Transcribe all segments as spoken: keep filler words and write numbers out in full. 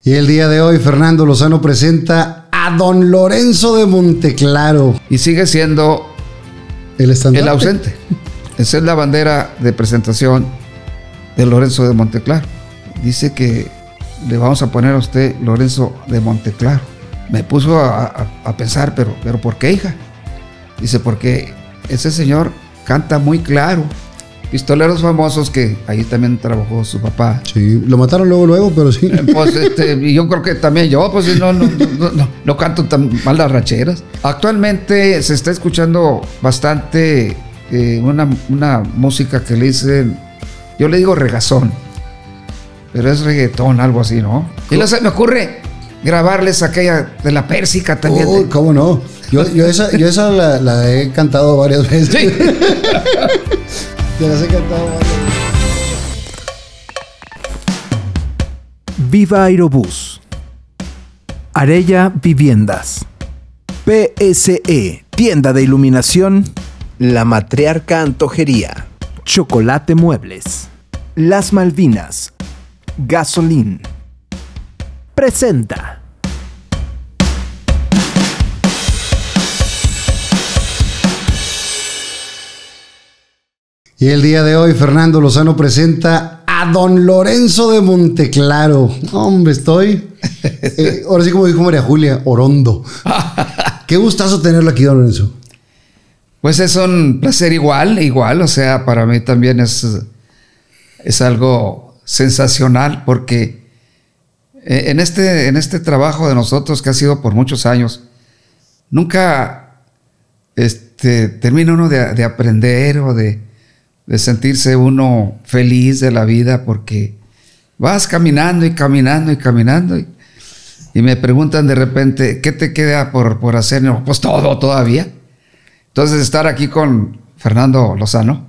Y el día de hoy Fernando Lozano presenta a don Lorenzo de Monteclaro. Y sigue siendo el, el ausente. Esa es la bandera de presentación de Lorenzo de Monteclaro. Dice que le vamos a poner a usted Lorenzo de Monteclaro. Me puso a, a, a pensar, pero, pero ¿por qué, hija? Dice, porque ese señor canta muy claro. Pistoleros famosos, que ahí también trabajó su papá. Sí, lo mataron luego, luego, pero sí. Pues este, y yo creo que también yo, pues no, no, no, no, no canto tan mal las rancheras. Actualmente se está escuchando bastante eh, una, una música que le dicen, yo le digo regazón, pero es reggaetón, algo así, ¿no? Y luego se me ocurre grabarles aquella de la Pérsica también. Oh, ¿cómo no? Yo, yo esa, yo esa la, la he cantado varias veces. Sí. Ya las he cantado varias veces. Viva Aerobús. Arella Viviendas. P S E, tienda de iluminación. La Matriarca Antojería. Chocolate Muebles. Las Malvinas. Gasolín. Presenta. Y el día de hoy Fernando Lozano presenta a don Lorenzo de Monteclaro. Hombre, estoy... Eh, ahora sí, como dijo María Julia, orondo. Qué gustazo tenerlo aquí, don Lorenzo. Pues es un placer igual, igual. O sea, para mí también es, es algo sensacional, porque en este, en este trabajo de nosotros, que ha sido por muchos años, nunca este, termina uno de, de aprender o de... de sentirse uno feliz de la vida, porque vas caminando y caminando y caminando y, y me preguntan de repente, ¿qué te queda por, por hacer? No, pues todo todavía. Entonces estar aquí con Fernando Lozano,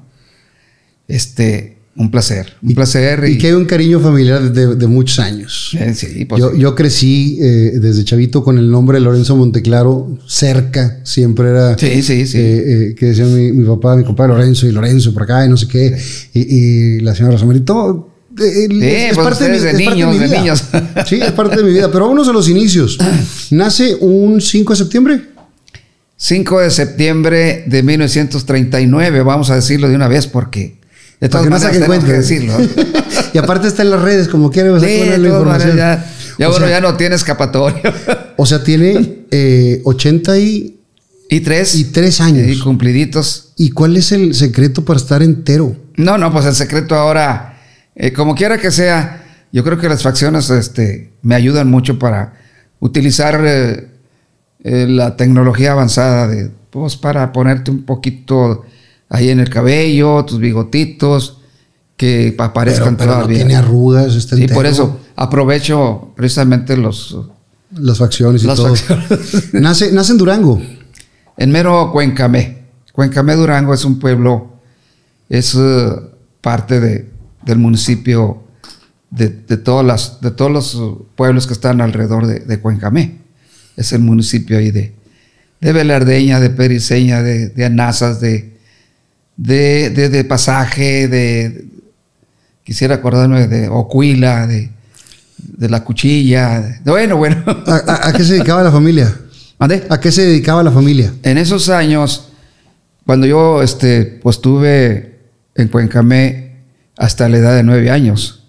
este, un placer, un y, placer. Y, y que hay un cariño familiar de, de muchos años. Eh, sí, pues yo, sí. yo crecí eh, desde chavito con el nombre de Lorenzo Monteclaro, cerca, siempre era... Sí, sí, sí. Eh, eh, que decía mi, mi papá, mi compadre Lorenzo, y Lorenzo por acá, y no sé qué, y, y la señora Rosamari, todo... Eh, sí, es, pues parte de, mi, de, es niños, parte de mi vida. de niños. Sí, es parte de mi vida. Pero vámonos a los inicios. ¿Nace un cinco de septiembre? cinco de septiembre de mil novecientos treinta y nueve, vamos a decirlo de una vez, porque... De todas maneras no tenemos que decirlo. Y aparte está en las redes, como quieras. Sí, de todas maneras ya, ya uno ya no tiene escapatoria. O sea, tiene eh, ochenta y... Y tres. Y tres años. Y cumpliditos. ¿Y cuál es el secreto para estar entero? No, no, pues el secreto ahora, eh, como quiera que sea, yo creo que las facciones este, me ayudan mucho para utilizar eh, eh, la tecnología avanzada de, pues, para ponerte un poquito... ahí en el cabello, tus bigotitos, que aparezcan pero, pero todavía. No tiene arrugas, está Sí, entero. por eso aprovecho precisamente los... Las facciones y las todo. Facciones. nace, nace en Durango. En mero Cuencamé. Cuencamé, Durango, es un pueblo, es uh, parte de, del municipio de, de, todas las, de todos los pueblos que están alrededor de, de Cuencamé. Es el municipio ahí de, de Velardeña, de Periceña, de, de Anazas, de... De, de, de Pasaje, de, de quisiera acordarme de Ocuila, de, de La Cuchilla, de, bueno, bueno. ¿A, a, ¿A qué se dedicaba la familia? ¿Mande? ¿A qué se dedicaba la familia? En esos años, cuando yo este, pues estuve en Cuencamé hasta la edad de nueve años,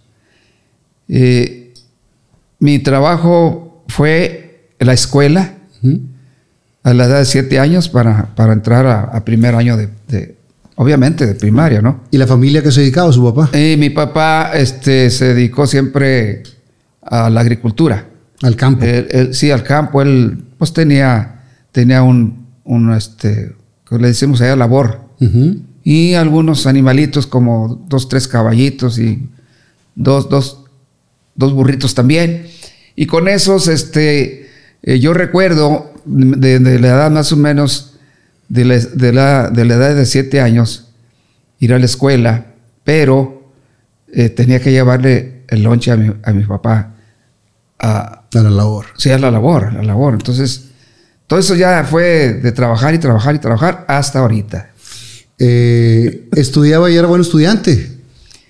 eh, mi trabajo fue en la escuela, uh-huh. a la edad de siete años para, para entrar a, a primer año de, de obviamente de primaria, ¿no? ¿Y la familia que se dedicaba, su papá? Eh, mi papá este, se dedicó siempre a la agricultura. Al campo. Él, él, sí, al campo. Él pues tenía, tenía un, un este, que le decimos allá, labor. Uh-huh. Y algunos animalitos como dos, tres caballitos y dos, dos, dos burritos también. Y con esos, este, eh, yo recuerdo de, de la edad más o menos... De la, de, la, de la edad de siete años, ir a la escuela, pero eh, tenía que llevarle el lonche a mi, a mi papá a, a la labor. Sí, a la labor, a la labor. Entonces, todo eso ya fue de trabajar y trabajar y trabajar hasta ahorita. Eh, ¿Estudiaba y era buen estudiante?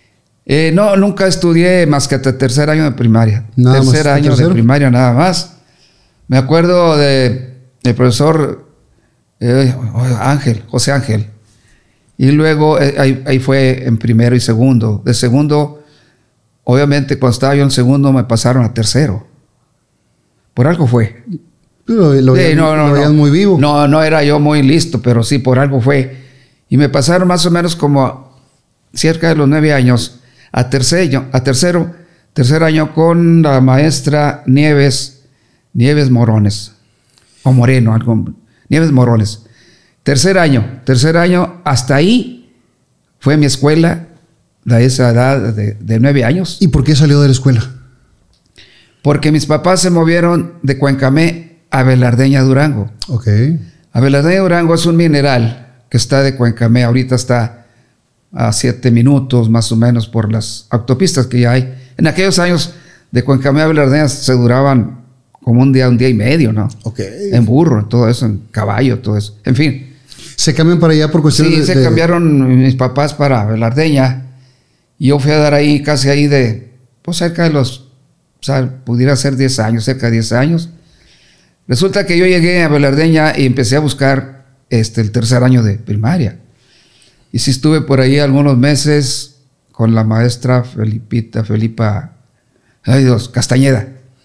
Eh, no, nunca estudié más que hasta tercer año de primaria. Nada tercer más, año tercero. de primaria nada más. Me acuerdo de el profesor eh, Ángel, José Ángel. Y luego eh, ahí, ahí fue en primero y segundo. De segundo, obviamente cuando estaba yo en segundo me pasaron a tercero. Por algo fue. Lo, lo, Sí, veías, no, no, lo veías no. muy vivo. No, no era yo muy listo, pero sí, por algo fue. Y me pasaron más o menos como cerca de los nueve años a tercero, a tercero, tercer año con la maestra Nieves, Nieves Morones, o Moreno, algo, Nieves Morones. Tercer año, tercer año, hasta ahí fue mi escuela, de esa edad de, de nueve años. ¿Y por qué salió de la escuela? Porque mis papás se movieron de Cuencamé a Velardeña, Durango. Ok. A Velardeña, Durango es un mineral que está de Cuencamé, ahorita está a siete minutos más o menos por las autopistas que ya hay. En aquellos años de Cuencamé a Velardeña se duraban como un día, un día y medio, ¿no? Ok. En burro, en todo eso, en caballo, todo eso. En fin. ¿Se cambian para allá por cuestiones Sí, de...? se de- cambiaron mis papás para Velardeña y yo fui a dar ahí casi ahí de, pues cerca de los, o sea, pudiera ser diez años, cerca de diez años. Resulta que yo llegué a Velardeña y empecé a buscar este, el tercer año de primaria. Y sí estuve por ahí algunos meses con la maestra Felipita, Felipa, ay Dios, Castañeda.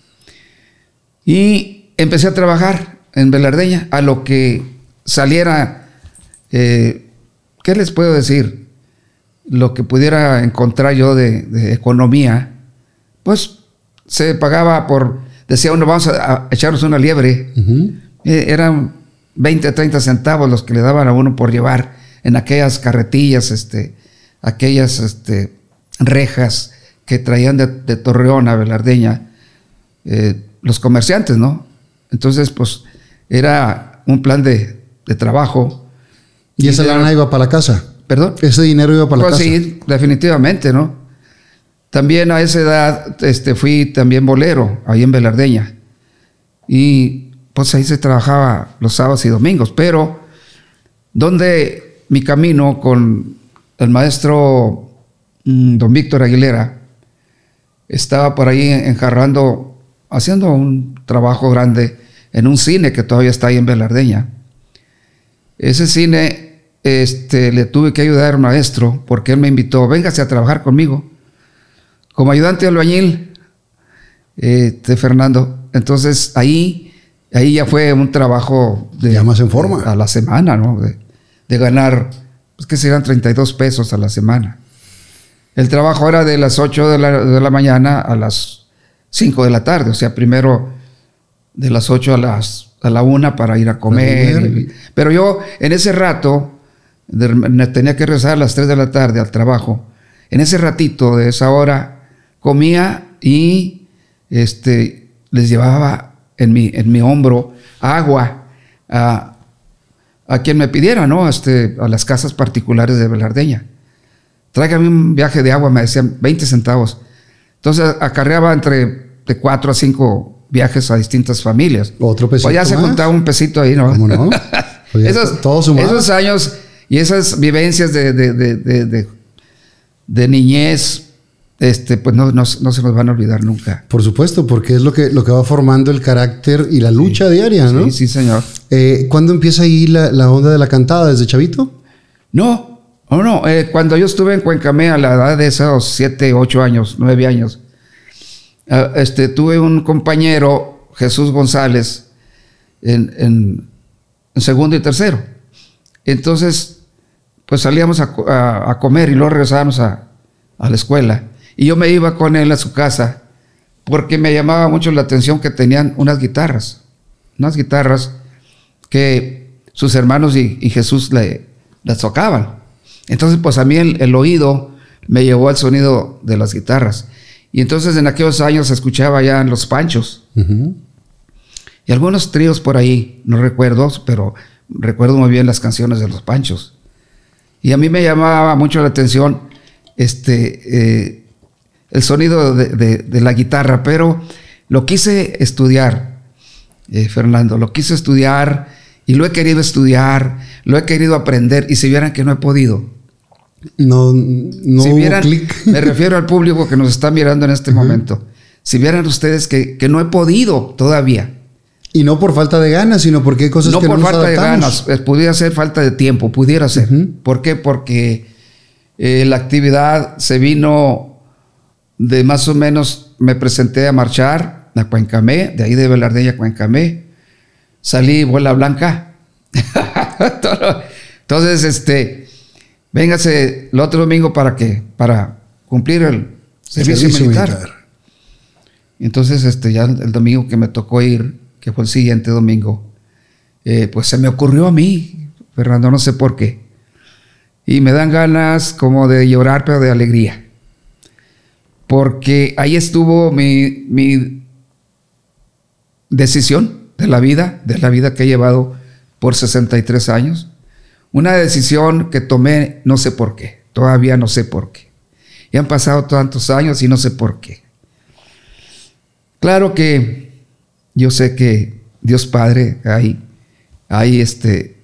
Y empecé a trabajar en Velardeña, a lo que saliera, eh, ¿qué les puedo decir? Lo que pudiera encontrar yo de, de economía, pues se pagaba por, decía uno, vamos a, a echarnos una liebre. Ujú. Eh, eran veinte, treinta centavos los que le daban a uno por llevar en aquellas carretillas, este, aquellas este, rejas que traían de, de Torreón a Velardeña, eh, los comerciantes, ¿no? Entonces, pues, era un plan de, de trabajo. ¿Y esa de- lana iba para la casa? ¿Perdón? Ese dinero iba para la Pues casa. sí, definitivamente, ¿no? También a esa edad este, fui también bolero, ahí en Velardeña. Y pues ahí se trabajaba los sábados y domingos, pero donde mi camino con el maestro mm, don Víctor Aguilera, estaba por ahí enjarrando, haciendo un trabajo grande en un cine que todavía está ahí en Velardeña. Ese cine este, le tuve que ayudar al maestro porque él me invitó, véngase a trabajar conmigo como ayudante de albañil, este, Fernando. Entonces ahí, ahí ya fue un trabajo de, Ya más en forma. de- a la semana, ¿no? De, de ganar, pues que serán treinta y dos pesos a la semana. El trabajo era de las ocho de la, de la mañana a las cinco de la tarde, o sea, primero de las ocho a las a la una para ir a comer. comer. Y- pero yo en ese rato de- me tenía que regresar a las tres de la tarde al trabajo. En ese ratito de esa hora comía y este, les llevaba en mi, en mi hombro agua a, a quien me pidiera, ¿no? Este, a las casas particulares de Velardeña. Tráigame un viaje de agua, me decían veinte centavos. Entonces acarreaba entre de cuatro a cinco viajes a distintas familias. Otro pesito Pues ya se más. juntaba un pesito ahí, ¿no? ¿Cómo no? Pues ya esos, todo sumado. esos años y esas vivencias de, de, de, de, de, de niñez, este, pues no, no, no se nos van a olvidar nunca. Por supuesto, porque es lo que, lo que va formando el carácter y la lucha diaria, ¿no? Sí, sí, señor. Eh, ¿Cuándo empieza ahí la, la onda de la cantada? ¿Desde chavito? No, no, no. Eh, cuando yo estuve en Cuencamé a la edad de esos siete, ocho años, nueve años, eh, este, tuve un compañero, Jesús González, en, en, en segundo y tercero. Entonces, pues salíamos a, co- a- a comer y luego regresábamos a, a la escuela. Y yo me iba con él a su casa porque me llamaba mucho la atención que tenían unas guitarras, unas guitarras que sus hermanos y, y Jesús le, las tocaban. Entonces, pues a mí el, el oído me llevó al sonido de las guitarras. Y entonces en aquellos años se escuchaba ya en Los Panchos Ujú. y algunos tríos por ahí, no recuerdo, pero recuerdo muy bien las canciones de Los Panchos. Y a mí me llamaba mucho la atención este, eh, el sonido de, de- de la guitarra, pero lo quise estudiar, eh, Fernando, lo quise estudiar y lo he querido estudiar, lo he querido aprender y si vieran que no he podido. No, no si vieran, clic. Me refiero al público que nos está mirando en este uh-huh. momento. Si vieran ustedes que, que no he podido todavía. Y no por falta de ganas, sino porque hay cosas no que no nos adaptamos. No por falta de ganas, pudiera ser falta de tiempo, pudiera ser. Uh-huh. ¿Por qué? Porque eh, la actividad se vino de más o menos, me presenté a marchar a Cuencamé, de ahí de Velardeña a Cuencamé, salí Bola Blanca. Entonces, este, véngase el otro domingo para que, para cumplir el servicio, servicio militar. militar. Entonces, este, ya el domingo que me tocó ir, que fue el siguiente domingo, eh, pues se me ocurrió a mí, Fernando, no sé por qué. Y me dan ganas como de llorar, pero de alegría. Porque ahí estuvo mi, mi decisión de la vida, de la vida que he llevado por sesenta y tres años. Una decisión que tomé, no sé por qué, todavía no sé por qué. Y han pasado tantos años y no sé por qué. Claro que yo sé que Dios Padre, hay, hay este,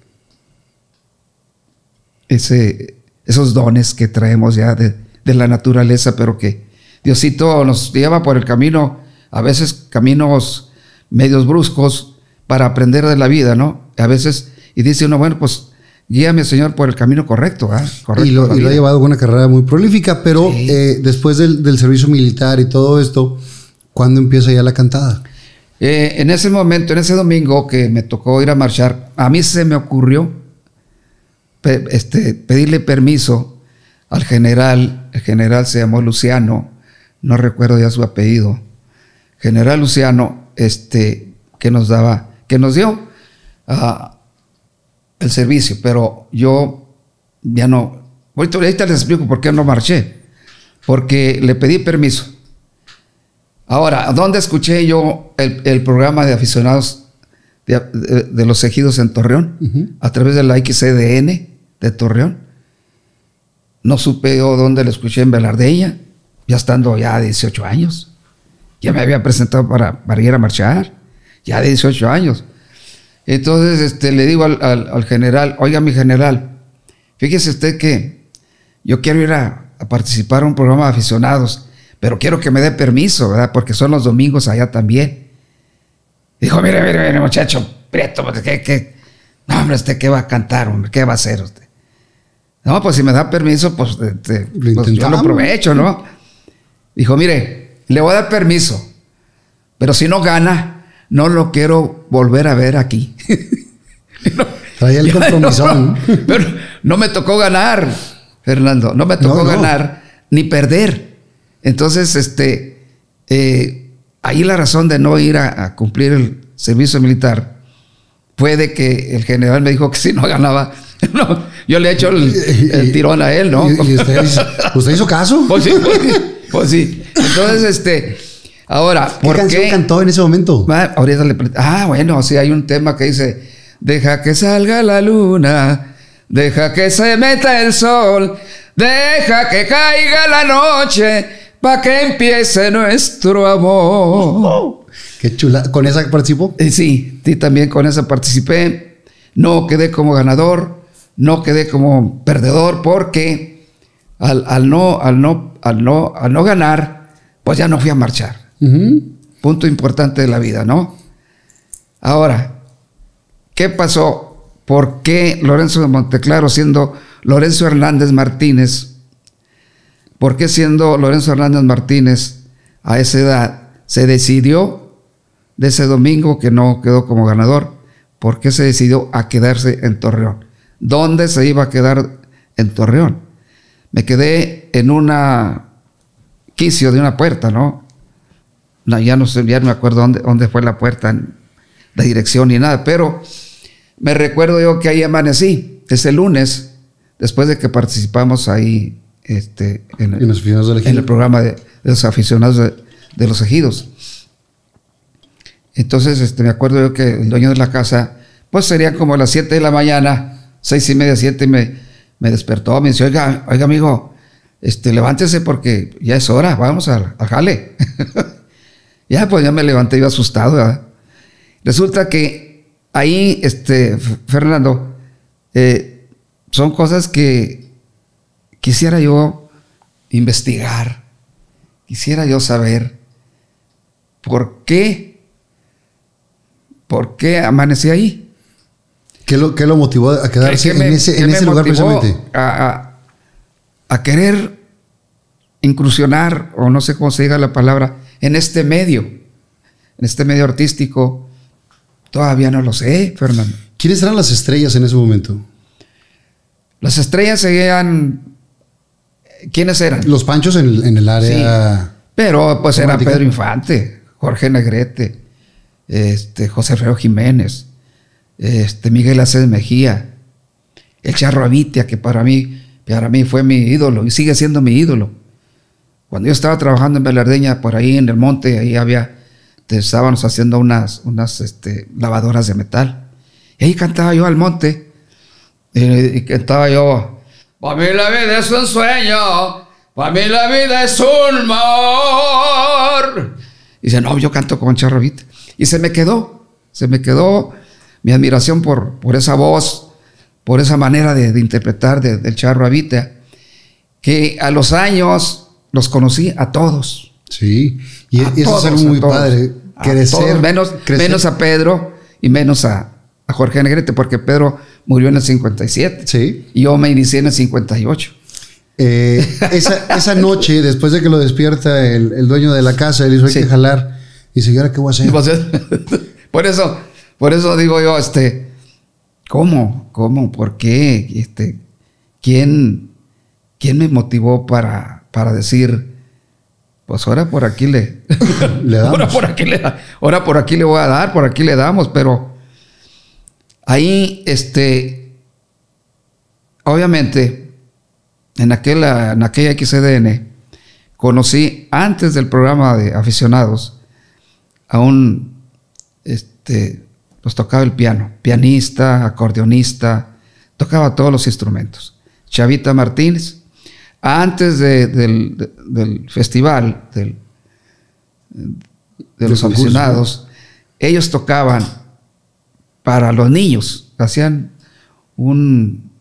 ese, esos dones que traemos ya de, de la naturaleza, pero que Diosito nos lleva por el camino, a veces caminos medios bruscos para aprender de la vida, ¿no? A veces, y dice uno, bueno, pues guíame, Señor, por el camino correcto. ¿eh? correcto y, lo, y lo ha llevado con una carrera muy prolífica, pero sí. eh, después del, del servicio militar y todo esto, ¿cuándo empieza ya la cantada? Eh, en ese momento, en ese domingo que me tocó ir a marchar, a mí se me ocurrió pe, este, pedirle permiso al general. El general se llamó Luciano, no recuerdo ya su apellido. General Luciano, este, que nos daba, que nos dio uh, el servicio, pero yo ya no. Ahorita, ahorita les explico por qué no marché, porque le pedí permiso. Ahora, ¿dónde escuché yo el, el programa de aficionados de, de, de los ejidos en Torreón? Uh-huh. A través de la X C D N de Torreón. No supe yo dónde lo escuché, en Velardeña, ya estando ya de dieciocho años. Ya me había presentado para, para ir a marchar, ya de dieciocho años. Entonces este, le digo al, al, al general, oiga, mi general, fíjese usted que yo quiero ir a, a participar en un programa de aficionados, pero quiero que me dé permiso, ¿verdad? Porque son los domingos allá también. Dijo, mire, mire, mire, muchacho, prieto, ¿qué, qué? No, hombre, ¿usted qué va a cantar, hombre? ¿Qué va a hacer usted? No, pues si me da permiso, pues, este, pues yo lo aprovecho, ¿no? Dijo, mire, le voy a dar permiso, pero si no gana, no lo quiero volver a ver aquí. no, Traía el compromiso. No, pero no me tocó ganar, Fernando, no me tocó no, no. ganar ni perder. Entonces, este, eh, ahí la razón de no ir a, a cumplir el servicio militar fue de que el general me dijo que si no ganaba, no, yo le he hecho el, el tirón a él, ¿no? ¿Y, y usted, hizo, ¿Usted hizo caso? Pues sí, pues sí, pues sí. Entonces, este, ahora, ¿qué ¿por canción qué cantó en ese momento? Ah, ahorita le, ah, bueno, sí, hay un tema que dice, deja que salga la luna, deja que se meta el sol, deja que caiga la noche, para que empiece nuestro amor. Oh, qué chula. ¿Con esa participó? Eh, sí, sí, también con esa participé. No quedé como ganador, no quedé como perdedor, porque al, al, no, al, no, al, no, al no ganar, pues ya no fui a marchar. Uh-huh. Punto importante de la vida, ¿no? Ahora, ¿qué pasó? ¿Por qué Lorenzo de Monteclaro, siendo Lorenzo Hernández Martínez, ¿por qué siendo Lorenzo Hernández Martínez a esa edad se decidió de ese domingo que no quedó como ganador? ¿Por qué se decidió a quedarse en Torreón? ¿Dónde se iba a quedar en Torreón? Me quedé en una quicio de una puerta, ¿no? No, ya no sé, ya no me acuerdo dónde, dónde fue la puerta, la dirección ni nada, pero me recuerdo yo que ahí amanecí, ese lunes, después de que participamos ahí Este, en, el, los del en el programa de, de los aficionados de, de los ejidos. Entonces este, me acuerdo yo que el dueño de la casa, pues sería como a las siete de la mañana, seis y media, siete, me, me despertó, me dice, oiga, oiga amigo, este, levántese porque ya es hora, vamos al, al jale. Ya, pues ya me levanté yo asustado, ¿verdad? Resulta que ahí, este, Fernando, eh, son cosas que quisiera yo investigar, quisiera yo saber por qué, por qué amanecí ahí. ¿Qué lo, qué lo motivó a quedarse me, en ese, en ese lugar precisamente? A, a, a querer incursionar, o no sé cómo se diga la palabra, en este medio, en este medio artístico. Todavía no lo sé, Fernando. ¿Quiénes eran las estrellas en ese momento? Las estrellas seguían... ¿Quiénes eran? Los Panchos en el, en el área... Sí, pero pues era romántica. Pedro Infante, Jorge Negrete, este, José Alfredo Jiménez, este, Miguel Aceves Mejía, el Charro Avitia, que para mí, para mí fue mi ídolo y sigue siendo mi ídolo. Cuando yo estaba trabajando en Velardeña, por ahí en el monte, ahí había... estábamos haciendo unas, unas este, lavadoras de metal. Y ahí cantaba yo al monte. Y, y cantaba yo: para mí la vida es un sueño, para mí la vida es un mar. Y dice: no, yo canto con Charro Avitia. Y se me quedó, se me quedó mi admiración por, por esa voz, por esa manera de, de interpretar de, del Charro Avitia, que a los años los conocí a todos. Sí, y A eso todos, es algo muy a todos. padre. A Crecer, todos, menos, crecer. menos a Pedro y menos a, a Jorge Negrete, porque Pedro murió en el cincuenta y siete. Sí. Y yo me inicié en el cincuenta y ocho. Eh, esa, esa noche, después de que lo despierta el, el dueño de la casa, él dice: hay Sí. que jalar. Y dice: ¿y ahora qué voy a hacer? Por eso, por eso digo yo, este, ¿cómo? ¿Cómo? ¿Por qué? Este, ¿quién, quién me motivó para, para decir, pues ahora por aquí le, Le damos. ahora por aquí le, ahora por aquí le voy a dar, por aquí le damos? Pero ahí, este, obviamente, en aquella, en aquella X C D N, conocí antes del programa de aficionados a un, este, pues tocaba el piano, pianista, acordeonista, tocaba todos los instrumentos. Chavita Martínez. Antes de, del, de, del festival, del, de los concurso, aficionados, ellos tocaban para los niños, hacían un...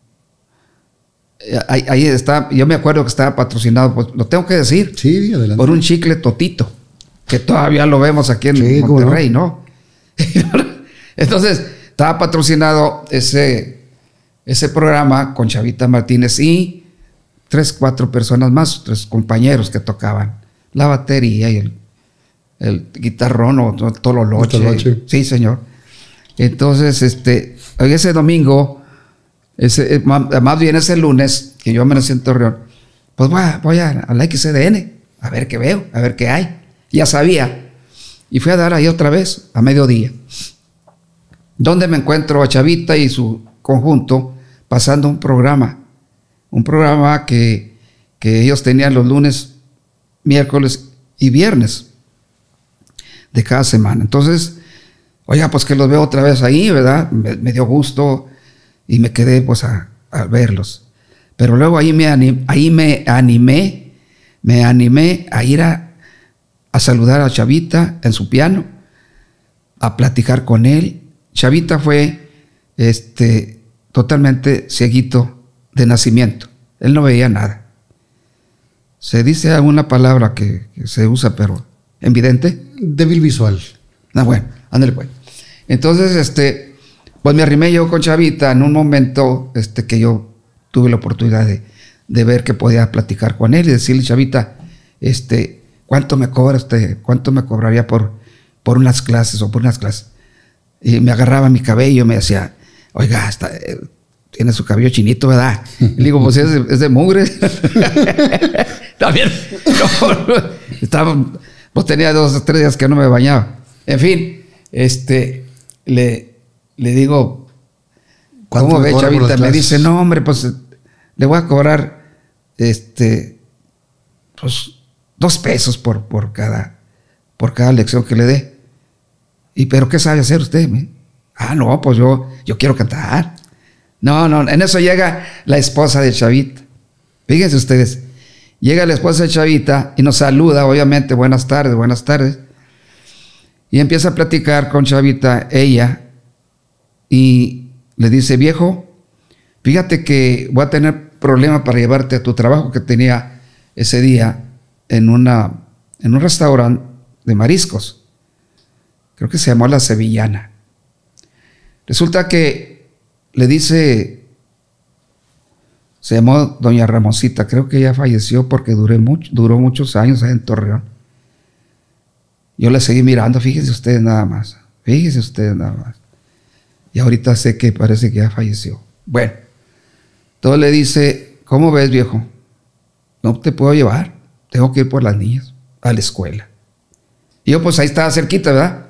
Ahí, ahí está, yo me acuerdo que estaba patrocinado, pues, lo tengo que decir, Sí, adelante. por un chicle Totito, que todavía lo vemos aquí en Sí, ¿cómo Monterrey, ¿no? Entonces, estaba patrocinado ese, ese programa con Chavita Martínez y tres, cuatro personas más, tres compañeros que tocaban la batería y el, el guitarrón o el tololoche. El tololoche. Sí, señor. Entonces, este, ese domingo, ese, más bien ese lunes, que yo amanecí en Torreón, pues voy a, voy a, a la X C D N, a ver qué veo, a ver qué hay. Ya sabía. Y fui a dar ahí otra vez, a mediodía, donde me encuentro a Chavita y su conjunto pasando un programa. Un programa que, que ellos tenían los lunes, miércoles y viernes de cada semana. Entonces, oiga, pues que los veo otra vez ahí, ¿verdad? Me, me dio gusto y me quedé pues a, a verlos. Pero luego ahí me, anim, ahí me animé, me animé a ir a, a saludar a Chavita en su piano, a platicar con él. Chavita fue este, totalmente cieguito de nacimiento. Él no veía nada. Se dice alguna palabra que, que se usa, pero ¿invidente? Débil visual. Ah, bueno, ándale pues. Entonces, este, pues me arrimé yo con Chavita en un momento este, que yo tuve la oportunidad de, de ver que podía platicar con él y decirle: Chavita, este, ¿cuánto me cobra usted? ¿Cuánto me cobraría por, por unas clases o por unas clases? Y me agarraba mi cabello y me decía: oiga, está, eh, tiene su cabello chinito, ¿verdad? Y le digo: pues es de, es de mugre. También, no, estaba, pues tenía dos o tres días que no me bañaba. En fin, este, le, le digo: ¿cómo ve, Chavita? Me dice: no, hombre, pues le voy a cobrar, este, pues, dos pesos por, por cada, por cada lección que le dé. ¿Y pero qué sabe hacer usted? Ah, no, pues yo, yo quiero cantar. No, no, en eso llega la esposa de Chavita. Fíjense ustedes, llega la esposa de Chavita y nos saluda, obviamente: buenas tardes, buenas tardes. Y empieza a platicar con Chavita, ella, y le dice: viejo, fíjate que voy a tener problema para llevarte a tu trabajo que tenía ese día en, una, en un restaurante de mariscos. Creo que se llamó La Sevillana. Resulta que le dice, se llamó doña Ramoncita, creo que ella falleció porque duré mucho, duró muchos años ahí en Torreón. Yo la seguí mirando, fíjense ustedes nada más, fíjense ustedes nada más. Y ahorita sé que parece que ya falleció. Bueno, entonces le dice, ¿cómo ves, viejo? No te puedo llevar, tengo que ir por las niñas a la escuela. Y yo pues ahí estaba cerquita, ¿verdad?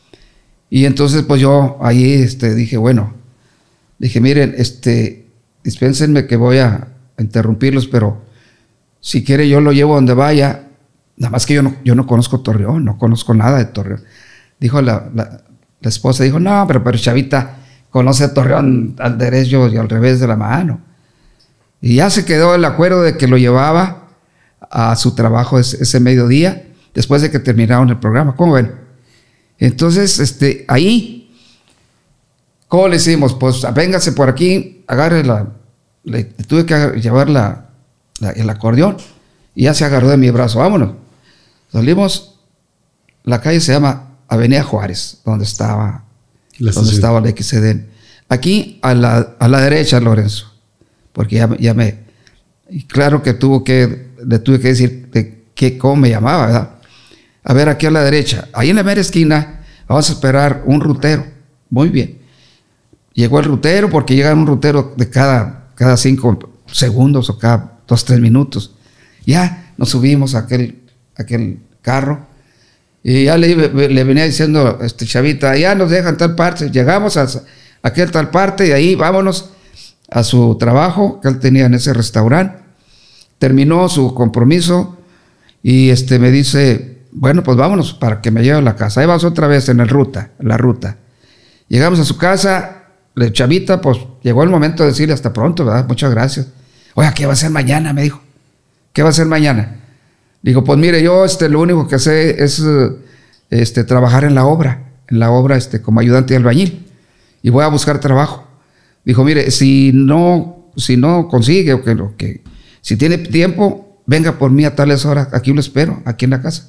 Y entonces pues yo ahí este, dije, bueno, dije, miren, este, dispénsenme que voy a interrumpirlos, pero si quiere yo lo llevo donde vaya. Nada más que yo no, yo no conozco Torreón, no conozco nada de Torreón. Dijo la, la, la esposa, dijo, no, pero, pero Chavita conoce a Torreón al derecho y al revés de la mano. Y ya se quedó el acuerdo de que lo llevaba a su trabajo ese, ese mediodía, después de que terminaron el programa. ¿Cómo ven? Entonces, este, ahí, ¿cómo le hicimos? Pues véngase por aquí, agarre la, le, le tuve que llevar la, la, el acordeón y ya se agarró de mi brazo, vámonos. Salimos, la calle se llama Avenida Juárez, donde estaba la, donde estaba la X C D N. Aquí a la, a la derecha, Lorenzo, porque ya, ya me, y claro que tuvo que, le tuve que decir de qué, cómo me llamaba, ¿verdad? A ver, aquí a la derecha, ahí en la mera esquina, vamos a esperar un rutero. Muy bien. Llegó el rutero, porque llega un rutero de cada, cada cinco segundos o cada dos, tres minutos. Ya nos subimos a aquel, aquel carro y ya le, le venía diciendo, este, Chavita, ya nos dejan tal parte. Llegamos a, a aquel tal parte y ahí vámonos a su trabajo que él tenía en ese restaurante. Terminó su compromiso y este, me dice, bueno, pues vámonos para que me lleve a la casa. Ahí vamos otra vez en el ruta, la ruta. Llegamos a su casa, le Chavita, pues llegó el momento de decirle hasta pronto, ¿verdad? Muchas gracias. Oiga, ¿qué va a hacer mañana? Me dijo. ¿Qué va a hacer mañana? Digo, pues mire, yo este, lo único que sé es este, trabajar en la obra, en la obra este, como ayudante de albañil. Y voy a buscar trabajo. Dijo, mire, si no, si no consigue, o que, o que, si tiene tiempo, venga por mí a tales horas, aquí lo espero, aquí en la casa.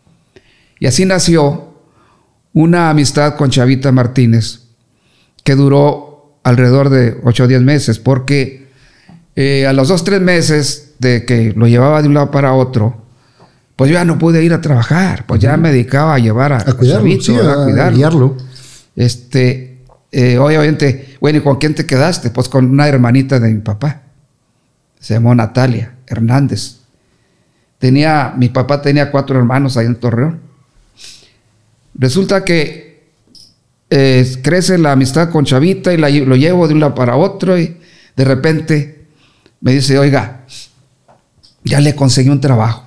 Y así nació una amistad con Chavita Martínez, que duró alrededor de ocho o diez meses, porque eh, a los dos, tres meses de que lo llevaba de un lado para otro, pues yo ya no pude ir a trabajar, pues ya me dedicaba a llevar a, a cuidarlo, Chavito, sí, a, a cuidarlo. guiarlo. Este, eh, obviamente, bueno, ¿y con quién te quedaste? Pues con una hermanita de mi papá, se llamó Natalia Hernández. Tenía, mi papá tenía cuatro hermanos ahí en Torreón. Resulta que eh, crece la amistad con Chavita y la, lo llevo de un lado para otro y de repente me dice, oiga, ya le conseguí un trabajo.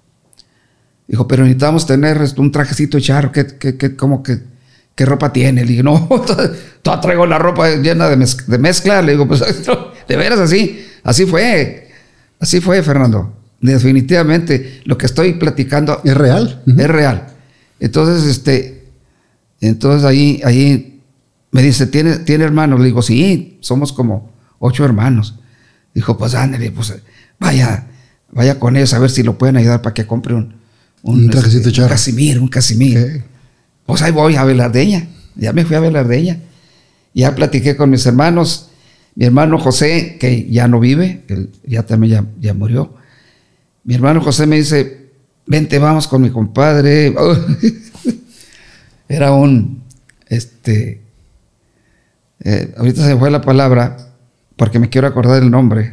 Dijo, pero necesitamos tener un trajecito charro. ¿Qué, qué, qué, cómo que, qué ropa tiene? Le dije, no, toda traigo la ropa llena de, mez, de mezcla. Le digo, pues, de veras así, así fue. Así fue, Fernando. Definitivamente, lo que estoy platicando es real. Uh-huh. Es real. Entonces, este, entonces ahí, ahí me dice, ¿tiene, ¿tiene hermanos? Le digo, sí, somos como ocho hermanos. Dijo, pues ándale, pues vaya, vaya con ellos a ver si lo pueden ayudar para que compre un, un, un trajecito este, un casimir, un casimir. Okay. Pues ahí voy a Velardeña. Ya me fui a Velardeña. Ya platiqué con mis hermanos. Mi hermano José, que ya no vive, él ya también ya, ya murió. Mi hermano José me dice, vente, vamos con mi compadre. Era un, este, eh, ahorita se me fue la palabra, porque me quiero acordar el nombre.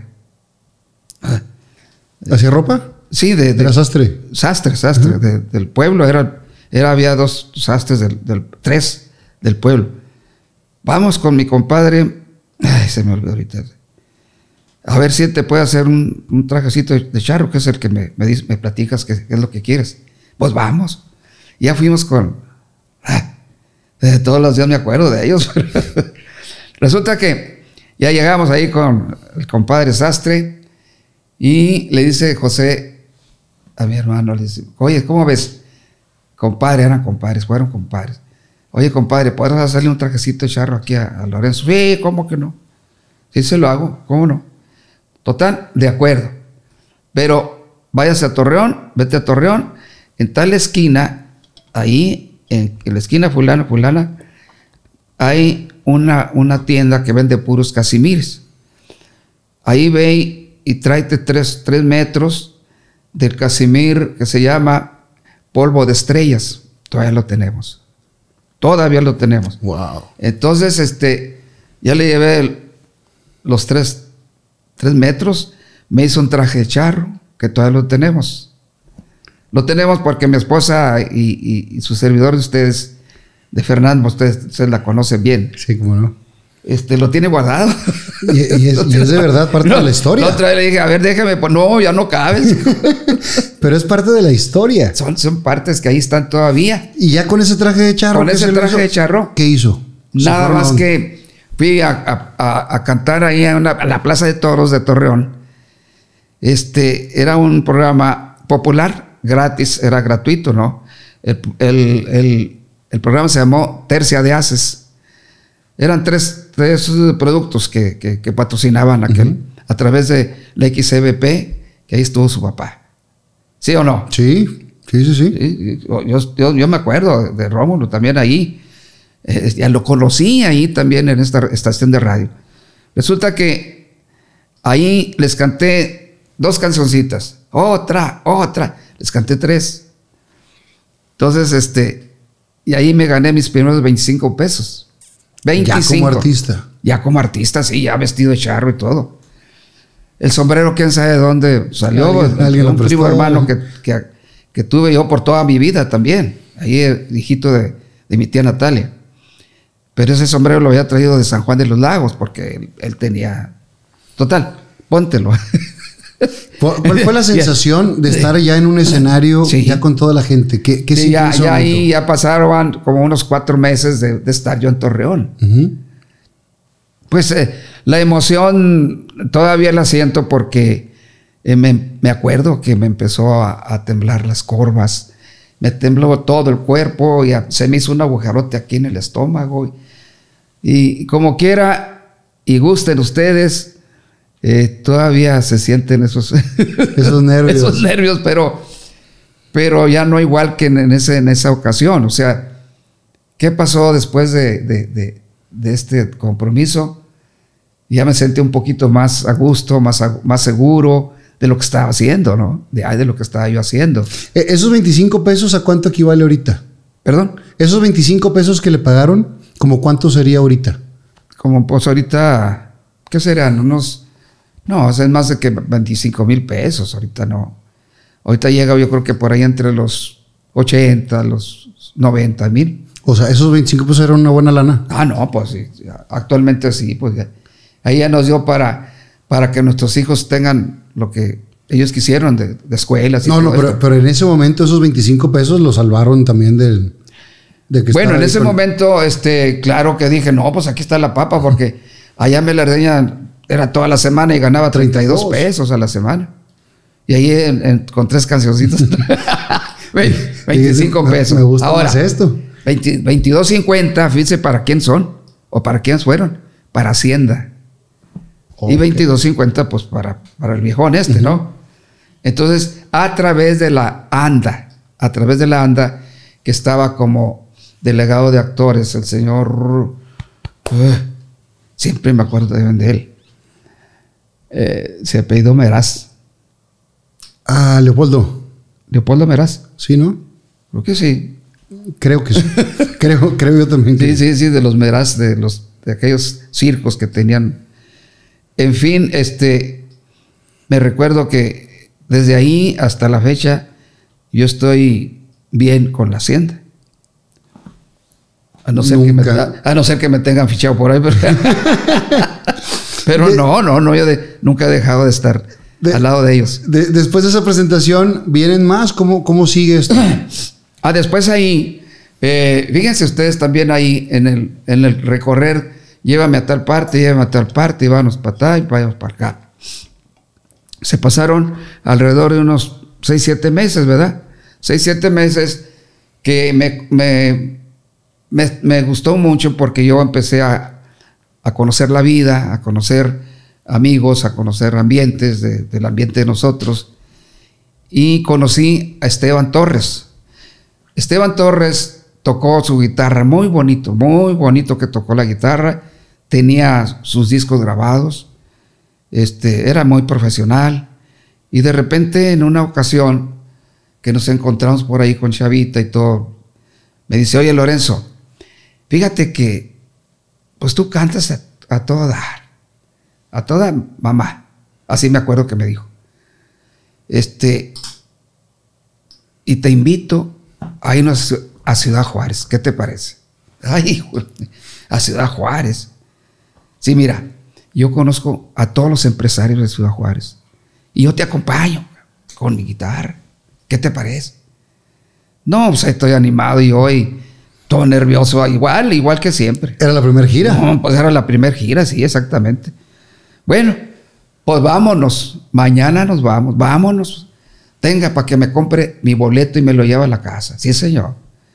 ¿Hacía ropa? Sí, de, de era sastre. Sastre, sastre, uh-huh. de, del pueblo. Era, era, había dos sastres, del, del, tres del pueblo. Vamos con mi compadre. Ay, se me olvidó ahorita. A ver si te puede hacer un, un trajecito de charro, que es el que me, me, dice, me platicas que es lo que quieres. Pues vamos. Ya fuimos con... Ah, de todos los días me acuerdo de ellos. Resulta que ya llegamos ahí con el compadre sastre y le dice José a mi hermano, le dice, oye, ¿cómo ves? Compadre, eran compadres, fueron compadres. Oye, compadre, ¿puedes hacerle un trajecito de charro aquí a, a Lorenzo? Sí, ¿cómo que no? Sí, se lo hago, ¿cómo no? Total, de acuerdo. Pero váyase a Torreón, vete a Torreón, en tal esquina, ahí, en, en la esquina fulana, fulana, hay una, una tienda que vende puros casimires. Ahí ve y, y tráete tres, tres metros del casimir que se llama polvo de estrellas. Todavía lo tenemos. Todavía lo tenemos. Wow. Entonces, este, ya le llevé el, los tres, tres metros, me hizo un traje de charro, que todavía lo tenemos. Lo tenemos porque mi esposa y, y, y su servidor de ustedes, de Fernando, ustedes, ustedes la conocen bien. Sí, cómo no. Este, lo tiene guardado. Y, y, es, y es de verdad parte no, de la historia. La otra vez le dije, a ver, déjame, pues no, ya no cabes. Pero es parte de la historia. Son, son partes que ahí están todavía. Y ya con ese traje de charro. Con ese traje de charro. ¿Qué hizo? Nada más que fui a, a, a, a cantar ahí a, una, a la Plaza de Toros de Torreón. Este, era un programa popular, gratis, era gratuito, ¿no? El, el, el, el programa se llamó Tercia de Haces. Eran tres, tres productos que, que, que patrocinaban aquel, uh-huh. a través de la X C B P, que ahí estuvo su papá. ¿Sí o no? Sí, sí, sí, sí. sí yo, yo, yo me acuerdo de Rómulo también ahí. Eh, ya lo conocí ahí también en esta estación de radio. Resulta que ahí les canté dos cancioncitas. Otra, otra. Les canté tres. Entonces, este, y ahí me gané mis primeros veinticinco pesos. veinticinco. Ya como artista. Ya como artista, sí, ya vestido de charro y todo. El sombrero, quién sabe de dónde salió. Alguien, alguien un primo hermano que, que, que tuve yo por toda mi vida también. Ahí el hijito de, de mi tía Natalia. Pero ese sombrero lo había traído de San Juan de los Lagos porque él, él tenía... Total, póntelo. ¿Cuál fue la sensación de estar ya en un escenario, sí. ya con toda la gente? ¿Qué, qué sí, ya, ya ahí ya pasaron como unos cuatro meses de, de estar yo en Torreón. Uh-huh. Pues eh, la emoción todavía la siento porque eh, me, me acuerdo que me empezó a, a temblar las corvas, me tembló todo el cuerpo y a, se me hizo un agujerote aquí en el estómago. Y, y como quiera, y gusten ustedes... Eh, todavía se sienten esos, esos nervios, esos nervios pero, pero ya no igual que en, en, ese, en esa ocasión. O sea, ¿qué pasó después de, de, de, de este compromiso? Ya me sentí un poquito más a gusto, más, a, más seguro de lo que estaba haciendo, ¿no? De, de lo que estaba yo haciendo. Eh, ¿Esos veinticinco pesos a cuánto equivale ahorita? ¿Perdón? Esos veinticinco pesos que le pagaron, ¿como cuánto sería ahorita? Como pues ahorita, ¿qué serán? Unos... No, o sea, es más de que veinticinco mil pesos. Ahorita no. Ahorita llega yo creo que por ahí entre los ochenta, los noventa mil. O sea, esos veinticinco pesos eran una buena lana. Ah, no, pues sí. Actualmente sí. Pues ya, ahí ya nos dio para, para que nuestros hijos tengan lo que ellos quisieron de, de escuelas. Y no, no, pero, pero en ese momento esos veinticinco pesos los salvaron también del... De que bueno, en ese con... momento, este, claro que dije, no, pues aquí está la papa, porque allá me la ordeñan... Era toda la semana y ganaba treinta y dos pesos a la semana. Y ahí en, en, con tres cancioncitas, veinticinco pesos. Me gusta Ahora, más esto. veintidós cincuenta, fíjense para quién son o para quiénes fueron. Para Hacienda. Okay. Y veintidós cincuenta, pues para, para el viejón este, uh-huh. ¿no? Entonces, a través de la ANDA, a través de la ANDA, que estaba como delegado de actores, el señor. Uh, siempre me acuerdo de él. Eh, se apellidó Meraz. Ah, Leopoldo. Leopoldo Meraz. Sí, ¿no? Creo que sí. Creo que sí. creo, creo yo también. Que... Sí, sí, sí, de los Meraz, de los de aquellos circos que tenían. En fin, este, me recuerdo que desde ahí hasta la fecha yo estoy bien con la Hacienda. A no ser, que me, a no ser que me tengan fichado por ahí, pero, pero de, no, no, no, yo de, nunca he dejado de estar de, al lado de ellos. De, después de esa presentación, ¿vienen más? ¿Cómo, cómo sigue esto? Ah, después ahí, eh, fíjense ustedes también ahí en el, en el recorrer, llévame a tal parte, llévame a tal parte, y vamos para acá y vamos para acá. Se pasaron alrededor de unos seis, siete meses, ¿verdad? Seis, siete meses que me... me Me, me gustó mucho porque yo empecé a, a conocer la vida, a conocer amigos, a conocer ambientes de, del ambiente de nosotros. Y conocí a Esteban Torres. Esteban Torres tocó su guitarra muy bonito, muy bonito que tocó la guitarra. Tenía sus discos grabados. Este, era muy profesional. Y de repente, en una ocasión que nos encontramos por ahí con Chavita y todo, me dice: oye, Lorenzo, fíjate que pues tú cantas a, a todo dar, a toda mamá. Así me acuerdo que me dijo. Este, y te invito a irnos a Ciudad Juárez. ¿Qué te parece? Ay, hijo, a Ciudad Juárez. Sí, mira, yo conozco a todos los empresarios de Ciudad Juárez y yo te acompaño con mi guitarra. ¿Qué te parece? No, pues estoy animado y hoy todo nervioso, igual, igual que siempre. ¿Era la primera gira? No, pues era la primera gira, sí, exactamente. Bueno, pues vámonos, mañana nos vamos, vámonos. Tenga, para que me compre mi boleto y me lo lleve a la casa. Sí, señor.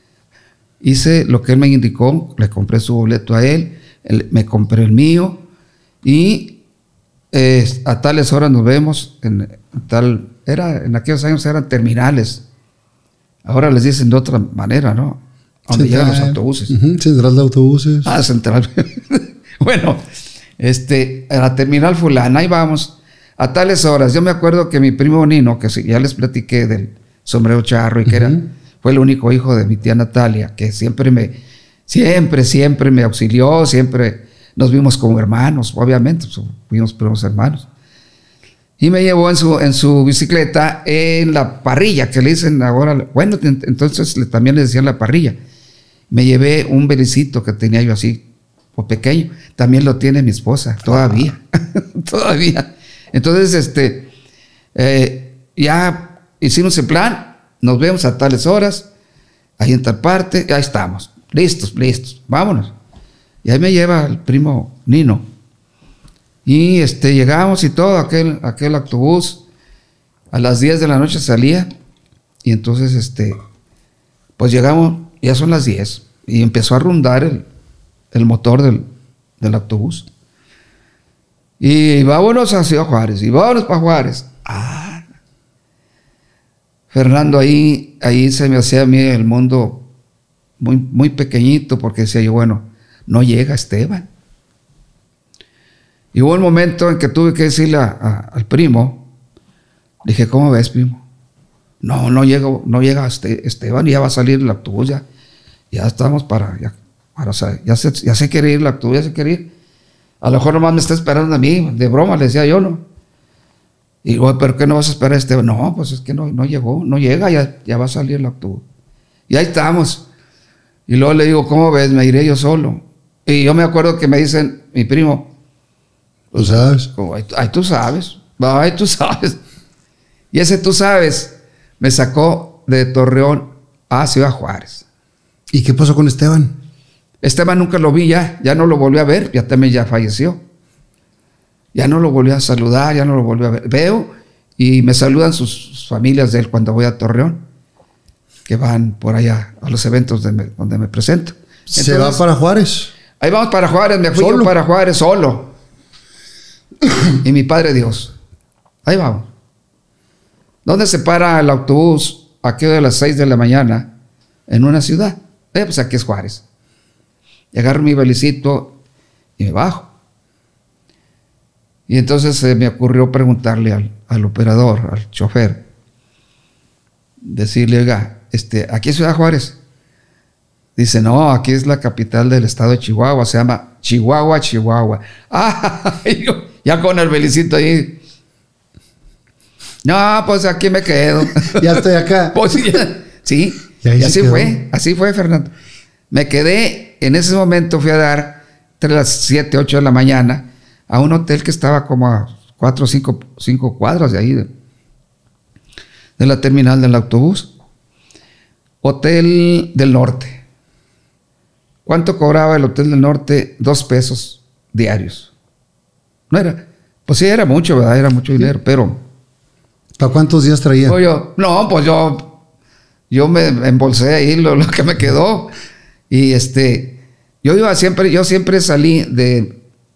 Hice lo que él me indicó, le compré su boleto a él, él me compré el mío y eh, a tales horas nos vemos en, en tal, era, en aquellos años eran terminales. Ahora les dicen de otra manera, ¿no? Donde llegan los autobuses. Uh-huh, central de autobuses. Ah, central. Bueno, este, a la terminal fulana, ahí vamos. A tales horas, yo me acuerdo que mi primo Nino, que ya les platiqué del sombrero charro y que uh-huh. era, fue el único hijo de mi tía Natalia, que siempre me, siempre, siempre me auxilió, siempre nos vimos como hermanos, obviamente, pues, fuimos primos hermanos. Y me llevó en su, en su bicicleta en la parrilla, que le dicen ahora, bueno, entonces le, también le decían la parrilla. Me llevé un velicito que tenía yo así, o pequeño, también lo tiene mi esposa, todavía, todavía. Entonces, este, eh, ya hicimos el plan, nos vemos a tales horas, ahí en tal parte, ahí estamos, listos, listos, vámonos. Y ahí me lleva el primo Nino. Y este, llegamos y todo, aquel, aquel autobús, a las diez de la noche salía, y entonces, este, pues llegamos, ya son las diez, y empezó a rondar el, el motor del, del autobús. Y vámonos a Ciudad Juárez, y vámonos para Juárez. Ah, Fernando, ahí, ahí se me hacía a mí el mundo muy, muy pequeñito, porque decía yo, bueno, no llega Esteban. Y hubo un momento en que tuve que decirle a, a, al primo, dije, ¿cómo ves, primo? No, no llega, no llega este, Esteban, y ya va a salir el autobús, ya, ya estamos para, ya, para o sea, ya, se, ya se quiere ir el autobús, ya se quiere ir. A lo mejor nomás me está esperando a mí, de broma, le decía yo, ¿no? Y digo, ¿pero qué no vas a esperar a Esteban? No, pues es que no, no llegó, no llega, ya, ya va a salir el autobús. Y ahí estamos. Y luego le digo, ¿cómo ves? Me iré yo solo. Y yo me acuerdo que me dicen, mi primo, ¿tú sabes? Como, ay, ay, tú sabes, ay, tú sabes. Y ese tú sabes me sacó de Torreón a Ciudad Juárez. ¿Y qué pasó con Esteban? Esteban nunca lo vi ya, ya no lo volví a ver, ya también ya falleció. Ya no lo volví a saludar, ya no lo volví a ver. Veo y me saludan sus, sus familias de él cuando voy a Torreón, que van por allá a los eventos de me, donde me presento. Entonces, ¿se va para Juárez? Ahí vamos para Juárez, me fui yo para Juárez solo. Y mi padre Dios. Ahí vamos. ¿Dónde se para el autobús? Aquí de las seis de la mañana, en una ciudad. Eh, pues aquí es Juárez. Y agarro mi velicito y me bajo. Y entonces eh, me ocurrió preguntarle al, al operador, al chofer, decirle, oiga, este, ¿aquí es Ciudad Juárez? Dice, no, aquí es la capital del estado de Chihuahua, se llama Chihuahua, Chihuahua. Ah, yo, ya con el velicito ahí. No, pues aquí me quedo. Ya estoy acá. Pues, ya, sí, y, y así fue, así fue, Fernando. Me quedé, en ese momento fui a dar entre las siete, ocho de la mañana a un hotel que estaba como a cuatro o cinco, cinco cuadras de ahí, de, de la terminal del autobús. Hotel del Norte. ¿Cuánto cobraba el Hotel del Norte? Dos pesos diarios. No era, pues sí, era mucho, ¿verdad? Era mucho dinero, sí. Pero... ¿para cuántos días traía? Pues yo, no, pues yo, yo me embolsé ahí lo, lo que me quedó. Y este, yo iba siempre, yo siempre salí de,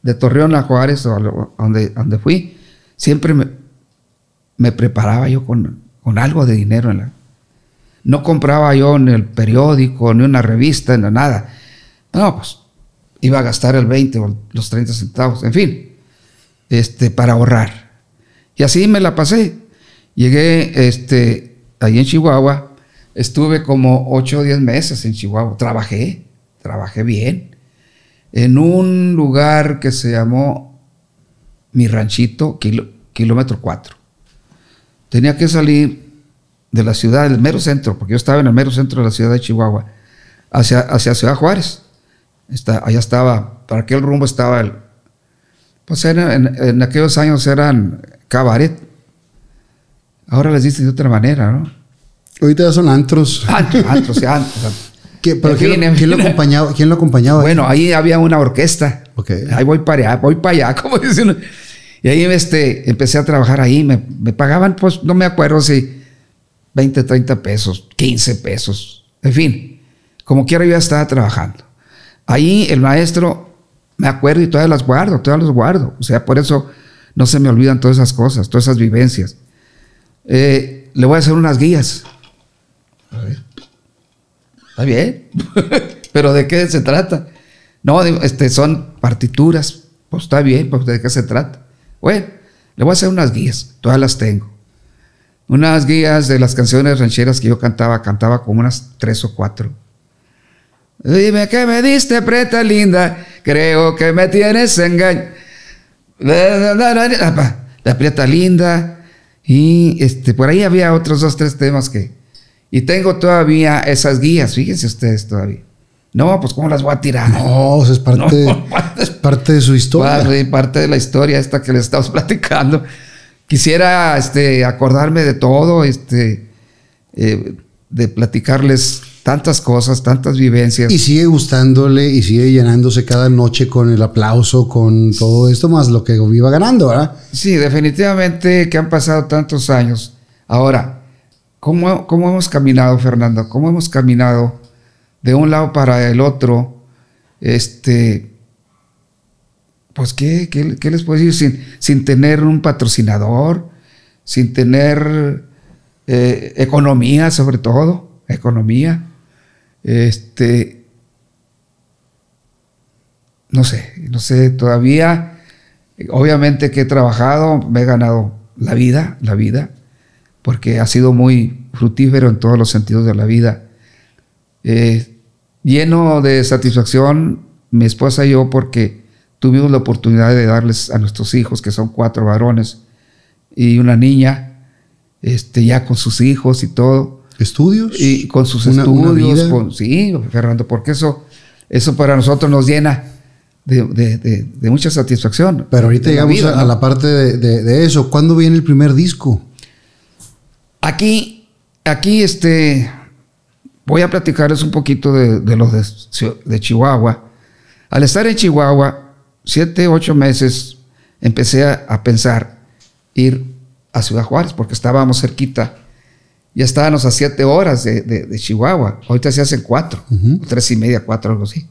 de Torreón a Juárez, o a donde, a donde fui, siempre me, me preparaba yo con, con algo de dinero. En la, no compraba yo ni el periódico, ni una revista, ni nada. No, pues iba a gastar el veinte o los treinta centavos, en fin, este, para ahorrar. Y así me la pasé. Llegué este, ahí en Chihuahua, estuve como ocho o diez meses en Chihuahua. Trabajé, trabajé bien, en un lugar que se llamó Mi Ranchito, kilo, kilómetro cuatro. Tenía que salir de la ciudad, del mero centro, porque yo estaba en el mero centro de la ciudad de Chihuahua, hacia, hacia Ciudad Juárez. Está, allá estaba, para aquel rumbo estaba el, pues era, en, en aquellos años eran cabaret. Ahora les dicen de otra manera, ¿no? Ahorita ya son antros. Antros, antros, sí, antros. ¿Qué, pero fin, ¿quién, ¿quién, lo acompañaba, ¿Quién lo acompañaba? Bueno, ahí? ahí había una orquesta. Okay. Ahí voy para allá, voy para allá, como dicen. Y ahí este, empecé a trabajar ahí. Me, me pagaban, pues, no me acuerdo si veinte, treinta pesos, quince pesos. En fin, como quiera yo ya estaba trabajando. Ahí el maestro, me acuerdo y todavía las guardo, todavía las guardo. O sea, por eso no se me olvidan todas esas cosas, todas esas vivencias. Eh, le voy a hacer unas guías. A ver. Está bien. ¿Pero de qué se trata? No, este, son partituras. Pues está bien, pues ¿de qué se trata? Bueno, le voy a hacer unas guías. Todas las tengo. Unas guías de las canciones rancheras que yo cantaba. Cantaba como unas tres o cuatro. Dime que me diste, preta linda. Creo que me tienes engaño. La prieta linda. Y este, por ahí había otros dos, tres temas que... Y tengo todavía esas guías, fíjense ustedes todavía. No, pues ¿cómo las voy a tirar? No, eso es parte, no, es parte de su historia. Parte, parte de la historia esta que les estamos platicando. Quisiera este, acordarme de todo, este, eh, de platicarles tantas cosas, tantas vivencias. Y sigue gustándole y sigue llenándose cada noche con el aplauso, con todo esto, más lo que iba ganando, ¿verdad? Sí, definitivamente que han pasado tantos años. Ahora, ¿cómo, cómo hemos caminado, Fernando? ¿Cómo hemos caminado de un lado para el otro? Este, pues, ¿qué, qué, qué les puedo decir? Sin, sin tener un patrocinador, sin tener eh, economía, sobre todo, economía. Este, no sé, no sé, todavía, obviamente que he trabajado, me he ganado la vida, la vida, porque ha sido muy fructífero en todos los sentidos de la vida. Eh, lleno de satisfacción, mi esposa y yo, porque tuvimos la oportunidad de darles a nuestros hijos, que son cuatro varones y una niña, este, ya con sus hijos y todo. ¿Estudios? Y con sus una, estudios, una con, sí, Fernando, porque eso, eso para nosotros nos llena de, de, de, de mucha satisfacción. Pero ahorita llegamos vida, a, ¿no? a la parte de, de, de eso. ¿Cuándo viene el primer disco? Aquí, aquí este, voy a platicarles un poquito de, de los de, de Chihuahua. Al estar en Chihuahua, siete, ocho meses, empecé a, a pensar ir a Ciudad Juárez, porque estábamos cerquita. Ya estábamos a siete horas de, de, de Chihuahua. Ahorita se hacen cuatro, uh-huh. tres y media, cuatro, algo así.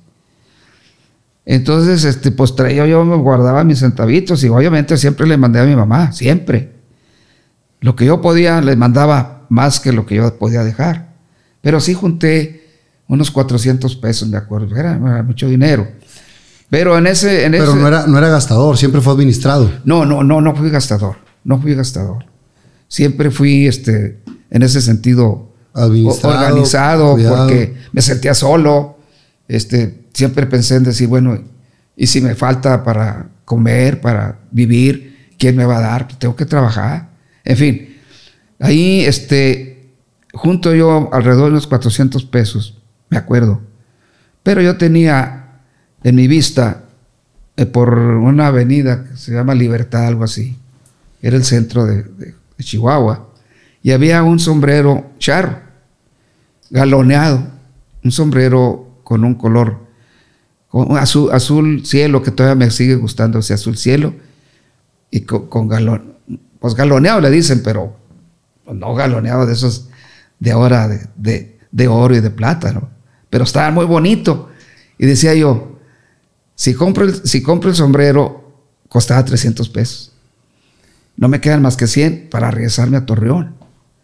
Entonces, este, pues traía, yo me guardaba mis centavitos y obviamente siempre le mandé a mi mamá, siempre. Lo que yo podía, le mandaba más que lo que yo podía dejar. Pero sí junté unos cuatrocientos pesos, me acuerdo. Era, era mucho dinero. Pero en ese... En Pero ese, no, era, no era gastador, siempre fue administrado. No, no, no, no fui gastador. No fui gastador. Siempre fui, este... en ese sentido organizado, cuidado. Porque me sentía solo, este, siempre pensé en decir, bueno, y si me falta para comer, para vivir, ¿quién me va a dar? Pues tengo que trabajar. En fin, ahí este, junto yo alrededor de unos cuatrocientos pesos, me acuerdo, pero yo tenía en mi vista, eh, por una avenida que se llama Libertad, algo así, era el centro de, de, de Chihuahua, y había un sombrero charro, galoneado, un sombrero con un color con azul, azul cielo, que todavía me sigue gustando ese azul cielo, y con, con galón, pues galoneado le dicen, pero no galoneado de esos de ahora de, de, de oro y de plata, ¿no? Pero estaba muy bonito, y decía yo, Si compro el, si compro el sombrero, costaba trescientos pesos. No me quedan más que cien para regresarme a Torreón.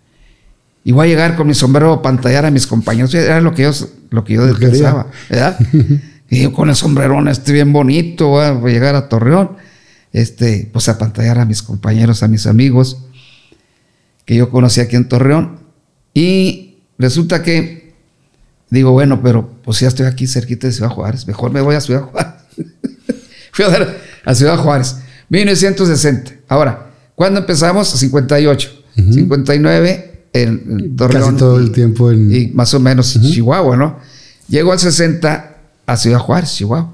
Y voy a llegar con mi sombrero a pantallar a mis compañeros. Era lo que yo, lo que yo pensaba, ¿verdad? Y yo con el sombrerón este bien bonito, voy a llegar a Torreón. Este, pues a pantallar a mis compañeros, a mis amigos que yo conocí aquí en Torreón. Y resulta que digo, bueno, pero pues ya estoy aquí cerquita de Ciudad Juárez. Mejor me voy a Ciudad Juárez. Fui a dar a Ciudad Juárez. mil novecientos sesenta. Ahora, ¿cuándo empezamos? cincuenta y ocho. Uh-huh. cincuenta y nueve. En, en Torreón, casi todo el tiempo en... y más o menos uh-huh. Chihuahua, ¿no? Llego al sesenta a Ciudad Juárez, Chihuahua.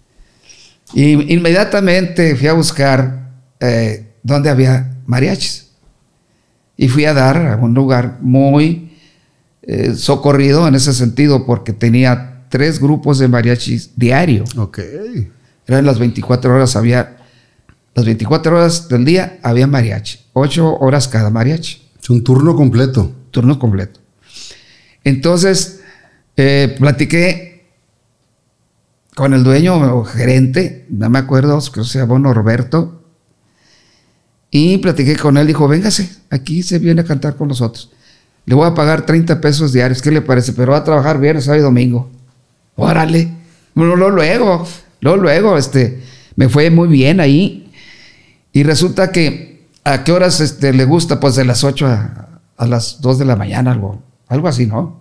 Y inmediatamente fui a buscar eh, dónde había mariachis. Y fui a dar a un lugar muy eh, socorrido en ese sentido, porque tenía tres grupos de mariachis diario. Ok. Eran las veinticuatro horas, había... Las veinticuatro horas del día había mariachi. Ocho horas cada mariachi. Es un turno completo. Turno completo. Entonces, eh, platiqué con el dueño o gerente, no me acuerdo, creo que se llamó Norberto, y platiqué con él, dijo, véngase, aquí se viene a cantar con nosotros. Le voy a pagar treinta pesos diarios, ¿qué le parece? Pero va a trabajar viernes, sábado y domingo. Órale. Bueno, luego, luego, luego, luego, este, me fue muy bien ahí. Y resulta que ¿a qué horas este, le gusta? Pues de las ocho a, a las dos de la mañana, algo, algo así, ¿no?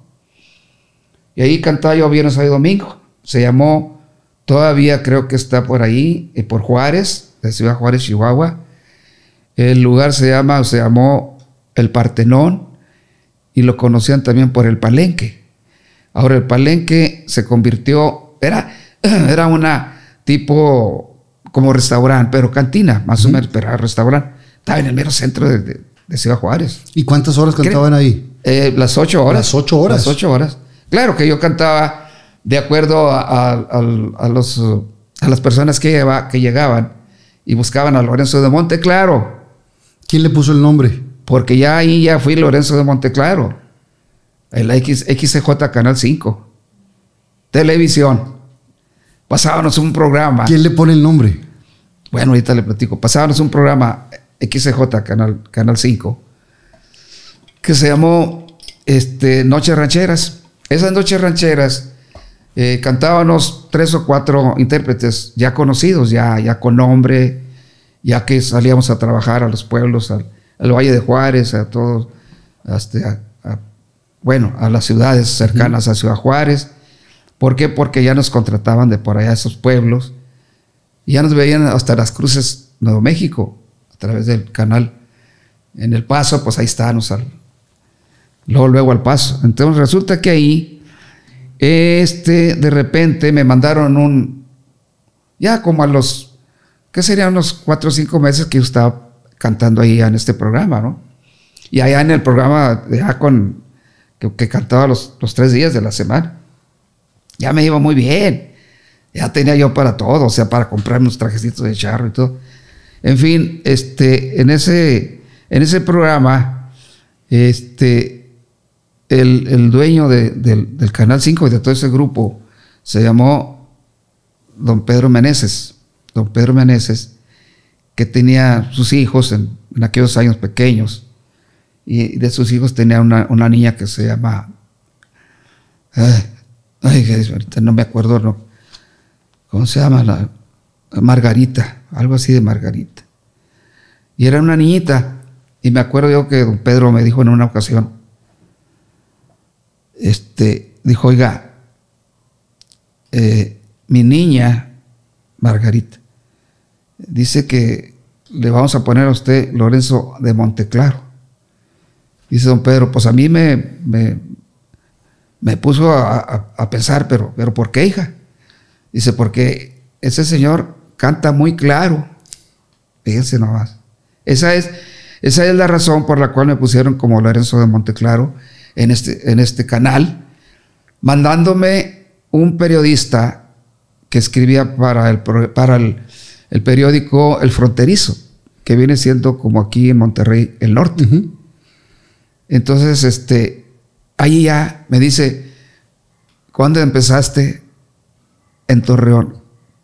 Y ahí cantaba yo viernes, sábado y domingo. Se llamó, todavía creo que está por ahí, eh, por Juárez, de Ciudad Juárez, Chihuahua. El lugar se llama, se llamó El Partenón, y lo conocían también por El Palenque. Ahora el Palenque se convirtió, era, era una tipo como restaurante, pero cantina, más uh-huh. o menos, pero restaurante. Estaba en el mero centro de, de, de Ciudad Juárez. ¿Y cuántas horas cantaban ahí? Eh, las ocho horas. Las ocho horas. Las ocho horas. Claro que yo cantaba de acuerdo a, a, a, a, los, a las personas que, lleva, que llegaban y buscaban a Lorenzo de Monteclaro. ¿Quién le puso el nombre? Porque ya ahí ya fui Lorenzo de Monteclaro. El X, X C J Canal cinco. Televisión. Pasábamos un programa. ¿Quién le pone el nombre? Bueno, ahorita le platico. Pasábamos un programa X C J Canal, Canal cinco, que se llamó este, Noches Rancheras. Esas Noches Rancheras eh, cantábamos tres o cuatro intérpretes ya conocidos, ya, ya con nombre, ya que salíamos a trabajar a los pueblos, al, al Valle de Juárez, a todos, hasta, a, a, bueno, a las ciudades cercanas uh-huh. a Ciudad Juárez. ¿Por qué? Porque ya nos contrataban de por allá esos pueblos, y ya nos veían hasta las Cruces, Nuevo México, a través del canal. En El Paso, pues ahí estábamos, al, luego, luego al Paso. Entonces resulta que ahí, este, de repente me mandaron un, ya como a los, ¿qué serían? Unos cuatro o cinco meses que yo estaba cantando ahí en este programa, ¿no? Y allá en el programa, ya con, que, que cantaba los, los tres días de la semana, ya me iba muy bien. Ya tenía yo para todo, o sea, para comprar unos trajecitos de charro y todo. En fin, este, en ese, en ese programa, este, el, el dueño de, del, del Canal cinco y de todo ese grupo se llamó don Pedro Meneses. Don Pedro Meneses, que tenía sus hijos en, en aquellos años pequeños, y de sus hijos tenía una, una niña que se llama, ay, ay, ahorita no me acuerdo, no. ¿Cómo se llama? La Margarita, algo así de Margarita. Y era una niñita, y me acuerdo yo que don Pedro me dijo en una ocasión, este, dijo, oiga, eh, mi niña, Margarita, dice que le vamos a poner a usted Lorenzo de Monteclaro. Dice don Pedro, pues a mí me, me, me puso a, a, a pensar, pero, pero ¿por qué, hija? Dice, porque ese señor canta muy claro. Fíjense nomás. Esa es, esa es la razón por la cual me pusieron como Lorenzo de Monteclaro en este, en este canal, mandándome un periodista que escribía para el, para el, el periódico El Fronterizo, que viene siendo como aquí en Monterrey el Norte. Uh-huh. Entonces, este, ahí ya me dice, ¿cuándo empezaste? En Torreón.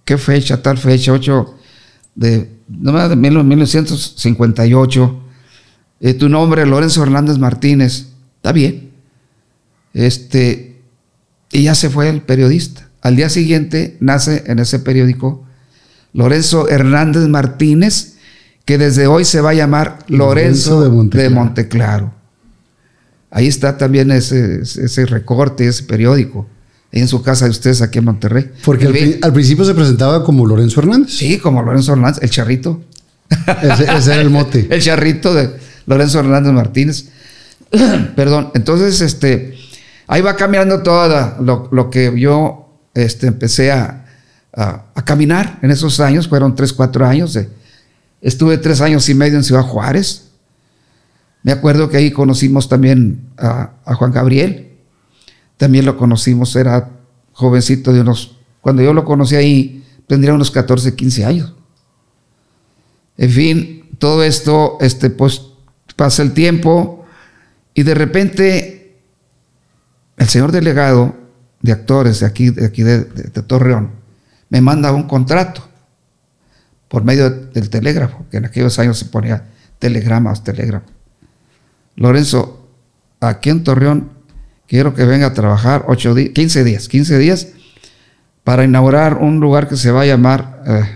¿qué fecha? Tal fecha, ocho de, no, de mil novecientos cincuenta y ocho. Eh, tu nombre, Lorenzo Hernández Martínez. Está bien. Este, y ya se fue el periodista. Al día siguiente nace en ese periódico Lorenzo Hernández Martínez, que desde hoy se va a llamar Lorenzo, Lorenzo de, Monteclaro. de Monteclaro. Ahí está también ese, ese recorte, ese periódico, ahí en su casa de ustedes aquí en Monterrey. Porque al, vi, al principio se presentaba como Lorenzo Hernández. Sí, como Lorenzo Hernández, el charrito. Ese, ese era el mote. El charrito de Lorenzo Hernández Martínez. Perdón, entonces este, ahí va cambiando todo la, lo, lo que yo este, empecé a, a, a caminar en esos años, fueron tres, cuatro años. De, estuve tres años y medio en Ciudad Juárez. Me acuerdo que ahí conocimos también a, a Juan Gabriel. También lo conocimos, era jovencito de unos... Cuando yo lo conocí ahí, tendría unos catorce, quince años. En fin, todo esto, este, pues pasa el tiempo y de repente el señor delegado de actores de aquí, de, aquí de, de, de Torreón me manda un contrato por medio del telégrafo, que en aquellos años se ponía telegramas, telégrafo. Lorenzo, aquí en Torreón quiero que venga a trabajar ocho días, quince días, quince días para inaugurar un lugar que se va a llamar... Eh,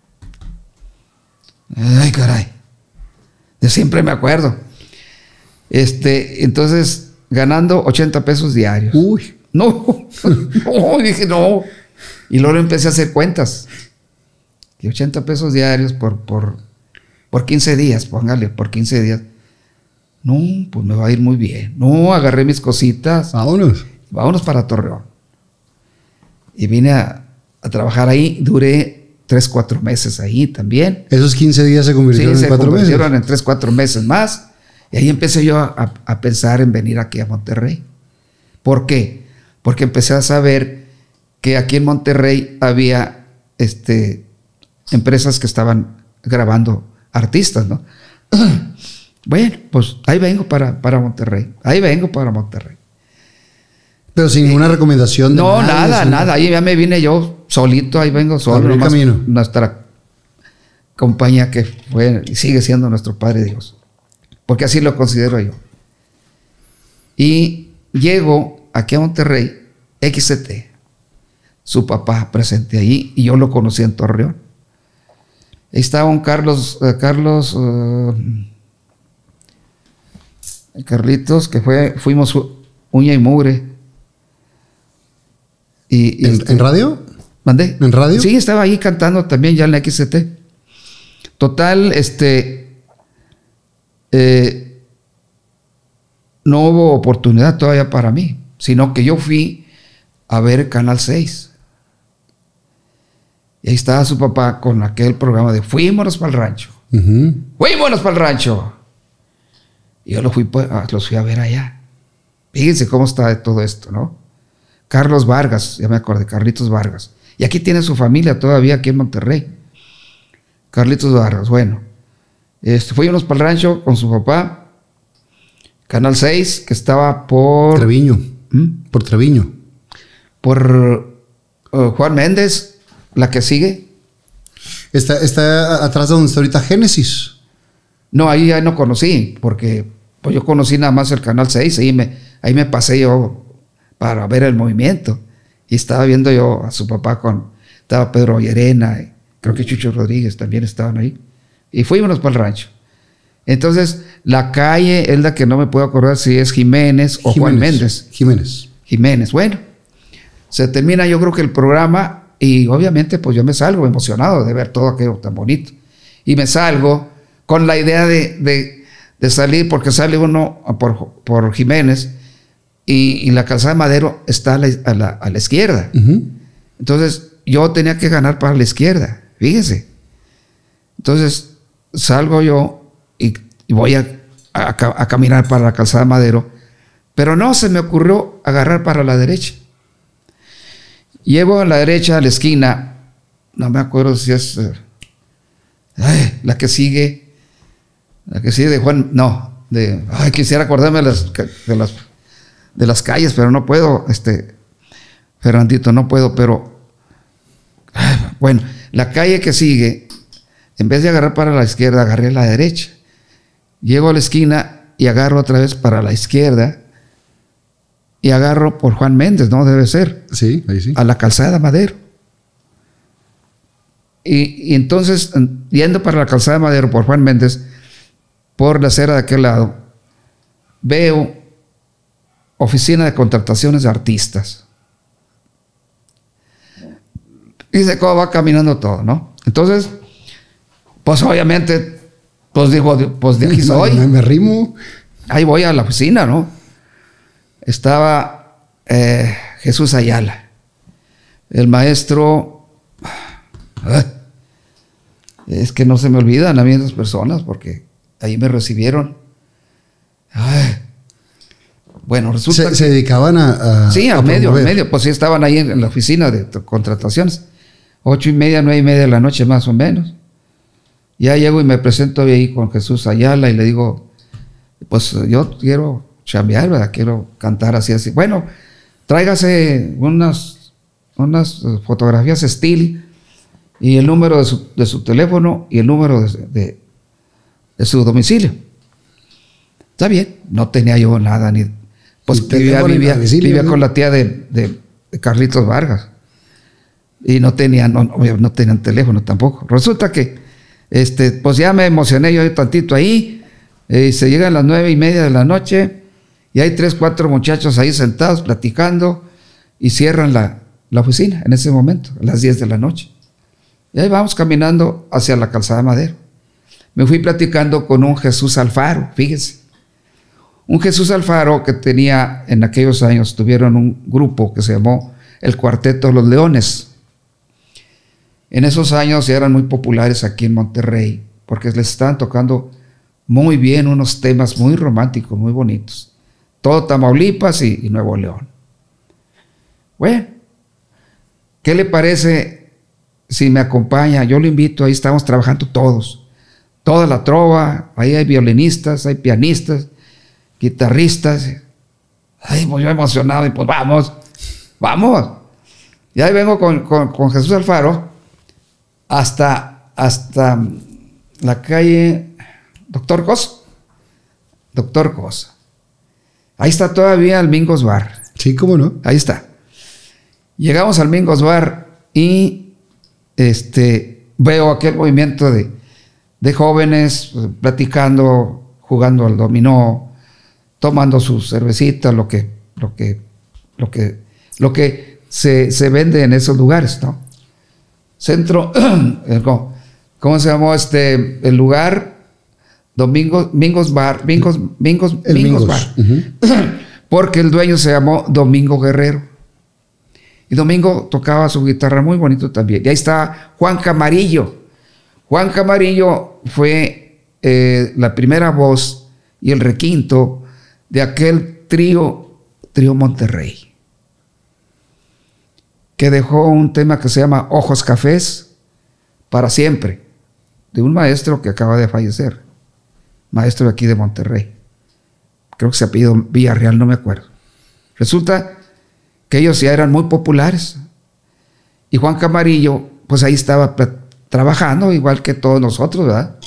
ay, caray. De siempre me acuerdo. Este, entonces, ganando ochenta pesos diarios. Uy. No, no, dije no. Y luego empecé a hacer cuentas. Y ochenta pesos diarios por, por, por quince días, póngale, por quince días. No, pues me va a ir muy bien. No, agarré mis cositas. Vámonos. Vámonos para Torreón. Y vine a, a trabajar ahí. Duré tres, cuatro meses ahí también. Esos quince días se convirtieron sí, en se cuatro meses. Se convirtieron en tres, cuatro meses más. Y ahí empecé yo a, a pensar en venir aquí a Monterrey. ¿Por qué? Porque empecé a saber que aquí en Monterrey había este, empresas que estaban grabando artistas, ¿no? Bueno, pues ahí vengo para, para Monterrey. Ahí vengo para Monterrey. Pero sin ninguna eh, recomendación de No, nadie, nada, sin... nada. Ahí ya me vine yo solito, ahí vengo solo. Nomás camino. Nuestra compañía que fue y sigue siendo nuestro Padre Dios. Porque así lo considero yo. Y llego aquí a Monterrey, X C T. Su papá presente allí y yo lo conocí en Torreón. Ahí estaba un Carlos, uh, Carlos, uh, Carlitos, que fue, fuimos uña y mugre. Y, y ¿En, este, ¿En radio? ¿Mandé? ¿En radio? Sí, estaba ahí cantando también ya en la X C T. Total, este, eh, no hubo oportunidad todavía para mí, sino que yo fui a ver Canal seis. Y ahí estaba su papá con aquel programa de Fuímonos para el rancho. Uh-huh. Fuímonos para el rancho. Y yo los fui, los fui a ver allá. Fíjense cómo está todo esto, ¿no? Carlos Vargas, ya me acordé, Carlitos Vargas. Y aquí tiene su familia todavía aquí en Monterrey. Carlitos Vargas, bueno. Este, fuimos para el rancho con su papá. Canal seis, que estaba por... Treviño. ¿Mm? Por Treviño. Por uh, Juan Méndez, la que sigue. Está, está atrás de donde está ahorita Génesis. No, ahí ya no conocí, porque pues yo conocí nada más el Canal seis, ahí me, ahí me pasé yo para ver el movimiento. Y estaba viendo yo a su papá con... Estaba Pedro Llerena, y creo que Chucho Rodríguez también estaban ahí. Y fuimos para el rancho. Entonces, la calle es la que no me puedo acordar si es Jiménez o Jiménez, Juan Méndez. Jiménez. Jiménez, bueno. Se termina yo creo que el programa y obviamente pues yo me salgo emocionado de ver todo aquello tan bonito. Y me salgo con la idea de, de, de salir, porque sale uno por, por Jiménez y, y la calzada de Madero está a la, a la, a la izquierda. Uh-huh. Entonces yo tenía que ganar para la izquierda, fíjense. Entonces salgo yo y, y voy a, a, a caminar para la calzada de Madero, pero no se me ocurrió agarrar para la derecha. Llevo a la derecha, a la esquina, no me acuerdo si es eh, ay, la que sigue, la que sigue de Juan, no, de, ay, quisiera acordarme de las, de las, de las calles, pero no puedo, este, Fernandito, no puedo, pero, ay, Bueno, la calle que sigue, en vez de agarrar para la izquierda, agarré a la derecha. Llego a la esquina y agarro otra vez para la izquierda y agarro por Juan Méndez, ¿no? Debe ser. Sí, ahí sí. A la calzada Madero. Y, y entonces, yendo para la calzada Madero por Juan Méndez, por la acera de aquel lado, veo oficina de contrataciones de artistas. Dice cómo va caminando todo, ¿no? Entonces, pues obviamente, pues digo, pues de aquí soy. Me, me rimo. Ahí voy a la oficina, ¿no? Estaba eh, Jesús Ayala, el maestro. Ah, es que no se me olvidan a mí esas personas porque ahí me recibieron. Ay. Bueno, resulta se, que se dedicaban a, a sí, al a medio, al promover. medio, pues sí estaban ahí en, en la oficina de contrataciones, ocho y media, nueve y media de la noche más o menos. Ya llego y me presento ahí con Jesús Ayala y le digo, pues yo quiero chambear, ¿verdad? Quiero cantar así, así. Bueno, tráigase unas, unas fotografías still y el número de su, de su teléfono y el número de, de, de su domicilio. Está bien, no tenía yo nada, ni pues vivía, vivía, vivía ¿no? con la tía de, de, de Carlitos Vargas y no tenía, no, no tenían teléfono tampoco. Resulta que este, pues ya me emocioné yo tantito ahí, eh, y se llegan las nueve y media de la noche y hay tres, cuatro muchachos ahí sentados platicando y cierran la, la oficina en ese momento, a las diez de la noche. Y ahí vamos caminando hacia la calzada Madero. Me fui platicando con un Jesús Alfaro, fíjense. Un Jesús Alfaro que tenía en aquellos años, tuvieron un grupo que se llamó el Cuarteto de los Leones. En esos años ya eran muy populares aquí en Monterrey, porque les estaban tocando muy bien unos temas muy románticos, muy bonitos. Todo Tamaulipas y, y Nuevo León. Bueno, ¿qué le parece si me acompaña? Yo lo invito, ahí estamos trabajando todos. Toda la trova, ahí hay violinistas, hay pianistas, guitarristas. Ay, pues yo emocionado y pues vamos, vamos. Y ahí vengo con, con, con Jesús Alfaro hasta, hasta la calle Doctor Cosa. Doctor Cosa. Ahí está todavía el Mingos Bar. Sí, cómo no. Ahí está. Llegamos al Mingos Bar y este, veo aquel movimiento de, de jóvenes platicando, jugando al dominó, tomando su cervecita, lo que, lo que, lo que, lo que se, se vende en esos lugares, ¿no? Centro, ¿cómo se llamó este el lugar? Domingo, Mingos Bar, Mingos, Mingos, El Mingos Mingos. Bar. Uh-huh. Porque el dueño se llamó Domingo Guerrero. Y Domingo tocaba su guitarra muy bonito también. Y ahí está Juan Camarillo. Juan Camarillo fue eh, la primera voz y el requinto de aquel trío, trío Monterrey, que dejó un tema que se llama Ojos Cafés para siempre, de un maestro que acaba de fallecer, maestro de aquí de Monterrey. Creo que se apellidó Villarreal, no me acuerdo. Resulta que ellos ya eran muy populares. Y Juan Camarillo, pues ahí estaba trabajando, igual que todos nosotros, ¿verdad?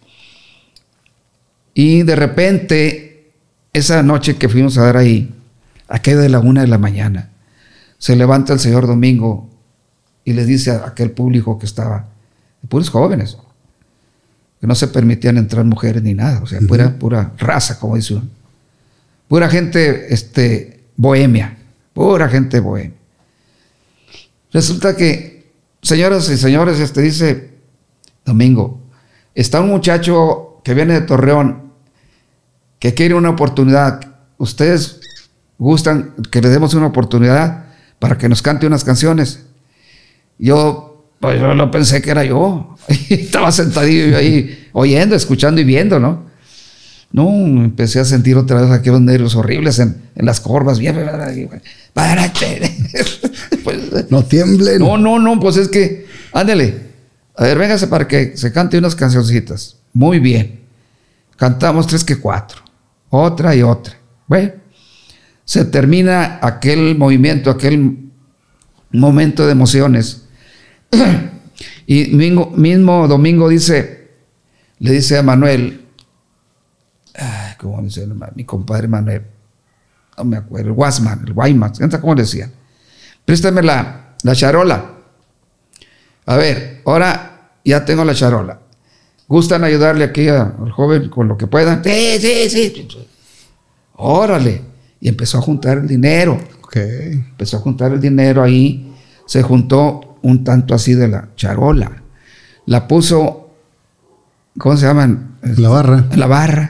Y de repente, esa noche que fuimos a dar ahí, aquello de la una de la mañana, se levanta el señor Domingo y les dice a aquel público que estaba, puros jóvenes, que no se permitían entrar mujeres ni nada, o sea, uh-huh. pura, pura raza, como dice uno. Pura gente este, bohemia, pura gente bohemia. Resulta que, señoras y señores, este dice Domingo, está un muchacho que viene de Torreón, que quiere una oportunidad. ¿Ustedes gustan que le demos una oportunidad para que nos cante unas canciones? Yo, pues yo no pensé que era yo. Estaba sentadillo ahí, oyendo, escuchando y viendo, ¿no? No, empecé a sentir otra vez aquellos nervios horribles en, en las corvas. Bien, párate. Pues, no tiemblen. No, no, no, pues es que, ándale. A ver, véngase para que se cante unas cancioncitas. Muy bien. Cantamos tres que cuatro. Otra y otra. Bueno, se termina aquel movimiento, aquel momento de emociones. Y mismo, mismo domingo dice, le dice a Manuel, ay, ¿cómo dice mi compadre Manuel? No me acuerdo, el Guasman, el Guayman, ¿cómo le decían? Préstame la, la charola. A ver, ahora ya tengo la charola. ¿Gustan ayudarle aquí a, al joven con lo que puedan? Sí, sí, sí. Órale. Y empezó a juntar el dinero. Okay. Empezó a juntar el dinero ahí. Se juntó un tanto así de la charola. La puso, ¿cómo se llaman? La barra. En la barra.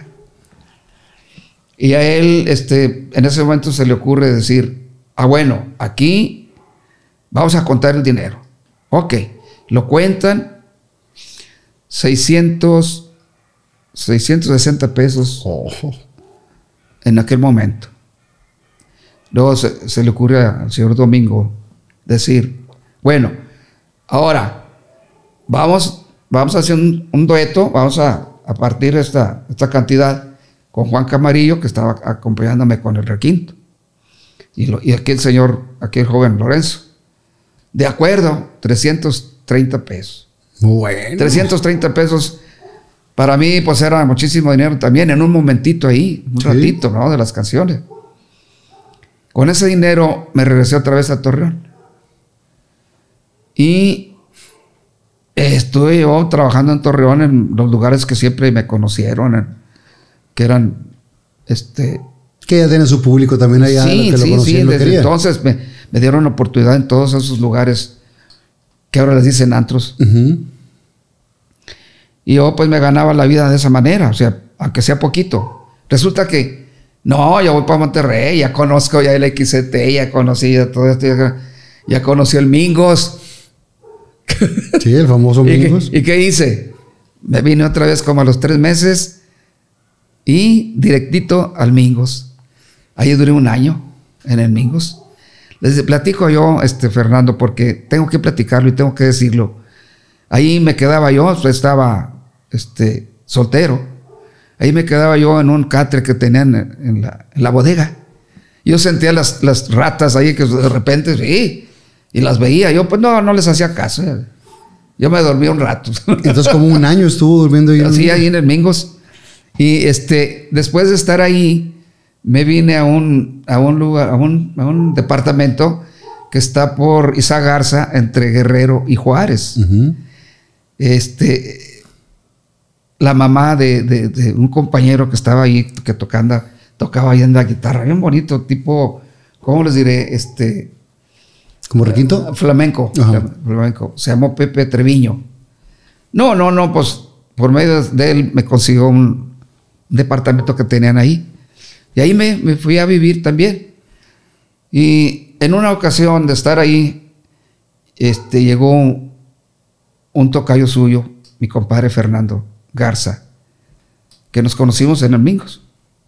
Y a él, este, en ese momento se le ocurre decir, ah, bueno, aquí vamos a contar el dinero. Ok, lo cuentan, seiscientos, seiscientos sesenta pesos oh. en aquel momento. Luego se, se le ocurre al señor Domingo decir, bueno, ahora vamos, vamos a hacer un, un dueto, vamos a, a partir esta, esta cantidad con Juan Camarillo, que estaba acompañándome con el requinto. Y, lo, y aquí el señor, aquí el joven Lorenzo. De acuerdo, trescientos treinta pesos. Bueno. trescientos treinta pesos, para mí, pues era muchísimo dinero también, en un momentito ahí, un sí. ratito, ¿no? De las canciones. Con ese dinero me regresé otra vez a Torreón. Y estuve yo trabajando en Torreón, en los lugares que siempre me conocieron, en, que eran, este... Que ya tiene su público también allá. Sí, que sí, lo sí, lo desde quería. entonces me, me dieron la oportunidad en todos esos lugares que ahora les dicen antros. Uh-huh. Y yo pues me ganaba la vida de esa manera, o sea, aunque sea poquito. Resulta que, no, yo voy para Monterrey, ya conozco ya el X C T, ya conocí ya todo esto, ya, ya conocí el Mingos. Sí, el famoso Mingos. ¿Y qué, ¿Y qué hice? Me vine otra vez como a los tres meses y directito al Mingos. Ahí duré un año en el Mingos. Les platico yo, este, Fernando, porque tengo que platicarlo y tengo que decirlo. Ahí me quedaba yo, estaba este, soltero. Ahí me quedaba yo en un catre que tenían en, en, la, en la bodega. Yo sentía las, las ratas ahí que de repente, sí, y las veía. Yo pues no, no les hacía caso. Yo me dormí un rato. Entonces como un año estuvo durmiendo ahí. Sí, ahí en el Mingos. Y este, después de estar ahí, me vine a un, a un lugar, a un, a un departamento que está por Isaac Garza, entre Guerrero y Juárez. Uh-huh. Este, la mamá de, de, de un compañero que estaba ahí, que tocando, tocaba ahí en la guitarra, bien bonito, tipo, ¿cómo les diré? Este, ¿Como requinto? Flamenco, uh-huh. flamenco. Se llamó Pepe Treviño. No, no, no, pues por medio de él me consiguió un departamento que tenían ahí. Y ahí me, me fui a vivir también. Y en una ocasión de estar ahí, este, llegó un, un tocayo suyo, mi compadre Fernando Garza, que nos conocimos en el Mingos.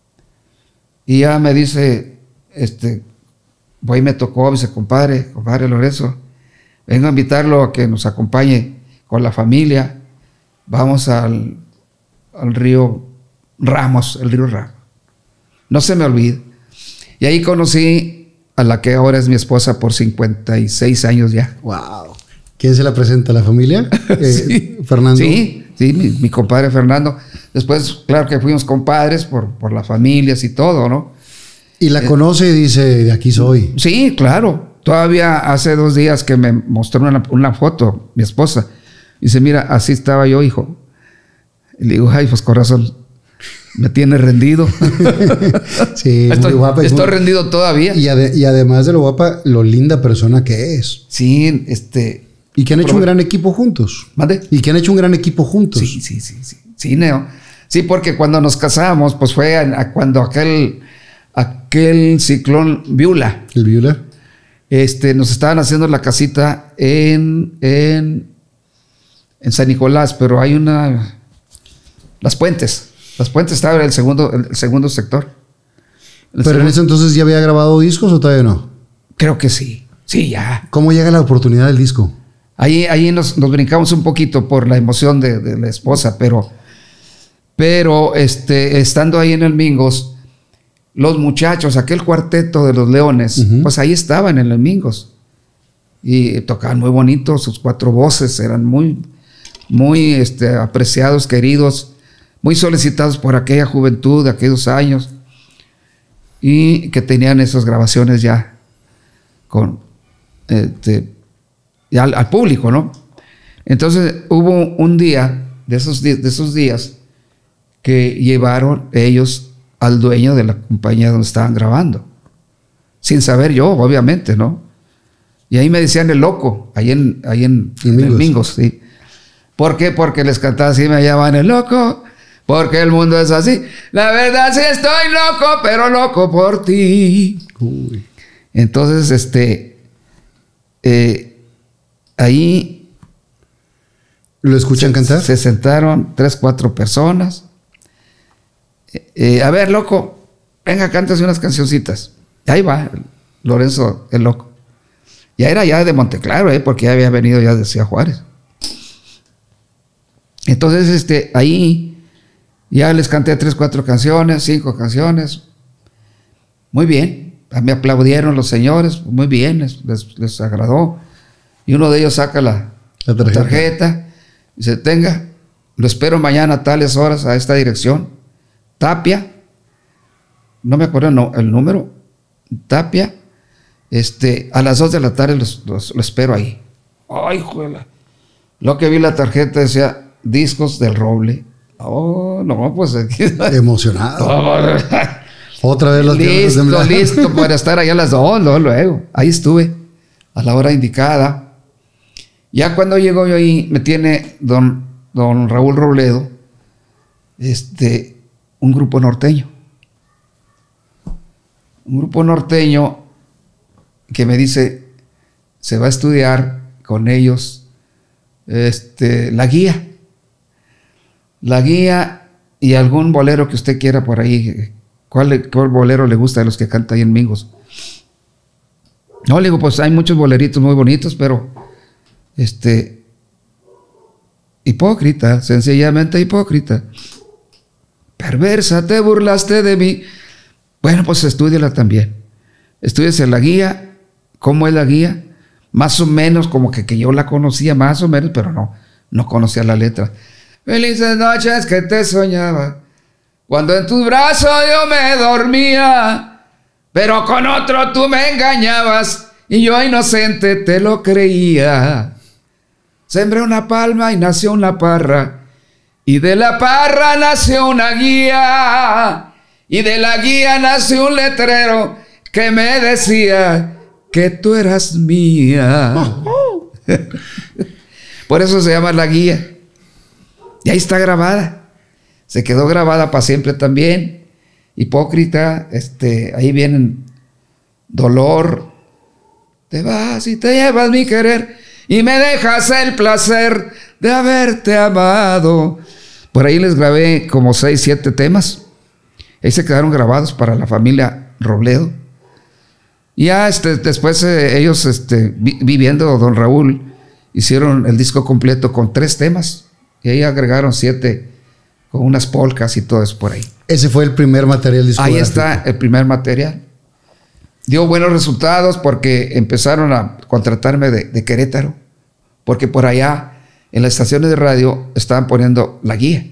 Y ya me dice, este, voy, me tocó, me dice, compadre, compadre Lorenzo, vengo a invitarlo a que nos acompañe con la familia. Vamos al, al río Ramos, el río Ramos. No se me olvide. Y ahí conocí a la que ahora es mi esposa por cincuenta y seis años ya. Wow. ¿Quién se la presenta? ¿La familia? Sí. Eh, Fernando. Sí, sí, mi, mi compadre Fernando. Después, claro que fuimos compadres por, por las familias y todo, ¿no? Y la eh, conoce y dice, de aquí soy. Sí, claro. Todavía hace dos días que me mostró una, una foto, mi esposa. Dice, mira, así estaba yo, hijo. Y le digo, ay, pues corazón, me tiene rendido. Sí, estoy, muy guapa. Estoy muy... rendido todavía. Y, ade y además de lo guapa, lo linda persona que es. Sí, este... Y que han hecho un gran equipo juntos. ¿Mande? Y que han hecho un gran equipo juntos. Sí, sí, sí, sí. Sí, Neo. Sí, porque cuando nos casamos, pues fue a, a cuando aquel, aquel ciclón Viula. El Viula. Este, nos estaban haciendo la casita en, en, en San Nicolás, pero hay una... Las Puentes. Las Puentes estaban en el segundo, el segundo sector. El ¿Pero segundo... en ese entonces ya había grabado discos o todavía no? Creo que sí. Sí, ya. ¿Cómo llega la oportunidad del disco? Ahí, ahí nos, nos brincamos un poquito por la emoción de, de la esposa, pero, pero este, estando ahí en el Mingos, los muchachos, aquel cuarteto de los Leones, uh-huh. pues ahí estaban en el Mingos. y tocaban muy bonito, sus cuatro voces eran muy, muy este, apreciados, queridos, muy solicitados por aquella juventud de aquellos años, y que tenían esas grabaciones ya con este, ya al, al público, ¿no? Entonces hubo un día de esos, de esos días que llevaron ellos al dueño de la compañía donde estaban grabando, sin saber yo, obviamente, ¿no? Y ahí me decían el loco, ahí en, ahí en, en el Mingos, sí. ¿Por qué? Porque les cantaba así, me llaman el loco, porque el mundo es así. La verdad sí estoy loco, pero loco por ti. Uy. Entonces, este, eh, ahí... ¿Lo escuchan se, cantar? Se sentaron tres, cuatro personas. Eh, eh, a ver, loco, venga, cántase unas cancioncitas. Y ahí va, Lorenzo, el loco. Ya era ya de Monteclaro, eh, porque ya había venido ya de Ciudad Juárez. Entonces, este, ahí ya les canté tres, cuatro canciones, cinco canciones. Muy bien. Me aplaudieron los señores, muy bien, les, les, les agradó. Y uno de ellos saca la, la tarjeta. tarjeta y dice, tenga, lo espero mañana a tales horas a esta dirección. Tapia, no me acuerdo no, el número, Tapia, este, a las dos de la tarde los, los, lo espero ahí. Ay, juela. Lo que vi la tarjeta decía, Discos del Roble. Oh, no, pues aquí. Emocionado. Oh, Otra vez los listo, listo, para estar allá a las dos, luego, luego. Ahí estuve, a la hora indicada. Ya cuando llego yo ahí, me tiene don, don Raúl Robledo, este, un grupo norteño. Un grupo norteño que me dice, se va a estudiar con ellos este, la guía. La guía y algún bolero que usted quiera por ahí. ¿Cuál, cuál bolero le gusta de los que canta ahí en Mingos? No, le digo, pues hay muchos boleritos muy bonitos, pero este, hipócrita, sencillamente hipócrita. Perversa, te burlaste de mí. Bueno, pues estúdiala también. Estúdiese la guía. ¿Cómo es la guía? Más o menos como que, que yo la conocía, más o menos, pero no, no conocía la letra. Felices noches que te soñaba, cuando en tus brazos yo me dormía, pero con otro tú me engañabas y yo inocente te lo creía. Sembré una palma y nació una parra, y de la parra nació una guía, y de la guía nació un letrero que me decía que tú eras mía. Oh. Por eso se llama La Guía. Y ahí está grabada. Se quedó grabada para siempre también. Hipócrita, este, ahí vienen Dolor. Te vas y te llevas mi querer y me dejas el placer de haberte amado. Por ahí les grabé como seis, siete temas. Ahí se quedaron grabados para la familia Robledo. Y ya este, después eh, ellos, este, vi, viviendo don Raúl, hicieron el disco completo con tres temas. Y ahí agregaron siete con unas polcas y todo eso por ahí. Ese fue el primer material discográfico. Ahí está el primer material. Dio buenos resultados porque empezaron a contratarme de, de Querétaro. Porque por allá, en las estaciones de radio, estaban poniendo La Guía.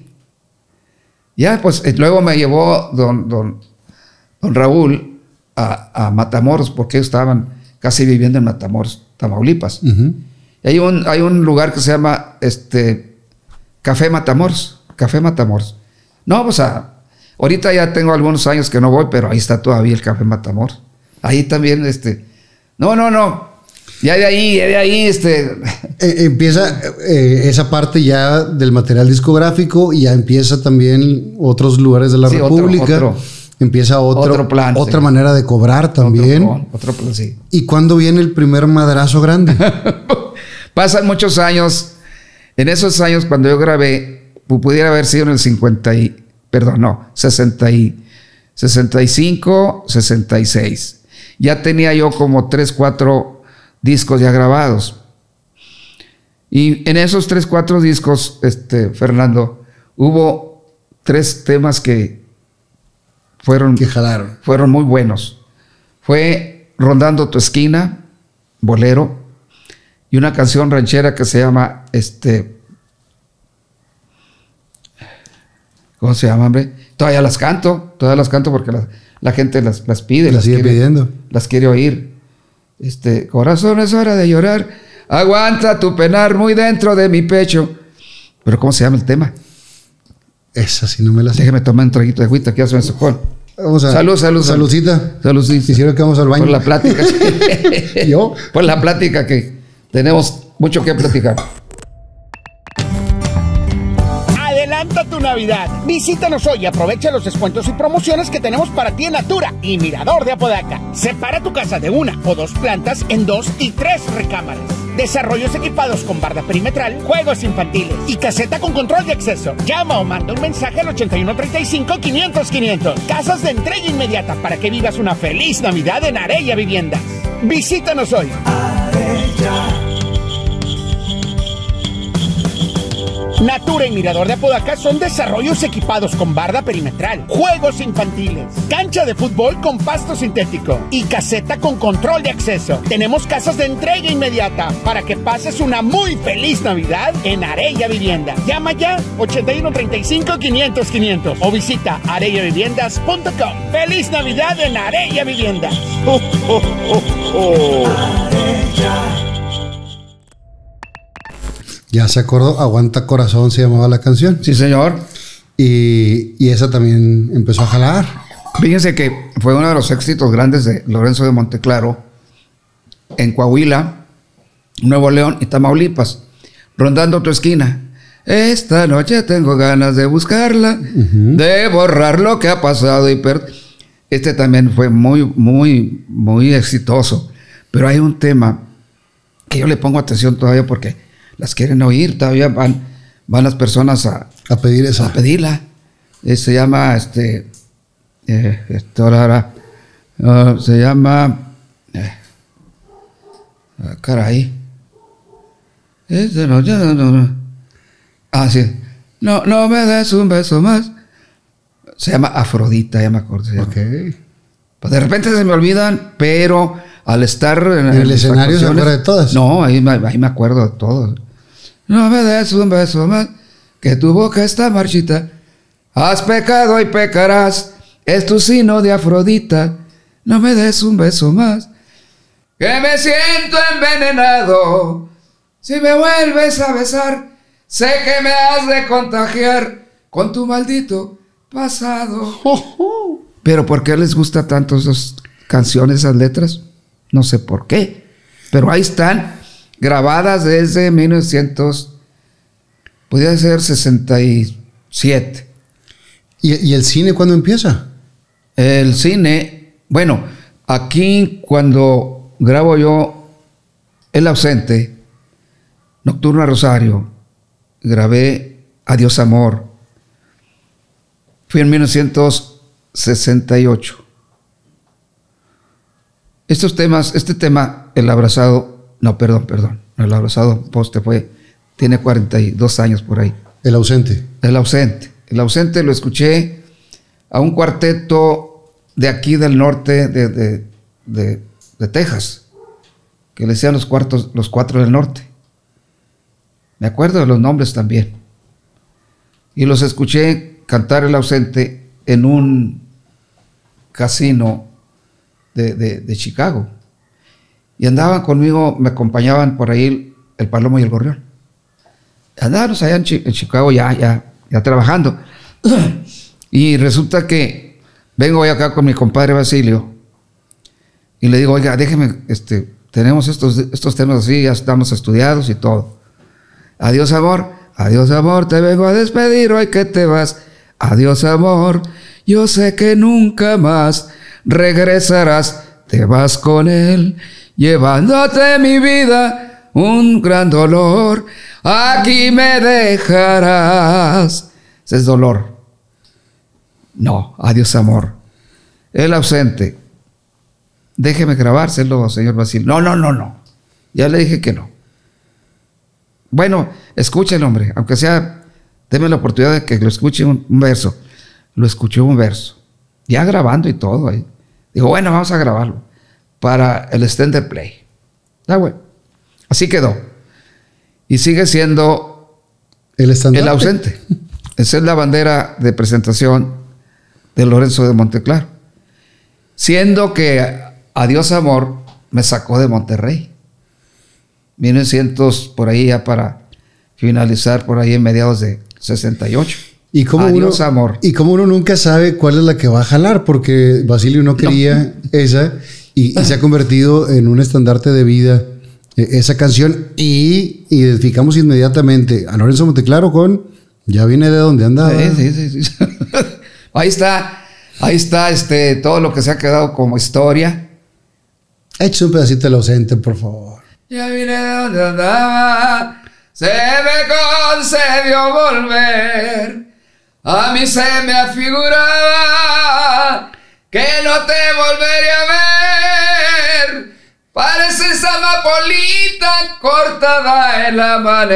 Ya, pues luego me llevó don, don, don Raúl a, a Matamoros, porque ellos estaban casi viviendo en Matamoros, Tamaulipas. Uh-huh. Y hay un, hay un lugar que se llama este, Café Matamoros. Café Matamoros. No, pues a, ahorita ya tengo algunos años que no voy, pero ahí está todavía el Café Matamoros. Ahí también, este... No, no, no. Ya de ahí, ya de ahí, este... Eh, empieza eh, esa parte ya del material discográfico y ya empieza también otros lugares de la sí, República. Otro, otro, empieza otro, otro plan, otra sí. manera de cobrar también. Otro, otro plan, sí. ¿Y cuándo viene el primer madrazo grande? Pasan muchos años. En esos años, cuando yo grabé, pudiera haber sido en el cincuenta y... Perdón, no, sesenta y, sesenta y cinco, sesenta y seis. Ya tenía yo como tres, cuatro discos ya grabados. Y en esos tres, cuatro discos, este, Fernando, hubo tres temas que fueron, que jalaron. fueron muy buenos. Fue Rondando tu esquina, bolero. y una canción ranchera que se llama, este, ¿cómo se llama, hombre? Todavía las canto, todavía las canto porque la, la gente las, las pide. Las las sigue quiere, pidiendo. Las quiere oír. Este, corazón, es hora de llorar, aguanta tu penar muy dentro de mi pecho. Pero ¿cómo se llama el tema? Esa sí no me la sé. Déjeme tomar un traguito de agüita que ya se me sacó. Vamos a, salud, salud. Saludcita. Saludcita. Quisiera que vamos al baño. Por la plática. ¿Yo? Por la plática que tenemos mucho que platicar. Adelanta tu Navidad. Visítanos hoy y aprovecha los descuentos y promociones que tenemos para ti en Natura y Mirador de Apodaca. Separa tu casa de una o dos plantas en dos y tres recámaras. Desarrollos equipados con barda perimetral, juegos infantiles y caseta con control de acceso. Llama o manda un mensaje al ochenta y uno treinta y cinco quinientos quinientos. Casas de entrega inmediata para que vivas una feliz Navidad en Arella Viviendas. Visítanos hoy. Arella. Natura y Mirador de Apodaca son desarrollos equipados con barda perimetral, juegos infantiles, cancha de fútbol con pasto sintético y caseta con control de acceso. Tenemos casas de entrega inmediata para que pases una muy feliz Navidad en Arella Vivienda. Llama ya ochenta y uno treinta y cinco quinientos quinientos o visita arella viviendas punto com. ¡Feliz Navidad en Arella Viviendas! ¡Oh, oh, oh, oh! Arella. Ya se acordó, Aguanta Corazón se llamaba la canción. Sí, señor. Y, y esa también empezó a jalar. Fíjense que fue uno de los éxitos grandes de Lorenzo de Monteclaro en Coahuila, Nuevo León y Tamaulipas, rondando tu esquina. Esta noche tengo ganas de buscarla, uh-huh. de borrar lo que ha pasado y per... Este también fue muy, muy, muy exitoso. Pero hay un tema que yo le pongo atención todavía porque las quieren oír, todavía van, van las personas a, a pedir esa. A pedirla. Eh, se llama, este, eh, esto ahora, uh, se llama, eh, ah, caray. Este no, ya no, no, no. Ah, sí. No, no me des un beso más. Se llama Afrodita, ya me acuerdo. Ok. Pues de repente se me olvidan, pero al estar en, en el escenario se acuerda de todas. No, ahí, ahí me acuerdo de todo. No me des un beso más, que tu boca está marchita. Has pecado y pecarás, es tu sino de Afrodita. No me des un beso más, que me siento envenenado. Si me vuelves a besar, sé que me has de contagiar con tu maldito pasado. Pero ¿por qué les gusta tanto esas canciones, esas letras? No sé por qué, pero ahí están, grabadas desde mil novecientos, podría ser sesenta y siete. ¿Y, y el cine cuándo empieza? El cine, bueno, aquí cuando grabo yo El Ausente, Nocturno a Rosario, grabé Adiós Amor, fui en mil novecientos sesenta y ocho. Estos temas, este tema, El Abrazado, no, perdón, perdón, El Abrazado Poste fue, tiene cuarenta y dos años por ahí. El Ausente. El Ausente. El Ausente lo escuché a un cuarteto de aquí del norte de, de, de, de Texas, que le decían los, cuartos, los Cuatro del Norte. Me acuerdo de los nombres también. Y los escuché cantar El Ausente en un casino De, de, de Chicago, y andaban conmigo, me acompañaban por ahí el Palomo y el Gorrión. Andábamos allá en, Chi en Chicago ya, ya, ya trabajando, y resulta que vengo hoy acá con mi compadre Basilio y le digo, oiga, déjeme, este, tenemos estos, estos temas así, ya estamos estudiados y todo. Adiós amor, adiós amor, te vengo a despedir hoy que te vas. Adiós amor, yo sé que nunca más regresarás, te vas con él, llevándote mi vida un gran dolor, aquí me dejarás. Ese es dolor. No, adiós amor. El Ausente, déjeme grabárselo, señor Basilio. No, no, no, no, ya le dije que no. Bueno, escúchelo, hombre, aunque sea, déme la oportunidad de que lo escuche un, un verso. Lo escuché un verso, ya grabando y todo ahí. Digo, bueno, vamos a grabarlo para el extended play. Está bueno. Así quedó. Y sigue siendo el, el ausente. Esa es la bandera de presentación de Lorenzo de Monteclaro. Siendo que Adiós Amor me sacó de Monterrey. mil novecientos, por ahí ya para finalizar, por ahí en mediados de sesenta y ocho. Y como Adiós uno, Amor. Y como uno nunca sabe cuál es la que va a jalar, porque Basilio no quería no. esa y, y se ha convertido en un estandarte de vida eh, esa canción, y identificamos inmediatamente a Lorenzo Monteclaro con Ya vine de donde andaba. Sí, sí, sí, sí. Ahí está, ahí está este, todo lo que se ha quedado como historia. Échate un pedacito del ausente, por favor. Ya vine de donde andaba, se me concedió volver. A mí se me afiguraba que no te volvería a ver. Pareces amapolita cortada el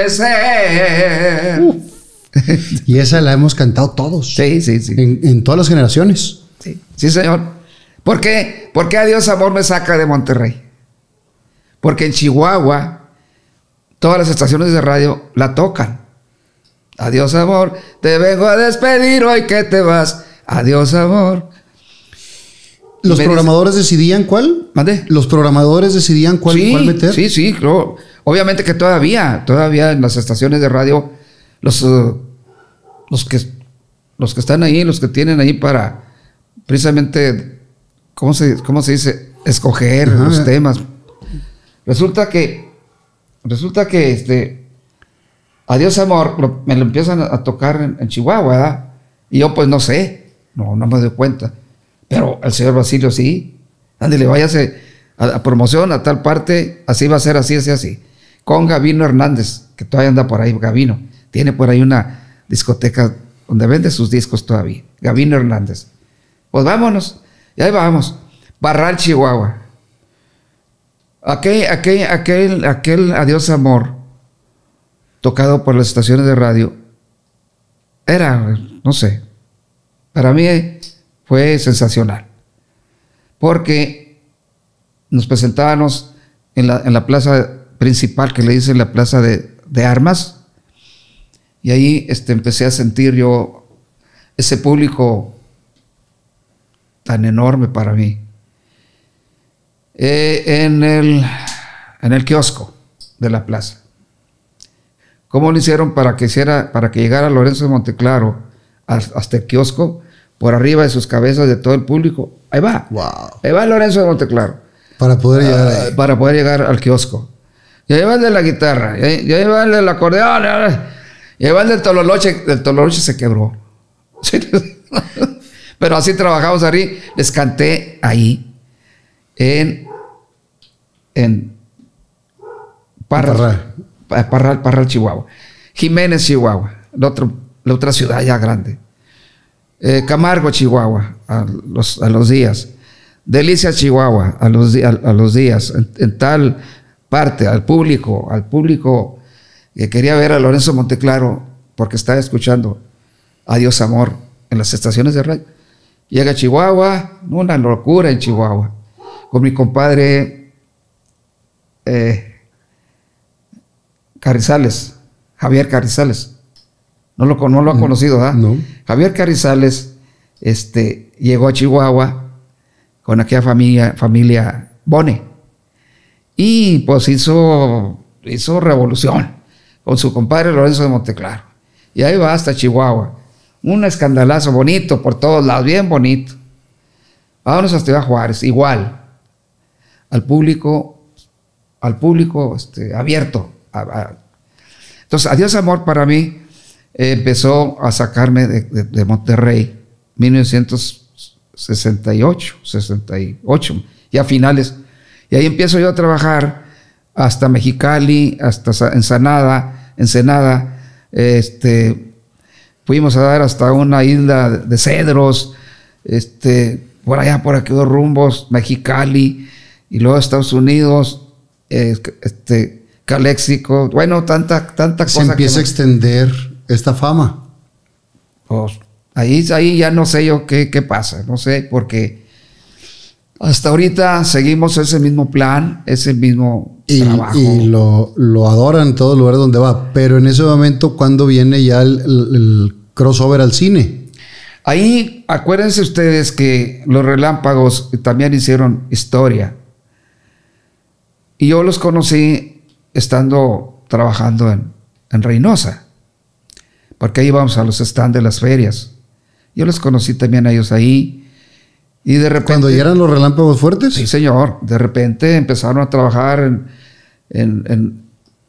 amanecer. Uh. Y esa la hemos cantado todos. Sí, sí, sí. En, en todas las generaciones. Sí, sí, señor. ¿Por qué? ¿Por qué Adiós Amor me saca de Monterrey? Porque en Chihuahua todas las estaciones de radio la tocan. Adiós amor, te vengo a despedir hoy que te vas. Adiós amor. ¿Los programadores dice, decidían cuál? ¿Mande? ¿Los programadores decidían cuál, sí, cuál meter? Sí, sí, claro. Obviamente que todavía, todavía en las estaciones de radio, los, uh, los, que, los que están ahí, los que tienen ahí para precisamente, ¿cómo se, cómo se dice? Escoger Ajá. los temas. Resulta que, resulta que este, Adiós Amor lo, me lo empiezan a tocar en, en Chihuahua, ¿verdad? Y yo pues no sé, no, no me doy cuenta. Pero el señor Basilio sí, ándale, váyase a, a promoción a tal parte, así va a ser, así, así, así. Con Gavino Hernández, que todavía anda por ahí, Gavino. Tiene por ahí una discoteca donde vende sus discos todavía. Gavino Hernández. Pues vámonos, y ahí vamos. Parral, Chihuahua. Aquel, aquel, aquel, aquel Adiós Amor, tocado por las estaciones de radio, era, no sé, para mí fue sensacional. Porque nos presentábamos en la, en la plaza principal, que le dicen la plaza de, de armas, y ahí este, empecé a sentir yo ese público tan enorme para mí. Eh, en, el, en el kiosco de la plaza. ¿Cómo lo hicieron para que, hiciera, para que llegara Lorenzo de Monteclaro hasta el kiosco? Por arriba de sus cabezas de todo el público. Ahí va. Wow. Ahí va Lorenzo de Monteclaro. Para poder llegar ahí. Uh, para poder llegar al kiosco. Y ahí va el de la guitarra. Y ahí, y ahí va el del acordeón. Y ahí va el del tololoche. El tololoche se quebró. Pero así trabajamos ahí. Les canté ahí. En... En Parral, Parral, Parral, Parral, Chihuahua. Jiménez, Chihuahua, la, otro, la otra ciudad ya grande. Eh, Camargo, Chihuahua, a los, a los días. Delicias, Chihuahua, a los, a, a los días. En, en tal parte, al público, al público que quería ver a Lorenzo Monteclaro porque estaba escuchando Adiós Amor en las estaciones de radio. Llega a Chihuahua, una locura en Chihuahua. Con mi compadre Eh, Carrizales, Javier Carrizales. No lo, no lo ha conocido, ¿verdad? No. Javier Carrizales este, llegó a Chihuahua con aquella familia, familia Bone. Y pues hizo, hizo revolución con su compadre Lorenzo de Monteclaro. Y ahí va hasta Chihuahua. Un escandalazo bonito por todos lados, bien bonito. Vámonos hasta Ciudad Juárez, igual. Al público... al público este, abierto. A, a. Entonces, Adiós Amor para mí eh, empezó a sacarme de, de, de Monterrey, mil novecientos sesenta y ocho, sesenta y ocho, ya finales. Y ahí empiezo yo a trabajar hasta Mexicali, hasta Ensenada, Ensenada. Este, fuimos a dar hasta una isla de cedros, este, por allá, por aquellos rumbos, Mexicali, y luego Estados Unidos. Este, Caléxico, bueno, tanta, tanta cosa. Se empieza que a extender esta fama. Pues ahí, ahí ya no sé yo qué, qué pasa, no sé, porque Hasta ahorita seguimos ese mismo plan, ese mismo Y, trabajo. y lo, lo adoran en todos los lugares donde va. Pero en ese momento, ¿cuándo viene ya el, el- el crossover al cine? Ahí, acuérdense ustedes que los Relámpagos también hicieron historia. Y yo los conocí estando trabajando en, en Reynosa. Porque ahí íbamos a los stands de las ferias. Yo los conocí también a ellos ahí. Y de repente... Cuando ya eran los relámpagos fuertes. Sí, señor. De repente empezaron a trabajar en... en, en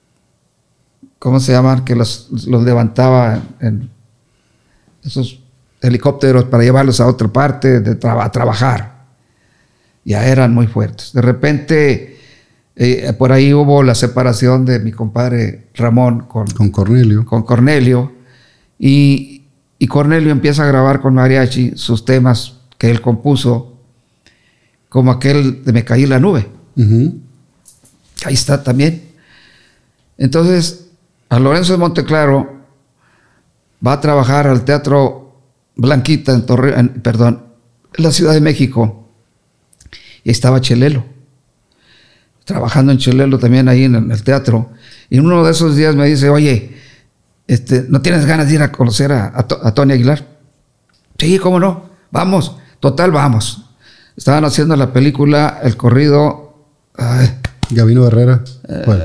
¿cómo se llaman? Que los, los levantaba en esos helicópteros para llevarlos a otra parte de tra- a trabajar. Ya eran muy fuertes. De repente, eh, por ahí hubo la separación de mi compadre Ramón con, Con Cornelio. con Cornelio. Y, y Cornelio empieza a grabar con mariachi sus temas que él compuso, como aquel de Me caí en la nube. Ujú. Ahí está también. Entonces, a Lorenzo de Monteclaro va a trabajar al Teatro Blanquita en Torre, en- perdón, en la Ciudad de México. Y estaba Chelelo, trabajando en Chelelo también ahí en el, en el teatro. Y en uno de esos días me dice, oye, este, ¿no tienes ganas de ir a conocer a, a, To- a Tony Aguilar? Sí, cómo no, vamos, total, vamos. Estaban haciendo la película, el corrido. Ay, Gabino Herrera. ¿Cuál?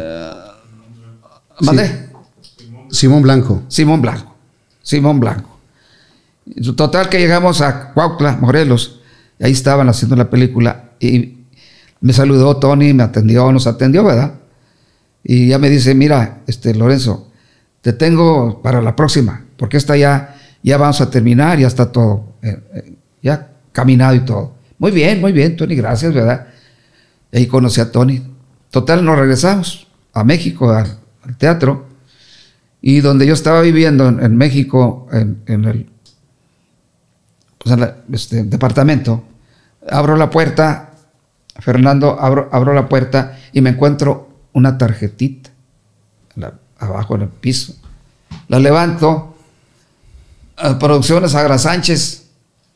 ¿mandé? Simón Blanco. Simón Blanco. Simón Blanco. Total que llegamos a Cuautla, Morelos, y ahí estaban haciendo la película y me saludó Tony, me atendió, nos atendió, ¿verdad? Y ya me dice, mira, este Lorenzo, te tengo para la próxima, porque esta ya, ya vamos a terminar, ya está todo, eh, eh, ya caminado y todo. Muy bien, muy bien, Tony, gracias, ¿verdad? Y ahí conocí a Tony. Total, nos regresamos a México, al, al teatro. Y donde yo estaba viviendo en, en México, en, en el pues en la- este, departamento, abro la puerta, Fernando, abro, abro la puerta y me encuentro una tarjetita en la- abajo en el piso. La levanto, a Producciones Agra Sánchez,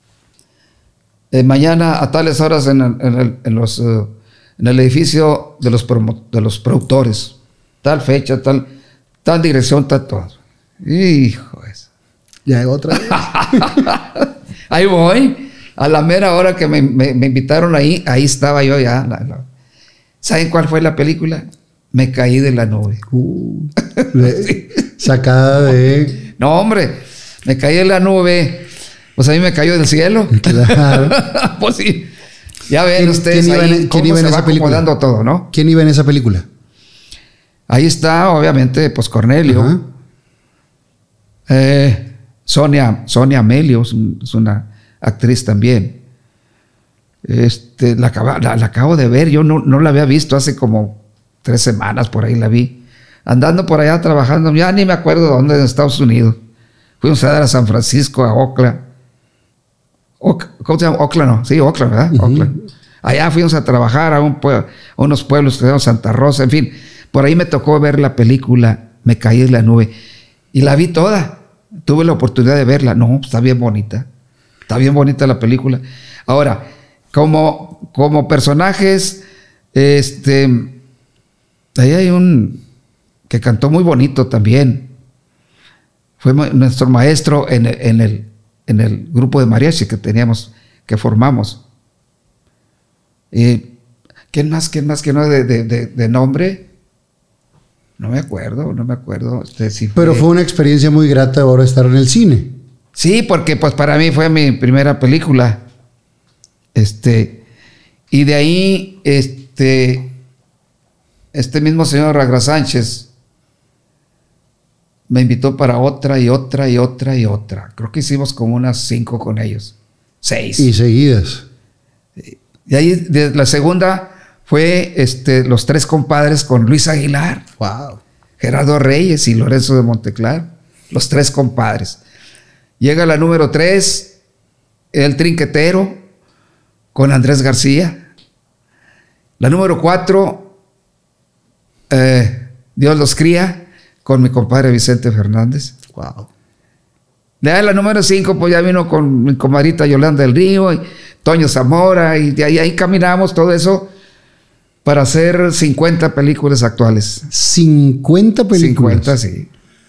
eh, mañana a tales horas en el, en el- en los, eh, en el edificio de los, promo- de los productores, tal fecha, tal, tal dirección, tal todo. Hijo de eso. Ya otra vez. Ahí voy, a la mera hora que me, me- me invitaron ahí, ahí estaba yo ya. la- la- ¿Saben cuál fue la película? Me caí de la nube. Uh, de- Sacada de. No, hombre, me caí de la nube. Pues a mí me cayó del cielo. Claro. Pues sí. Ya ven ¿Quién- ustedes quién iba ahí en- quién cómo iba en se esa va película? acomodando todo, ¿no? ¿Quién iba en esa película? Ahí está, obviamente, pues Cornelio. Ajá. Eh, Sonia, Sonia Amelio, es, un- es una actriz también. Este, la, acaba- la- la acabo de ver, yo no, no la había visto hace como tres semanas, por ahí la vi. Andando por allá trabajando, ya ni me acuerdo dónde, en Estados Unidos. Fuimos a dar a San Francisco, a Oakland. Oak- ¿Cómo se llama? Oakland, no. Sí, Oakland, ¿verdad? Ujú. Oakland. Allá fuimos a trabajar a, un pue- a unos pueblos que se llaman Santa Rosa, en fin. Por ahí me tocó ver la película Me caí de la nube. Y la vi toda. Tuve la oportunidad de verla. No, está bien bonita. Está bien bonita la película. Ahora, como, como personajes, este, ahí hay un que cantó muy bonito también. Fue ma- nuestro maestro en el, en el, en el grupo de mariachi que teníamos, que formamos. Eh, ¿Quién más? ¿Quién más que no de, de, de, de nombre? No me acuerdo, no me acuerdo. Este, si Pero fue una experiencia muy grata ahora estar en el cine. Sí, porque pues para mí fue mi primera película. Este, y de ahí, este, este mismo señor Agra Sánchez me invitó para otra y otra y otra y otra. Creo que hicimos como unas cinco con ellos. Seis. Y seguidas. Y ahí de la segunda fue este, Los Tres Compadres con Luis Aguilar, Wow. Gerardo Reyes y Lorenzo de Monteclaro. Los Tres Compadres. Llega la número tres, El Trinquetero, con Andrés García. La número cuatro, eh, Dios los cría, con mi compadre Vicente Fernández. Wow. De ahí la número cinco, pues ya vino con mi comadrita Yolanda del Río y Toño Zamora, y de ahí, ahí caminamos todo eso para hacer cincuenta películas actuales. cincuenta películas. cincuenta, sí.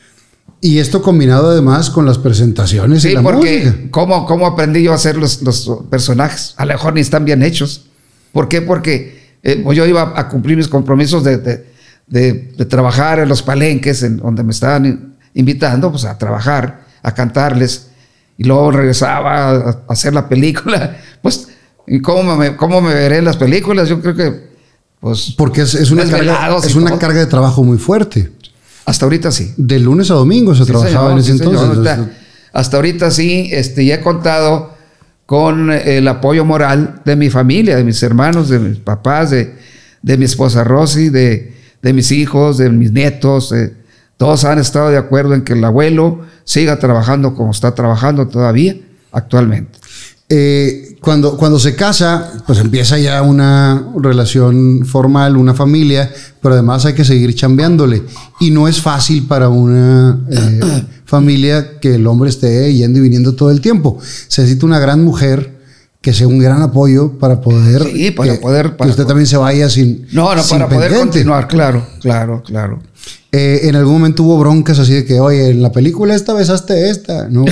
Y esto combinado además con las presentaciones Sí, y la porque música. ¿cómo, ¿cómo aprendí yo a hacer los, los personajes? A lo mejor ni están bien hechos. ¿Por qué? Porque eh, pues yo iba a cumplir mis compromisos de, de, de, de trabajar en los palenques, en donde me estaban invitando, pues a trabajar, a cantarles. Y luego regresaba a hacer la película. Pues, ¿y cómo me, cómo me veré en las películas? Yo creo que, pues... Porque es, es una, carga, es una carga de trabajo muy fuerte. Hasta ahorita sí. De lunes a domingo se Sí, trabajaba señor, en ese sí, entonces. señor. entonces Hasta, hasta ahorita sí, este, ya he contado con el apoyo moral de mi familia, de mis hermanos, de mis papás, de, de mi esposa Rosy, de, de mis hijos, de mis nietos. Eh, todos han estado de acuerdo en que el abuelo siga trabajando como está trabajando todavía actualmente. Eh, cuando, cuando se casa, pues empieza ya una relación formal, una familia, pero además hay que seguir chambeándole. Y no es fácil para una eh, familia que el hombre esté yendo y viniendo todo el tiempo. Se necesita una gran mujer que sea un gran apoyo para poder... Sí, para que, poder... Para que usted poder. también se vaya sin... No, no, sin para poder pendiente. continuar, claro, claro, claro. Eh, en algún momento hubo broncas así de que, oye, en la película esta besaste esta. No.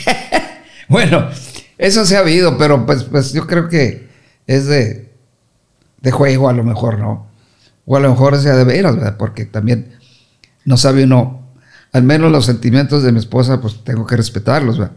Bueno, eso sí ha habido, pero pues, pues yo creo que es de, de juego a lo mejor, ¿no? O a lo mejor sea de veras, ¿verdad? Porque también no sabe uno, al menos los sentimientos de mi esposa, pues tengo que respetarlos, ¿verdad?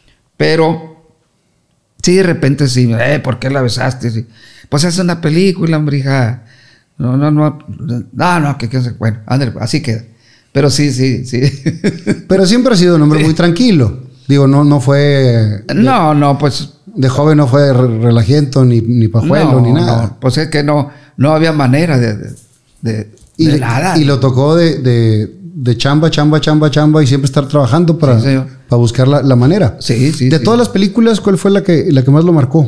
Pero sí, de repente sí, eh, ¿por qué la besaste? Sí. Pues es una película, hombre, hija. No, no, no, no, no, que, que bueno, ándale, así queda. Pero sí, sí, sí. Pero siempre ha sido un hombre muy tranquilo. Digo, no, no fue... De, no, no, pues... De joven no fue relajiento, ni, ni pajuelo, no, ni nada. No, pues es que no, no había manera de, de, de, y, de nada. Y lo tocó de, de, de chamba, chamba, chamba, chamba y siempre estar trabajando para, Sí, para buscar la, la manera. Sí, sí. De sí. todas las películas, ¿cuál fue la que, la que más lo marcó?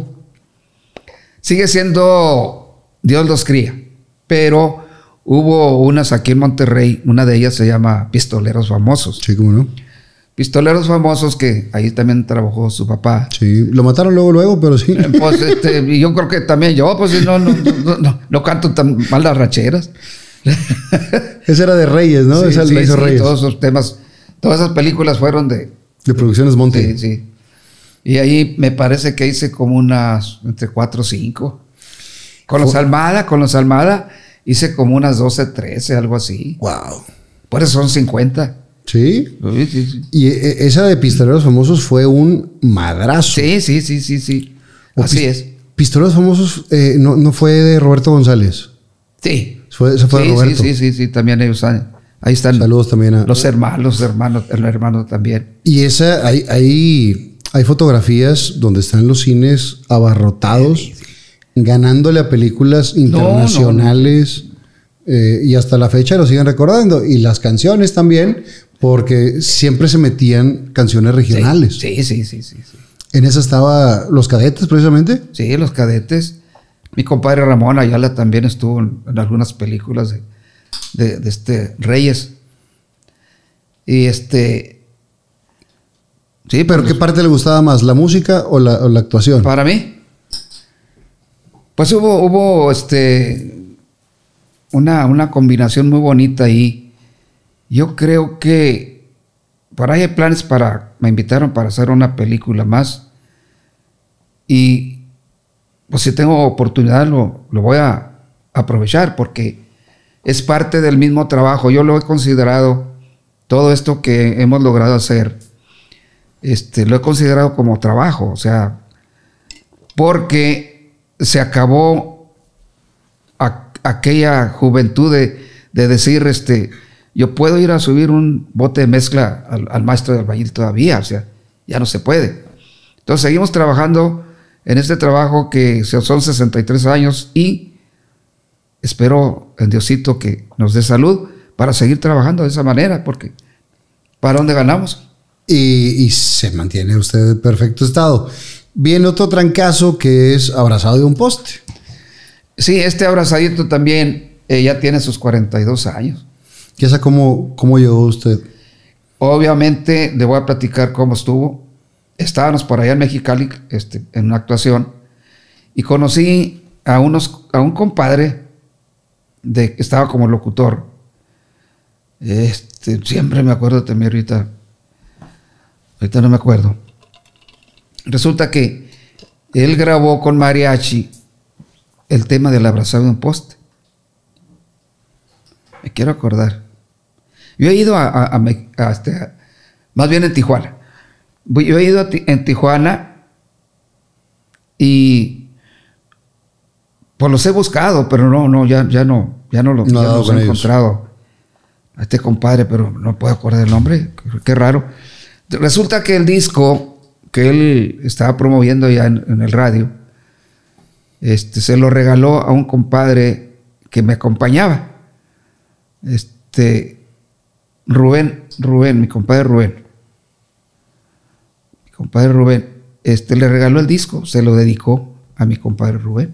Sigue siendo Dios los cría, pero hubo unas aquí en Monterrey, una de ellas se llama Pistoleros Famosos. Sí, cómo no. Pistoleros Famosos, que ahí también trabajó su papá. Sí, lo mataron luego, luego, pero sí. Pues este, y yo creo que también yo, pues no, no, no, no, no canto tan mal las rancheras. Esa era de Reyes, ¿no? Sí, Esa sí, la hizo sí, Reyes. todos esos temas, todas esas películas fueron de... De Producciones Monte. Sí, sí. Y ahí me parece que hice como unas entre cuatro o cinco. Con los Almada, con los Almada hice como unas doce, trece, algo así. Wow. Por eso son cincuenta. ¿Sí? Sí, sí, sí. Y eh, esa de Pistoleros Famosos fue un madrazo. Sí, sí, sí, sí, sí. O Así pis- es. Pistoleros Famosos eh, no, no fue de Roberto González. Sí. Fue, esa fue sí, de Roberto. sí, sí, sí, sí, también ellos están. Ahí están. Saludos también a... Los hermanos, los hermanos, el hermano también. Y esa, hay, hay, hay fotografías donde están los cines abarrotados, Sí, sí. ganándole a películas internacionales. No, no, no. Eh, y hasta la fecha lo siguen recordando. Y las canciones también, porque siempre se metían canciones regionales. Sí, sí, sí, sí, sí. En esa estaba Los Cadetes, precisamente. Sí, Los Cadetes. Mi compadre Ramón Ayala también estuvo en, en algunas películas de, de, de este Reyes. Y este. Sí, ¿Pero pues, qué parte le gustaba más, la música o la, o la actuación? para mí, pues hubo, hubo este. Una, una combinación muy bonita ahí. Yo creo que por ahí hay planes para. Me invitaron para hacer una película más. Y pues si tengo oportunidad lo, lo voy a aprovechar porque es parte del mismo trabajo. Yo lo he considerado, todo esto que hemos logrado hacer, este, lo he considerado como trabajo. O sea, porque se acabó a, aquella juventud de, de decir, este, yo puedo ir a subir un bote de mezcla al, al maestro de albañil todavía. O sea, ya no se puede. Entonces seguimos trabajando en este trabajo que son sesenta y tres años y espero en Diosito que nos dé salud para seguir trabajando de esa manera, porque ¿para dónde ganamos? Y, y se mantiene usted en perfecto estado. Viene otro trancazo que es abrazado de un poste. Sí, este abrazadito también eh, ya tiene sus cuarenta y dos años. ¿Y esa cómo, cómo llegó usted? Obviamente le voy a platicar cómo estuvo. Estábamos por allá en Mexicali este, en una actuación Y conocí a, unos, a un compadre de, que estaba como locutor. Este, siempre me acuerdo también ahorita. Ahorita no me acuerdo. Resulta que él grabó con mariachi el tema del abrazado de un poste. Me quiero acordar. Yo he ido a, a, a, a, este, a más bien en Tijuana. Yo he ido a, en Tijuana y pues los he buscado, pero no, no, ya, ya no, ya no, lo, no, ya no los he encontrado a este compadre, pero no puedo acordar el nombre. Qué raro. Resulta que el disco que él estaba promoviendo ya en, en el radio, este, se lo regaló a un compadre que me acompañaba. Este, Rubén, Rubén, mi compadre Rubén. Mi compadre Rubén, este, le regaló el disco, se lo dedicó a mi compadre Rubén.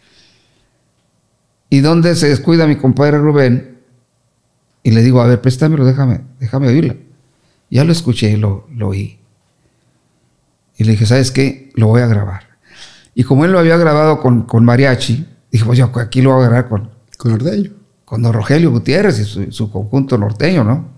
¿Y dónde se descuida mi compadre Rubén? Y le digo, a ver, préstamelo, déjame, déjame oírlo. Ya lo escuché, lo, lo oí. Y le dije, ¿sabes qué? Lo voy a grabar. Y como él lo había grabado con, con mariachi, dije, pues yo aquí lo voy a grabar con... Con norteño. Con don Rogelio Gutiérrez y su, su conjunto norteño, ¿no?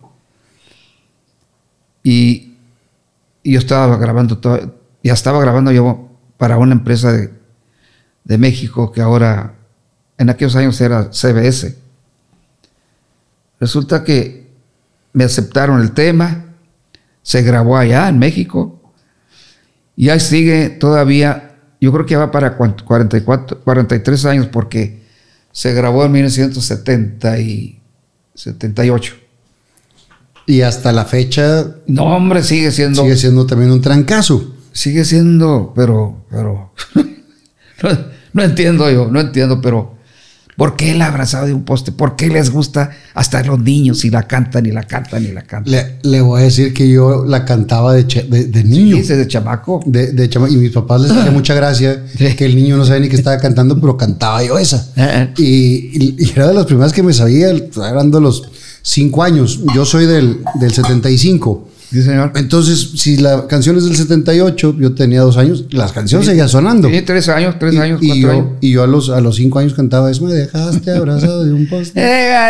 Y, y yo estaba grabando todo, ya estaba grabando yo para una empresa de, de México que ahora, en aquellos años era C B S. Resulta que me aceptaron el tema, se grabó allá en México y ahí sigue todavía, yo creo que va para cuarenta y cuatro, cuarenta y tres años porque se grabó en mil novecientos setenta y setenta y ocho. Y hasta la fecha... No, hombre, sigue siendo... Sigue siendo también un trancazo. Sigue siendo, pero... pero no, no entiendo yo, no entiendo, pero... ¿Por qué el abrazado de un poste? ¿Por qué les gusta hasta los niños y la cantan y la cantan y la cantan? Le, le voy a decir que yo la cantaba de, de, de niño. Sí, de chamaco. De, de chamaco. Y mis papás les hacía mucha gracia sí. que el niño no sabía ni que estaba cantando, pero cantaba yo esa. y, y, y era de las primeras que me sabía, eran de los cinco años. Yo soy del, del setenta y cinco. Sí, señor. Entonces, si la canción es del setenta y ocho, yo tenía dos años, las canciones sí. seguían sonando. Sí, tres años, tres y, años, y cuatro yo, años. Y yo a los, a los cinco años cantaba eso, me dejaste abrazado de un poste.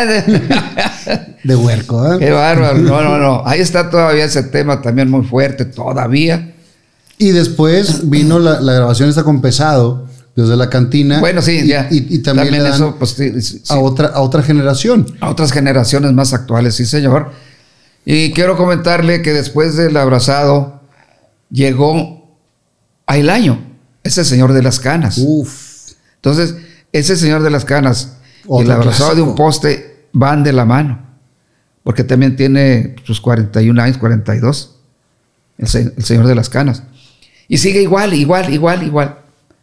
De huerco, ¿eh? Qué bárbaro. No, no, no. Ahí está todavía ese tema también muy fuerte, todavía. Y después vino la, la grabación esta con Pesado, desde la cantina. Bueno, sí, y, ya. Y, y también, también le dan eso, pues, sí, sí. A, otra, a otra generación. A otras generaciones más actuales, sí, señor. Y quiero comentarle que después del abrazado llegó a El Año, ese señor de las canas. Uf. Entonces, ese señor de las canas Otro y el abrazado clásico. de un poste van de la mano. Porque también tiene sus cuarenta y un años, cuarenta y dos. El, se, el señor de las canas. Y sigue igual, igual, igual, igual.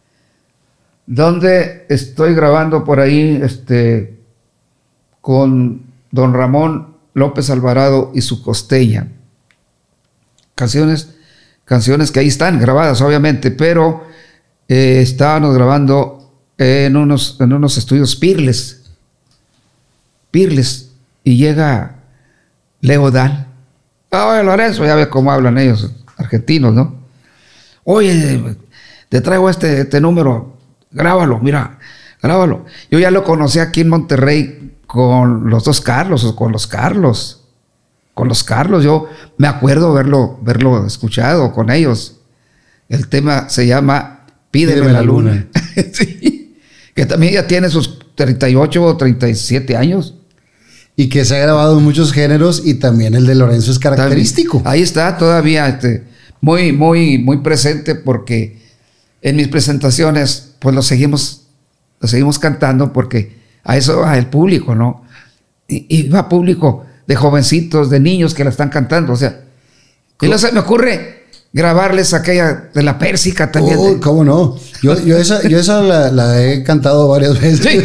Donde estoy grabando por ahí este, con don Ramón López Alvarado y su costeña. Canciones, canciones que ahí están grabadas, obviamente, pero eh, estábamos grabando en unos, en unos estudios Pirles. Pirles. Y llega Leo Dan. Oye, Lorenzo, ya ves cómo hablan ellos, argentinos, ¿no? Oye, te traigo este, este número, grábalo, mira, grábalo. Yo ya lo conocí aquí en Monterrey con los dos Carlos, o con los Carlos, con los Carlos, yo me acuerdo verlo, verlo escuchado con ellos. El tema se llama Pídeme, Pídeme la, la Luna, luna. Sí, que también ya tiene sus treinta y ocho o treinta y siete años. Y que se ha grabado en muchos géneros y también el de Lorenzo es característico. Ahí está todavía este, muy, muy, muy presente porque en mis presentaciones pues lo seguimos, lo seguimos cantando porque a eso va el público, ¿no? Y, y va público de jovencitos, de niños que la están cantando, o sea. Y luego se me ocurre grabarles aquella de la Pérsica también. Oh, de... ¿Cómo no? Yo, yo esa, yo esa la, la he cantado varias veces. Sí.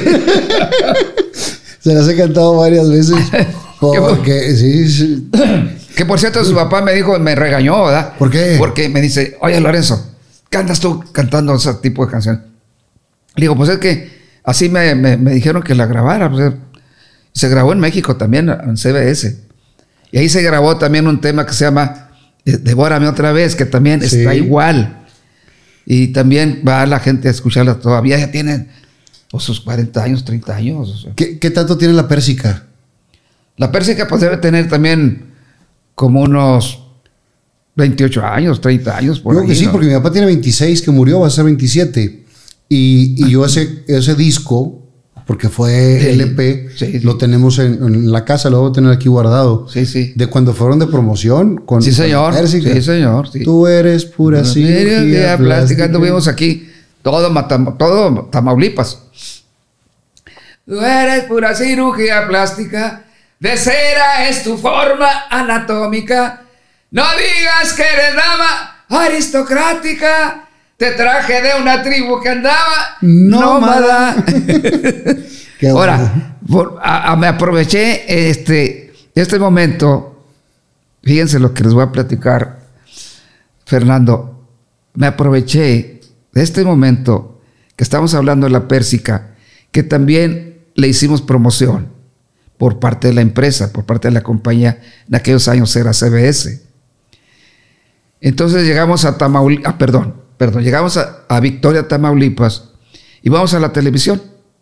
Se las he cantado varias veces. Porque, sí, sí. Que por cierto, su papá me dijo, me regañó, ¿verdad? ¿Por qué? Porque me dice, oye, Lorenzo, ¿qué andas tú cantando ese tipo de canciones? Le digo, pues es que así me, me, me dijeron que la grabara. Pues, se grabó en México también, en C B S. Y ahí se grabó también un tema que se llama Devórame otra vez, que también sí. está igual. Y también va la gente a escucharla todavía, ya tienen pues, sus cuarenta años, treinta años. O sea. ¿Qué, ¿Qué tanto tiene la Pérsica? La Pérsica pues debe tener también como unos veintiocho años, treinta años. Por Creo ahí, que sí, ¿no? porque mi papá tiene veintiséis, que murió, va a ser veintisiete. Y, y yo ese, ese disco, porque fue Sí, L P, sí, sí. lo tenemos en, en la casa, lo voy a tener aquí guardado. Sí, sí. De cuando fueron de promoción con, Sí, con señor. Pérsica. Sí, señor. Sí. Tú eres pura cirugía Cirugía plástica. plástica. Tuvimos aquí todo, Matam- todo Tamaulipas. Tú eres pura cirugía plástica. De cera es tu forma anatómica. No digas que eres dama aristocrática. Te traje de una tribu que andaba nómada. Qué bueno. Ahora, por- a- a- me aproveché este, este momento. Fíjense lo que les voy a platicar, Fernando. Me aproveché de este momento que estamos hablando de la Pérsica, que también le hicimos promoción por parte de la empresa, por parte de la compañía. En aquellos años era C B S. Entonces llegamos a Tamaulipas, ah, perdón, perdón, llegamos a, a Victoria, Tamaulipas, y vamos a la televisión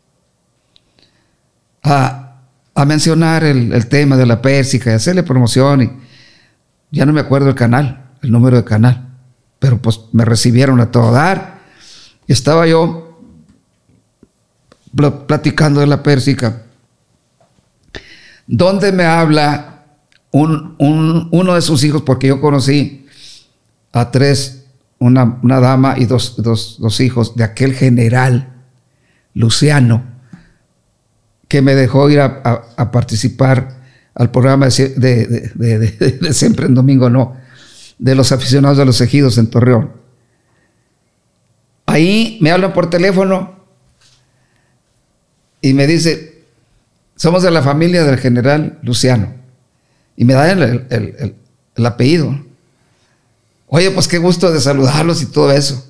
a, a mencionar el, el tema de la Pérsica y hacerle promoción. Y ya no me acuerdo el canal, el número de canal, pero pues me recibieron a todo dar. Y estaba yo pl- platicando de la Pérsica, donde me habla un, un, uno de sus hijos, porque yo conocí a tres, una, una dama y dos, dos, dos hijos de aquel general Luciano, que me dejó ir a, a, a participar al programa de, de, de, de, de Siempre en Domingo, no, de los aficionados de los Ejidos en Torreón. Ahí me hablan por teléfono y me dice: somos de la familia del general Luciano, y me dan el, el, el, el apellido. Oye, pues qué gusto de saludarlos y todo eso.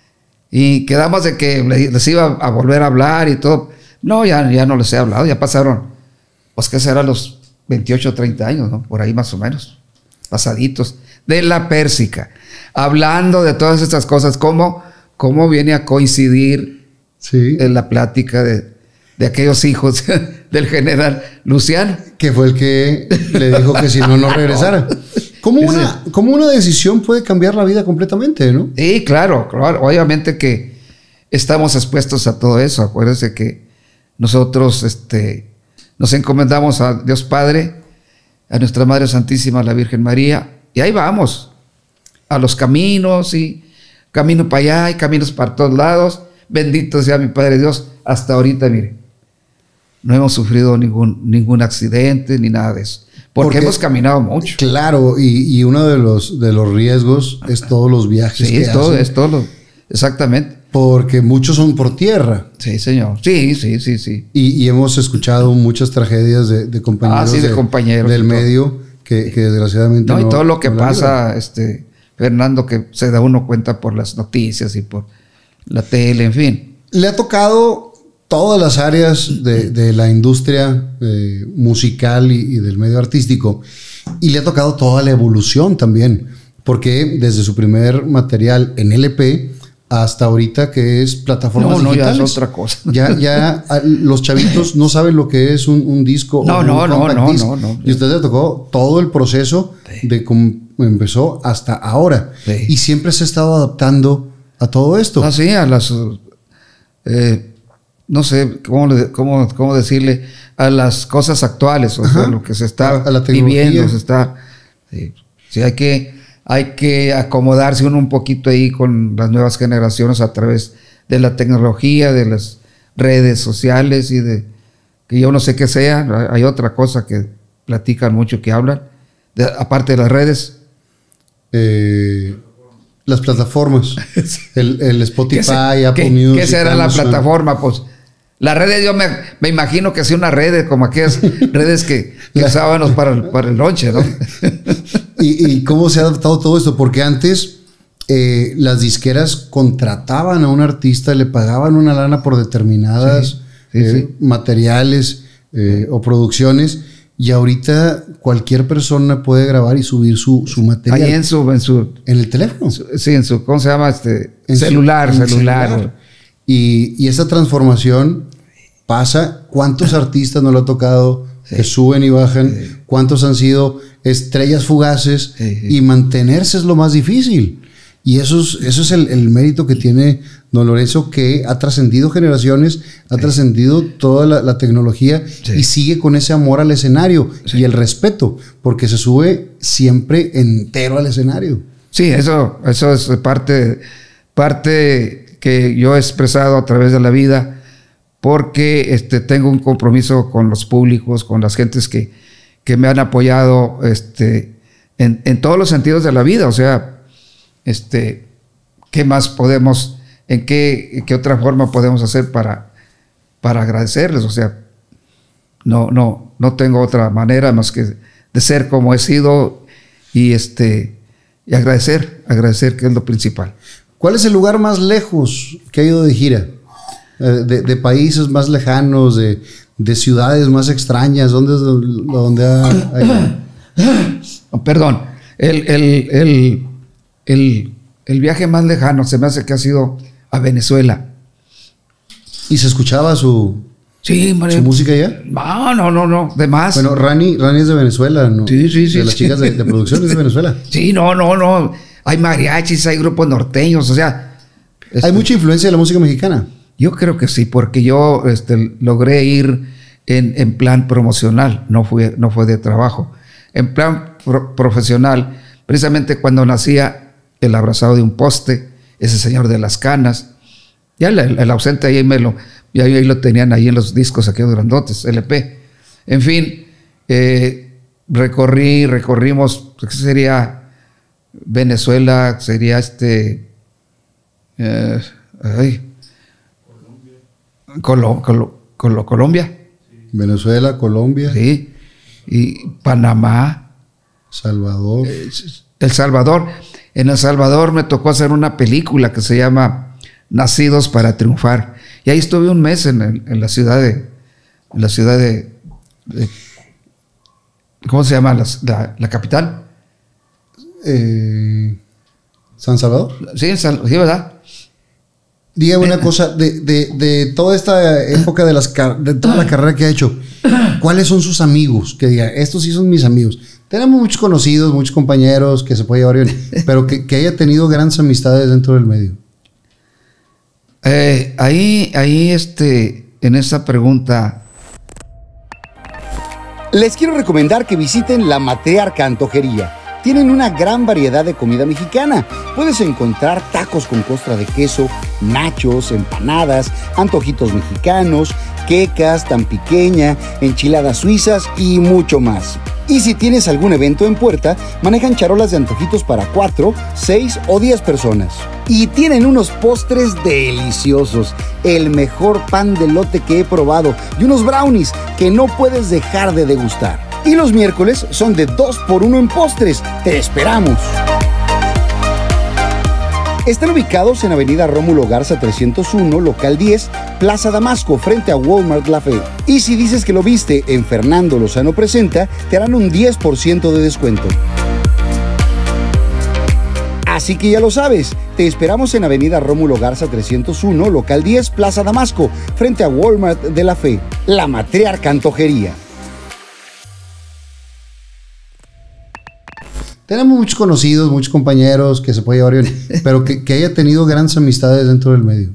Y quedamos de que les iba a volver a hablar y todo. No, ya, ya no les he hablado, ya pasaron, pues qué será, los veintiocho, treinta años, ¿no? Por ahí más o menos, pasaditos, de la Pérsica. Hablando de todas estas cosas, cómo, cómo viene a coincidir Sí. en la plática de, de aquellos hijos del general Luciano. Que fue el que le dijo que si no, no regresara. ¿Cómo una, ¿Cómo una decisión puede cambiar la vida completamente, no? Sí, claro, claro. Obviamente que estamos expuestos a todo eso. Acuérdense que nosotros este, nos encomendamos a Dios Padre, a nuestra Madre Santísima, la Virgen María, y ahí vamos, a los caminos, y camino para allá y caminos para todos lados. Bendito sea mi Padre Dios. Hasta ahorita, mire, no hemos sufrido ningún, ningún accidente ni nada de eso. Porque, porque hemos caminado mucho. Claro, y, y uno de los, de los riesgos es todos los viajes Sí, que es todo, hacen, es todo. Exactamente. porque muchos son por tierra. Sí, señor. Sí, sí, sí, sí. Y, y hemos escuchado muchas tragedias de, de compañeros, Ah, sí, de compañeros del y todo. medio que, que desgraciadamente No, no, y todo lo que no la pasa, libran. este, Fernando, que se da uno cuenta por las noticias y por la tele, en fin. Le ha tocado todas las áreas de, de la industria eh, musical y, y del medio artístico, y le ha tocado toda la evolución también, porque desde su primer material en L P hasta ahorita que es plataformas No, no, ya digitales. es otra cosa. Ya, ya a- los chavitos no saben lo que es un, un disco. No, o un no, no, compact no, disc. no, no. Y a usted le tocó todo el proceso Sí. de cómo empezó hasta ahora. Sí. Y siempre se ha estado adaptando a todo esto. Así, a las, eh, no sé cómo, le- cómo, cómo decirle, a las cosas actuales, o Ajá. sea, lo que se está A la tecnología. viviendo, se está, sí, sí, hay que, hay que acomodarse uno un poquito ahí con las nuevas generaciones a través de la tecnología, de las redes sociales y de, que yo no sé qué sea, hay otra cosa que platican mucho, que hablan, de- aparte de las redes. Eh, las plataformas. El, el Spotify, ¿Qué, se- Apple qué- Music. qué será la Amazon. plataforma? Pues las redes, yo me, me imagino que sea una red como aquellas redes que, que La- usábamos para el, para el lonche, ¿no? ¿Y, y cómo se ha adaptado todo esto? Porque antes eh, las disqueras contrataban a un artista, le pagaban una lana por determinadas Sí, sí, eh, sí. materiales eh, o producciones, Y ahorita cualquier persona puede grabar y subir su, su material. Ahí en su, en su... ¿En el teléfono? Su, sí, en su... ¿Cómo se llama? Este, en celular, su, en celular. celular. Y, y esa transformación pasa. ¿Cuántos artistas nos lo ha tocado sí. que suben y bajan? Sí. ¿Cuántos han sido estrellas fugaces? Sí, sí. Y mantenerse es lo más difícil. Y eso es, eso es el, el mérito que tiene don Lorenzo, que ha trascendido generaciones, ha sí. trascendido toda la, la tecnología sí. y sigue con ese amor al escenario sí. y el respeto, porque se sube siempre entero al escenario. Sí, eso, eso es parte, parte que yo he expresado a través de la vida, porque este, tengo un compromiso con los públicos, con las gentes que, que me han apoyado este, en, en todos los sentidos de la vida. O sea, Este, ¿qué más podemos, en qué, qué otra forma podemos hacer para, para agradecerles? O sea, no, no, no tengo otra manera más que de ser como he sido y, este, y agradecer, agradecer, que es lo principal. ¿Cuál es el lugar más lejos que ha ido de gira? De, de países más lejanos, de, de ciudades más extrañas, ¿dónde es donde ha, ha Perdón, el, el, el El, el viaje más lejano se me hace que ha sido a Venezuela. ¿Y se escuchaba su, sí, su música allá? No, no, no, no, de más. Bueno, Rani, Rani es de Venezuela, ¿no? Sí, sí, sí. De las sí. chicas de, de producción es de Venezuela. Sí, no, no, no. Hay mariachis, hay grupos norteños, o sea. Este, ¿hay mucha influencia de la música mexicana? Yo creo que sí, porque yo este, logré ir en, en plan promocional, no fue, no fue de trabajo. En plan pro, profesional, precisamente cuando nacía El abrazado de un poste, Ese señor de las canas, ya el, el ausente ahí me lo, ya ahí lo tenían ahí en los discos aquellos grandotes, L P. En fin, eh, recorrí, recorrimos, ¿qué sería? Venezuela, sería este, eh, ay, Colo, Colo, Colo, Colombia. Venezuela, Colombia. Sí, y Panamá. Salvador. Eh, El Salvador. En El Salvador me tocó hacer una película que se llama Nacidos para Triunfar. Y ahí estuve un mes en, el, en la ciudad de, en la ciudad de, de ¿cómo se llama? La, la, la capital. Eh, ¿San Salvador? Sí, sí, ¿verdad? Dígame una cosa, de, de, de toda esta época de, las, de toda la carrera que ha hecho, ¿cuáles son sus amigos? Que diga, estos sí son mis amigos. Tenemos muchos conocidos, muchos compañeros que se puede llevar bien, pero que, que haya tenido grandes amistades dentro del medio. Eh, ahí, ahí, este, en esa pregunta. Les quiero recomendar que visiten La Matriarca Antojería. Tienen una gran variedad de comida mexicana. Puedes encontrar tacos con costra de queso, nachos, empanadas, antojitos mexicanos, quecas, tan pequeña, enchiladas suizas y mucho más. Y si tienes algún evento en puerta, manejan charolas de antojitos para cuatro, seis o diez personas. Y tienen unos postres deliciosos, el mejor pan de elote que he probado y unos brownies que no puedes dejar de degustar. Y los miércoles son de dos por uno en postres. ¡Te esperamos! Están ubicados en Avenida Rómulo Garza trescientos uno, local diez, Plaza Damasco, frente a Walmart La Fe. Y si dices que lo viste en Fernando Lozano Presenta, te harán un diez por ciento de descuento. Así que ya lo sabes, te esperamos en Avenida Rómulo Garza trescientos uno, local diez, Plaza Damasco, frente a Walmart de La Fe. La Matriarca Antojería. Tenemos muchos conocidos, muchos compañeros que se puede llevar bien, pero que, que haya tenido grandes amistades dentro del medio.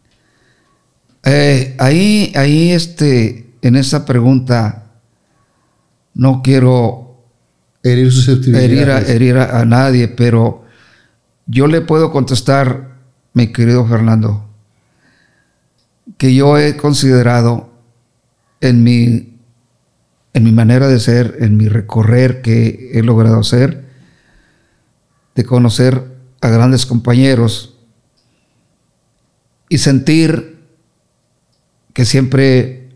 Eh, ahí, ahí, este, en esa pregunta, no quiero herir susceptibilidades. Herir, a, herir a, a nadie, pero yo le puedo contestar, mi querido Fernando, que yo he considerado en mi, en mi manera de ser, en mi recorrer que he logrado hacer, de conocer a grandes compañeros y sentir que siempre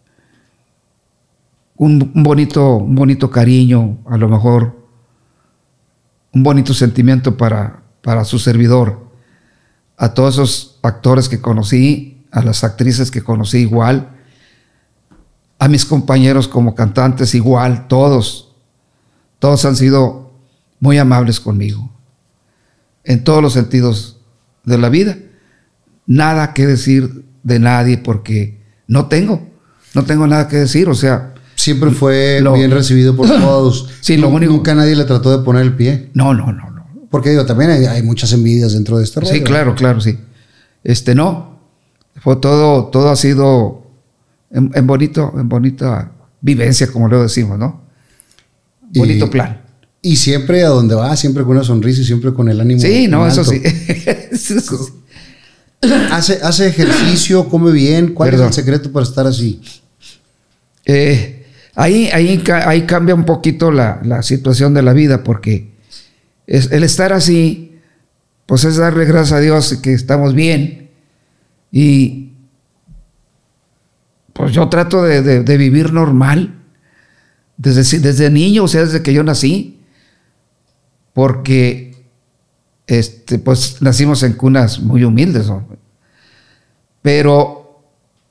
un, un bonito, un bonito cariño, a lo mejor un bonito sentimiento para, para su servidor, a todos esos actores que conocí, a las actrices que conocí igual, a mis compañeros como cantantes igual, todos, todos han sido muy amables conmigo, en todos los sentidos de la vida. Nada que decir de nadie porque no tengo, no tengo nada que decir, o sea. Siempre fue lo, bien recibido por todos. Sí, lo único. Nunca nadie le trató de poner el pie. No, no, no, no. Porque digo, también hay, hay muchas envidias dentro de este rollo. Sí, claro, claro, sí. Este, no. Fue todo, todo ha sido en, en bonito, en bonita vivencia, como lo decimos, ¿no? Bonito y, plan. Y siempre a donde va, siempre con una sonrisa y siempre con el ánimo. Sí, no, alto. eso sí. Eso sí. Hace, hace ejercicio, come bien. ¿Cuál Perdón. es el secreto para estar así? Eh, ahí, ahí, ahí cambia un poquito la, la situación de la vida, porque es, el estar así, pues es darle gracias a Dios que estamos bien. Y pues yo trato de, de, de vivir normal desde, desde niño, o sea, desde que yo nací, porque este, pues nacimos en cunas muy humildes, ¿no? Pero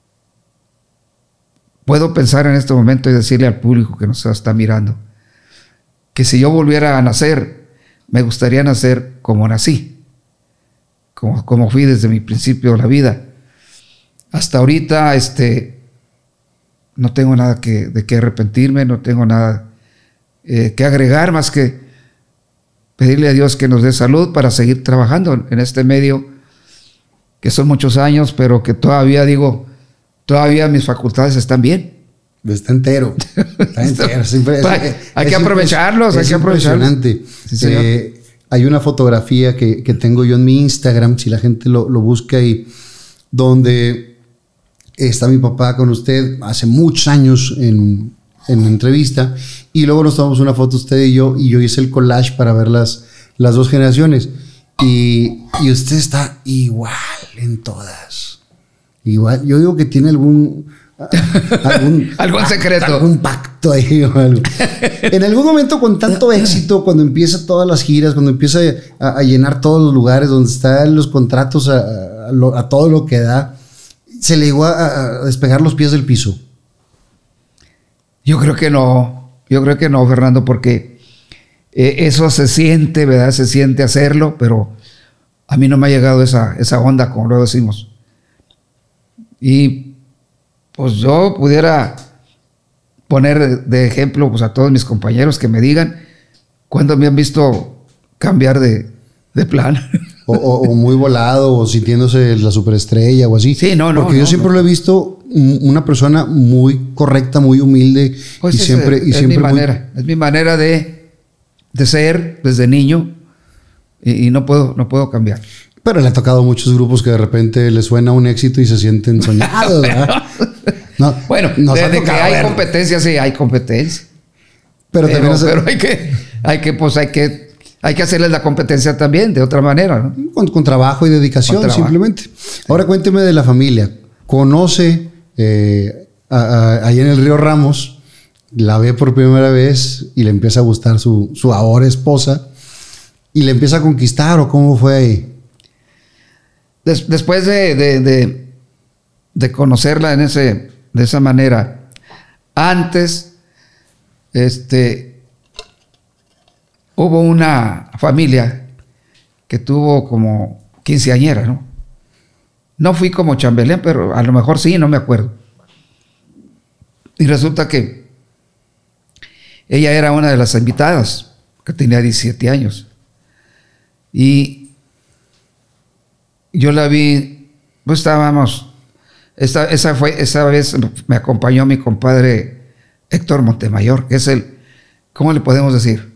puedo pensar en este momento y decirle al público que nos está mirando que si yo volviera a nacer, me gustaría nacer como nací, como, como fui desde mi principio de la vida. Hasta ahorita este, no tengo nada que, de qué arrepentirme, no tengo nada eh, que agregar más que pedirle a Dios que nos dé salud para seguir trabajando en este medio, que son muchos años, pero que todavía digo, todavía mis facultades están bien. Está entero. Está entero. Siempre, es, hay es, que aprovecharlos, es hay que aprovecharlos. Impresionante. Sí, eh, hay una fotografía que, que tengo yo en mi Instagram, si la gente lo, lo busca ahí, donde está mi papá con usted hace muchos años en, en entrevista, y luego nos tomamos una foto usted y yo, y yo hice el collage para ver las, las dos generaciones. Y, y usted está igual en todas. Igual. Yo digo que tiene algún... algún, algún secreto. Algún pacto ahí o algo. En algún momento con tanto éxito, cuando empieza todas las giras, cuando empieza a, a llenar todos los lugares, donde están los contratos a, a, lo, a todo lo que da, ¿se le llegó a, a despegar los pies del piso? Yo creo que no. Yo creo que no, Fernando, porque eh, eso se siente, ¿verdad? Se siente hacerlo, pero a mí no me ha llegado esa, esa onda, como lo decimos. Y pues yo pudiera poner de ejemplo pues, a todos mis compañeros que me digan cuándo me han visto cambiar de, de plan. O, o, o muy volado, o sintiéndose la superestrella o así. Sí, no, no. Porque yo no, siempre no. lo he visto una persona muy correcta, muy humilde. Pues y es, siempre, es, y es siempre mi muy... manera. Es mi manera de, de ser desde niño y, y no puedo, no puedo cambiar. Pero le ha tocado a muchos grupos que de repente les suena un éxito y se sienten soñados, ¿verdad? No, bueno, desde que hay verlo. competencia, sí, hay competencia. Pero, pero, también hace... pero hay que, hay que, pues hay que, hay que hacerles la competencia también, de otra manera, ¿no? Con, con trabajo y dedicación, trabajo. simplemente. Ahora cuénteme de la familia. Conoce eh, a, a, ahí en el Río Ramos, la ve por primera vez y le empieza a gustar su, su ahora esposa y le empieza a conquistar, ¿o cómo fue ahí? Des, después de, de, de, de conocerla en ese, de esa manera, antes, este, hubo una familia que tuvo como quinceañera, ¿no? No fui como chambelán, pero a lo mejor sí, no me acuerdo. Y resulta que ella era una de las invitadas, que tenía diecisiete años. Y yo la vi, pues estábamos, esa, esa, fue, esa vez me acompañó mi compadre Héctor Montemayor, que es el, ¿cómo le podemos decir?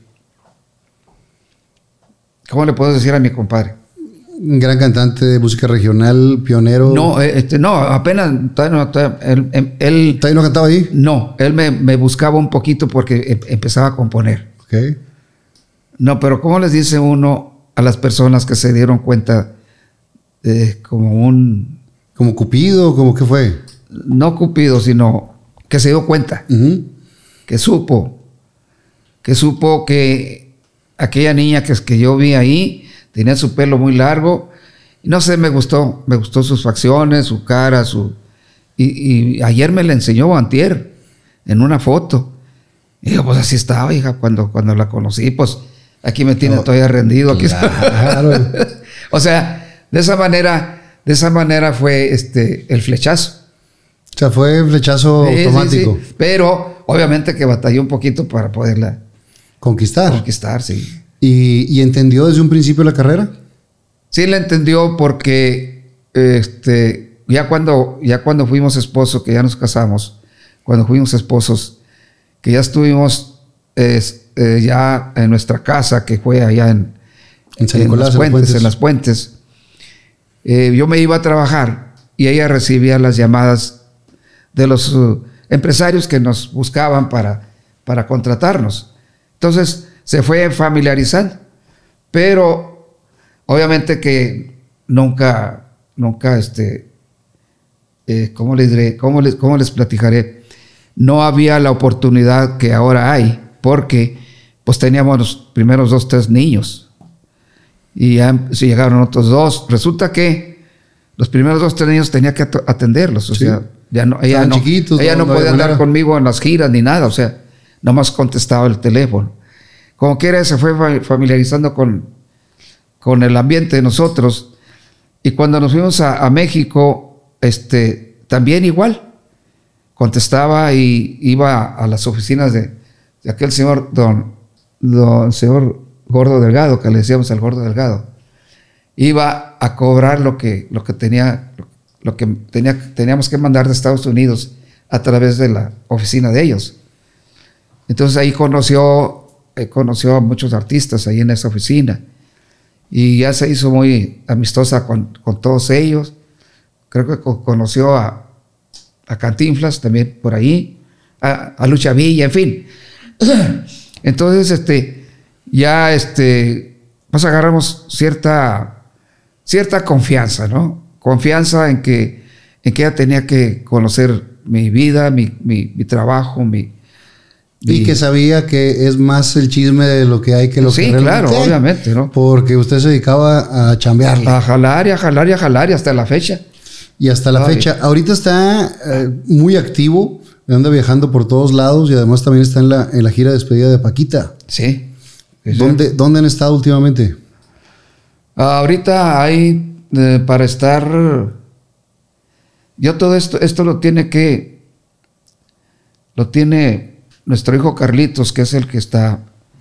¿Cómo le puedo decir a mi compadre? Un gran cantante de música regional, pionero. No, este, no, apenas, todavía no, todavía, él, él... ¿Todavía no cantaba ahí? No, él me, me buscaba un poquito porque empezaba a componer. Ok. No, pero ¿cómo les dice uno a las personas que se dieron cuenta de como un... ¿Como Cupido? ¿Cómo qué fue? No Cupido, sino que se dio cuenta, uh-huh. que supo, que supo que aquella niña que, que yo vi ahí tenía su pelo muy largo, y no sé, me gustó, me gustó sus facciones, su cara, su... Y, y ayer me la enseñó antier. en una foto. Y digo, pues así estaba, hija, cuando, cuando la conocí, pues aquí me tiene no, todavía rendido. Aquí claro. O sea, de esa manera, de esa manera fue este, el flechazo. O sea, fue flechazo sí, automático. Sí, sí. Pero obviamente que batalló un poquito para poderla conquistar. Conquistar, sí. ¿Y, y entendió desde un principio la carrera? Sí, la entendió porque este, ya, cuando, ya cuando fuimos esposos, que ya nos casamos, cuando fuimos esposos, que ya estuvimos es, eh, ya en nuestra casa, que fue allá en, en, San en, Nicolás, las, puentes, puentes. en las Puentes, eh, yo me iba a trabajar y ella recibía las llamadas de los uh, empresarios que nos buscaban para, para contratarnos. Entonces se fue familiarizando, pero obviamente que nunca, nunca, este, eh, ¿cómo les diré? ¿Cómo les, cómo les platicaré? No había la oportunidad que ahora hay, porque pues teníamos los primeros dos, tres niños, y ya si llegaron otros dos. Resulta que los primeros dos, tres niños tenía que atenderlos, o sí. sea, ya no, ella no, chiquitos, ella no, no podía andar conmigo en las giras ni nada, o sea, nomás contestaba el teléfono. Como quiera, se fue familiarizando con, con el ambiente de nosotros, y cuando nos fuimos a, a México, este, también igual. Contestaba y iba a las oficinas de, de aquel señor, don, don señor Gordo Delgado, que le decíamos al Gordo Delgado. Iba a cobrar lo que, lo que, tenía, lo que tenía, teníamos que mandar de Estados Unidos a través de la oficina de ellos. Entonces ahí conoció, eh, conoció a muchos artistas ahí en esa oficina. Y ya se hizo muy amistosa con, con todos ellos. Creo que conoció a a Cantinflas también por ahí, a, a Lucha Villa, en fin. Entonces, este, ya, este, pues agarramos cierta, cierta confianza, ¿no? Confianza en que, en que ella tenía que conocer mi vida, mi, mi, mi trabajo, mi, Y mi... que sabía que es más el chisme de lo que hay que lo sí, que realmente claro, hay, obviamente, ¿no? Porque usted se dedicaba a chambearle. A jalar y a jalar y a jalar y hasta la fecha. Y hasta la Ay. fecha. Ahorita está eh, muy activo, anda viajando por todos lados y además también está en la, en la gira de despedida de Paquita. Sí. ¿Dónde, ¿Dónde han estado últimamente? Ah, ahorita hay eh, para estar... Yo todo esto, esto lo tiene que... Lo tiene nuestro hijo Carlitos, que es el que está...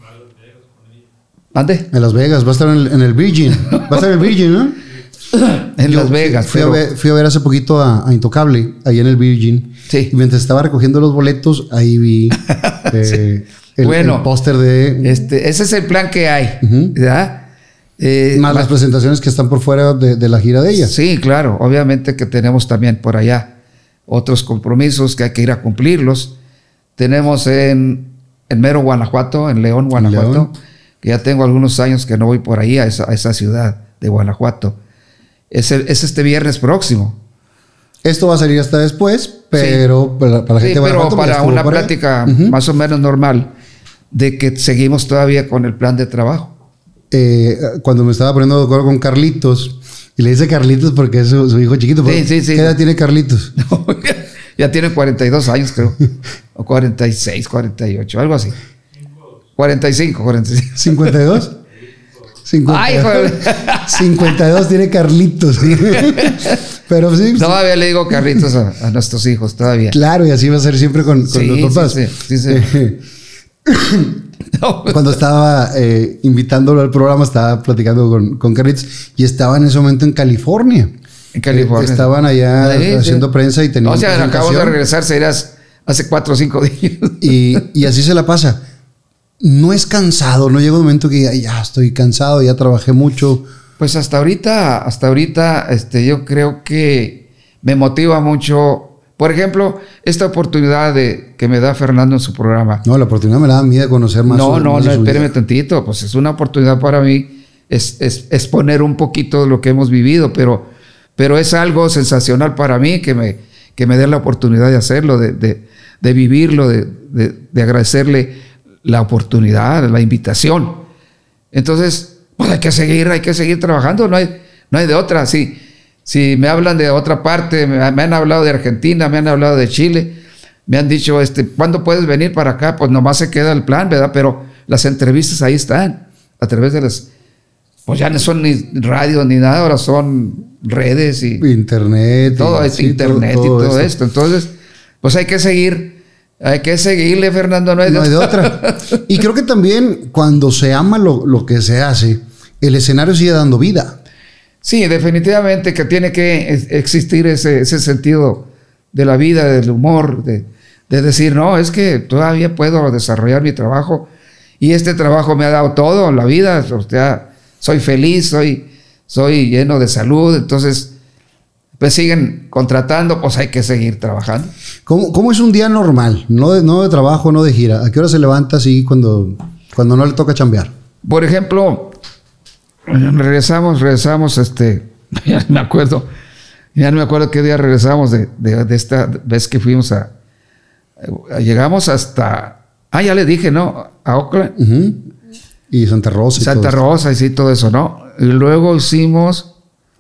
¿Ande? En Las Vegas, va a estar en el, en el Virgin. Va a estar en el Virgin, ¿no? En Yo Las Vegas. Fui, pero... a ver, fui a ver hace poquito a, a Intocable, ahí en el Virgin. Sí. Y mientras estaba recogiendo los boletos, ahí vi eh, sí. el, bueno, el póster de... Este, ese es el plan que hay. Uh-huh. ¿Verdad? Eh, más las presentaciones que están por fuera de, de la gira de ella. Sí, claro. Obviamente que tenemos también por allá otros compromisos que hay que ir a cumplirlos. Tenemos en, en Mero, Guanajuato, en León, Guanajuato, León. Que ya tengo algunos años que no voy por ahí a esa, a esa ciudad de Guanajuato. Es, el, es este viernes próximo. Esto va a salir hasta después, pero sí. para, para la gente sí, de pero para una para plática uh-huh. más o menos normal de que seguimos todavía con el plan de trabajo. Eh, cuando me estaba poniendo de acuerdo con Carlitos, y le dice Carlitos porque es su, su hijo chiquito. Sí, sí, sí. ¿Qué edad tiene Carlitos? No, ya tiene cuarenta y dos años, creo. O cuarenta y seis, cuarenta y ocho, algo así. cuarenta y cinco, cuarenta y cinco. ¿cincuenta y dos? cincuenta, Ay, joder. cincuenta y dos tiene Carlitos. Pero sí. Todavía le digo Carlitos a, a nuestros hijos, todavía. Claro, y así va a ser siempre con, con sí, los papás. Sí, sí, sí, sí. No. Cuando estaba eh, invitándolo al programa, estaba platicando con, con Carlitos y estaba en ese momento en California. En California. Eh, estaban allá sí, haciendo sí. prensa y tenían. O sea, acabamos de regresar, serías hace cuatro o cinco días. Y, y así se la pasa. No es cansado, no llega un momento que ya, ya estoy cansado, ya trabajé mucho. Pues hasta ahorita, hasta ahorita, este, yo creo que me motiva mucho. Por ejemplo, esta oportunidad de que me da Fernando en su programa. No, la oportunidad me da a mí de conocer más. No, no, no, espéreme tantito. Pues es una oportunidad para mí, es, es exponer un poquito de lo que hemos vivido, pero, pero es algo sensacional para mí que me, que me dé la oportunidad de hacerlo, de, de, de vivirlo, de, de, de agradecerle la oportunidad, la invitación. Entonces, pues hay que seguir, hay que seguir trabajando, no hay, no hay de otra. Sí. Si me hablan de otra parte, me, me han hablado de Argentina, me han hablado de Chile, me han dicho, este, ¿cuándo puedes venir para acá? Pues nomás se queda el plan, ¿verdad? Pero las entrevistas ahí están, a través de las, pues ya no son ni radio ni nada, ahora son redes y internet. Todo es sí, internet todo, todo y todo esto. esto. Entonces, pues hay que seguir, hay que seguirle, Fernando, no hay de, no hay de otra. Y creo que también cuando se ama lo, lo que se hace, el escenario sigue dando vida. Sí, definitivamente que tiene que existir ese, ese sentido de la vida, del humor, de, de decir, no, es que todavía puedo desarrollar mi trabajo y este trabajo me ha dado todo, la vida, o sea, soy feliz, soy, soy lleno de salud, entonces, pues siguen contratando, pues hay que seguir trabajando. ¿Cómo, cómo es un día normal? No de, no de trabajo, no de gira. ¿A qué hora se levanta así cuando, cuando no le toca chambear? Por ejemplo, regresamos, regresamos, este, ya no me acuerdo, ya no me acuerdo qué día regresamos de, de, de esta vez que fuimos a, a, llegamos hasta, ah, ya le dije, ¿no? A Oakland. Uh-huh. Y Santa Rosa. Y Santa todo Rosa y sí, todo eso, ¿no? Y luego hicimos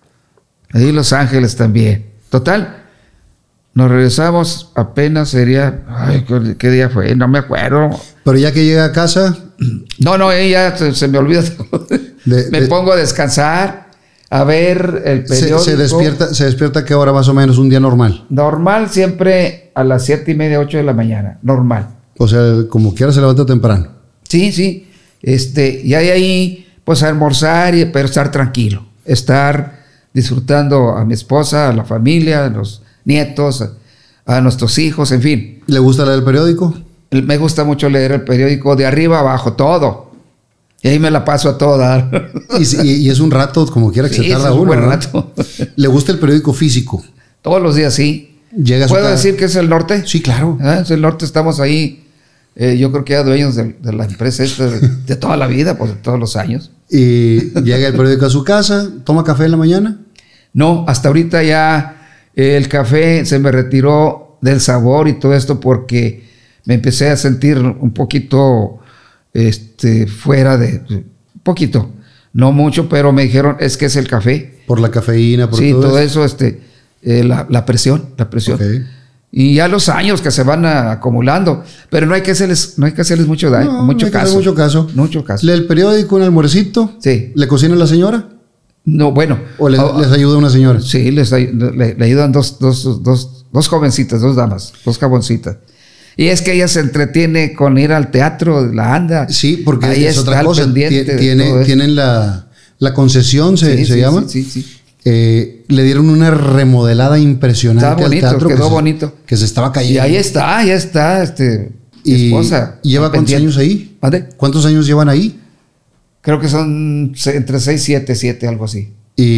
ahí Los Ángeles también. Total, nos regresamos apenas sería, ay, ¿qué día fue? No me acuerdo. Pero ya que llega a casa. No, no, ella se, se me olvida. De, me de, pongo a descansar, a ver el periódico. Se, se despierta, ¿Se despierta a qué hora más o menos un día normal? Normal siempre a las siete y media, ocho de la mañana, normal. O sea, como quiera se levanta temprano. Sí, sí. Este, y hay ahí, pues a almorzar, y, pero estar tranquilo. Estar disfrutando a mi esposa, a la familia, a los nietos, a, a nuestros hijos, en fin. ¿Le gusta leer el periódico? Me gusta mucho leer el periódico de arriba abajo, todo. Y ahí me la paso a todo dar. Y, y, y es un rato, como quiera que sí, se tarda es un uno, buen ¿no? rato. ¿Le gusta el periódico físico? Todos los días, sí. Llega ¿Puedo decir que es el norte? Sí, claro. ¿Ah? Es el norte, estamos ahí. Eh, yo creo que ya dueños de, de la empresa esta de, de toda la vida, pues de todos los años. Y llega el periódico a su casa, toma café en la mañana. No, hasta ahorita ya eh, el café se me retiró del sabor y todo esto porque me empecé a sentir un poquito este, fuera de... Un poquito, no mucho, pero me dijeron, es que es el café. Por la cafeína, por sí, todo, todo eso, eso este, eh, la, la presión, la presión. Okay. Y ya los años que se van a, acumulando, pero no hay que hacerles, no hay que hacerles mucho daño, no, mucho, no hay caso, que mucho caso. Mucho caso. ¿Lee el periódico, un almuercito? Sí. ¿Le cocina la señora? No, bueno. ¿O le, oh, les ayuda una señora? Sí, les le, le ayudan dos, dos, dos, dos jovencitas, dos damas, dos jaboncitas. Y es que ella se entretiene con ir al teatro, la anda. Sí, porque ahí es otra cosa. Tiene, tienen la, la concesión, se, sí, se sí, llama. Sí, sí, sí. Eh, le dieron una remodelada impresionante está bonito, al teatro. Quedó que se, bonito. Que se estaba cayendo. Y ahí está, ahí está, este, mi y esposa. ¿Lleva cuántos años ahí? ¿Vale? ¿Cuántos años llevan ahí? Creo que son entre seis y siete, siete, algo así.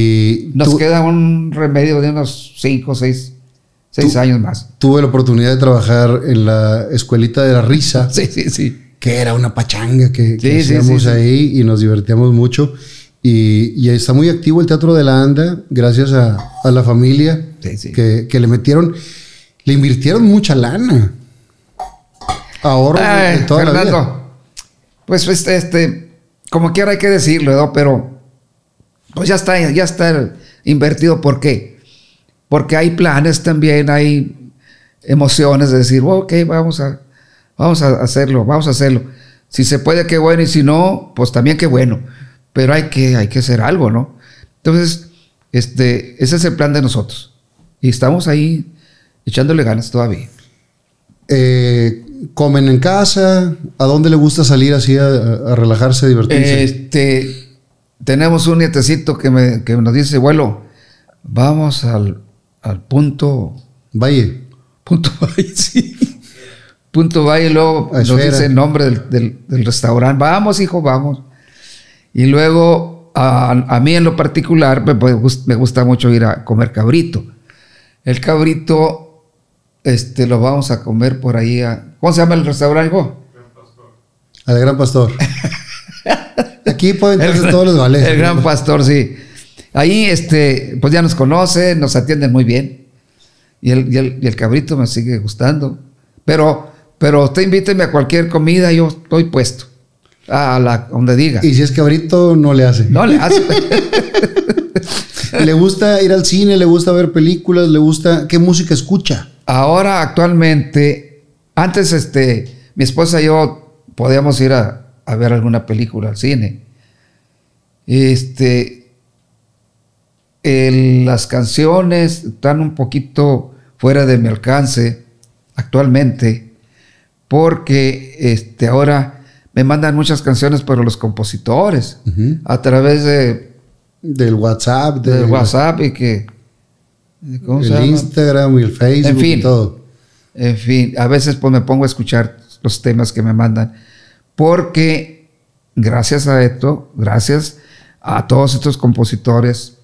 Y nos tú, queda un remedio de unos cinco, seis, seis años más. Tuve la oportunidad de trabajar en la escuelita de la risa. Sí, sí, sí. Que era una pachanga que, que sí, hacíamos sí, sí, ahí sí. Y nos divertíamos mucho. Y, y está muy activo el Teatro de la Anda, gracias a, a la familia sí, sí. Que, que le metieron, le invirtieron mucha lana. Ahorro Ay, de toda Fernando, la vida. Pues este, este, como quiera hay que decirlo, ¿no? Pero pues ya está, ya está invertido. ¿Por qué? Porque hay planes también, hay emociones de decir, ok, vamos a, vamos a hacerlo, vamos a hacerlo. Si se puede, qué bueno, y si no, pues también qué bueno. Pero hay que, hay que hacer algo, ¿no? Entonces, este, ese es el plan de nosotros. Y estamos ahí echándole ganas todavía. Eh, ¿Comen en casa? ¿A dónde le gusta salir así a, a relajarse, a divertirse? Este, tenemos un nietecito que, me, que nos dice, abuelo, vamos al, al punto... Valle. Punto Valle, sí. Punto Valle, luego a nos esfera. dice el nombre del, del, del restaurante. Vamos, hijo, vamos. Y luego, a, a mí en lo particular, me, me gusta mucho ir a comer cabrito. El cabrito, este, lo vamos a comer por ahí. A, ¿cómo se llama el restaurante, hijo? Gran Pastor. Al Gran Pastor. Aquí pueden entrar todos los vales. El Gran Pastor, sí. Ahí, este, pues ya nos conocen, nos atienden muy bien. Y el, y el, y el cabrito me sigue gustando. Pero, pero usted invíteme a cualquier comida, yo estoy puesto. A la donde diga. Y si es cabrito, no le hace. No le hace. ¿Le gusta ir al cine? ¿Le gusta ver películas? ¿Le gusta? ¿Qué música escucha? Ahora, actualmente, Antes, este, mi esposa y yo podíamos ir a, a ver alguna película al cine. Este, el, las canciones están un poquito fuera de mi alcance actualmente, porque este, ahora me mandan muchas canciones para los compositores, uh-huh, a través de del WhatsApp, de, del WhatsApp y que ¿cómo el se llama? Instagram y el Facebook, en fin, y todo. En fin, a veces pues me pongo a escuchar los temas que me mandan, porque gracias a esto, gracias a todos estos compositores,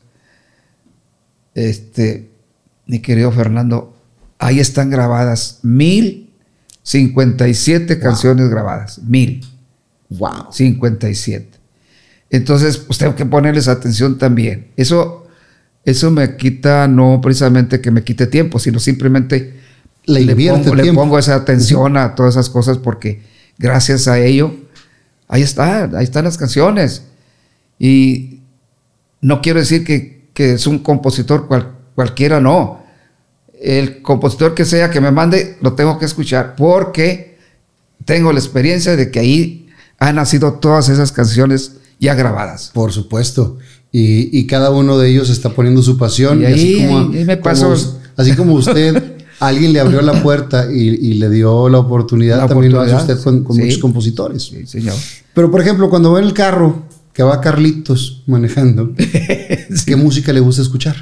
este, mi querido Fernando, ahí están grabadas mil cincuenta y siete wow. canciones grabadas, mil. Wow. cincuenta y siete. Entonces, pues tengo que ponerles atención también. Eso, eso me quita, no precisamente que me quite tiempo, sino simplemente le, le, pongo, le pongo esa atención a todas esas cosas, porque gracias a ello, ahí está, ahí están las canciones. Y no quiero decir que, que es un compositor cual, cualquiera, no. El compositor que sea que me mande, lo tengo que escuchar, porque tengo la experiencia de que ahí han nacido todas esas canciones ya grabadas. Por supuesto. Y, y cada uno de ellos está poniendo su pasión. Y, y ahí, así como, ahí me pasó. Como, así como usted, alguien le abrió la puerta y, y le dio la oportunidad, la también oportunidad, lo hace usted con, con sí, muchos compositores. Sí, señor. Pero, por ejemplo, cuando va en el carro, que va Carlitos manejando, sí, ¿qué música le gusta escuchar?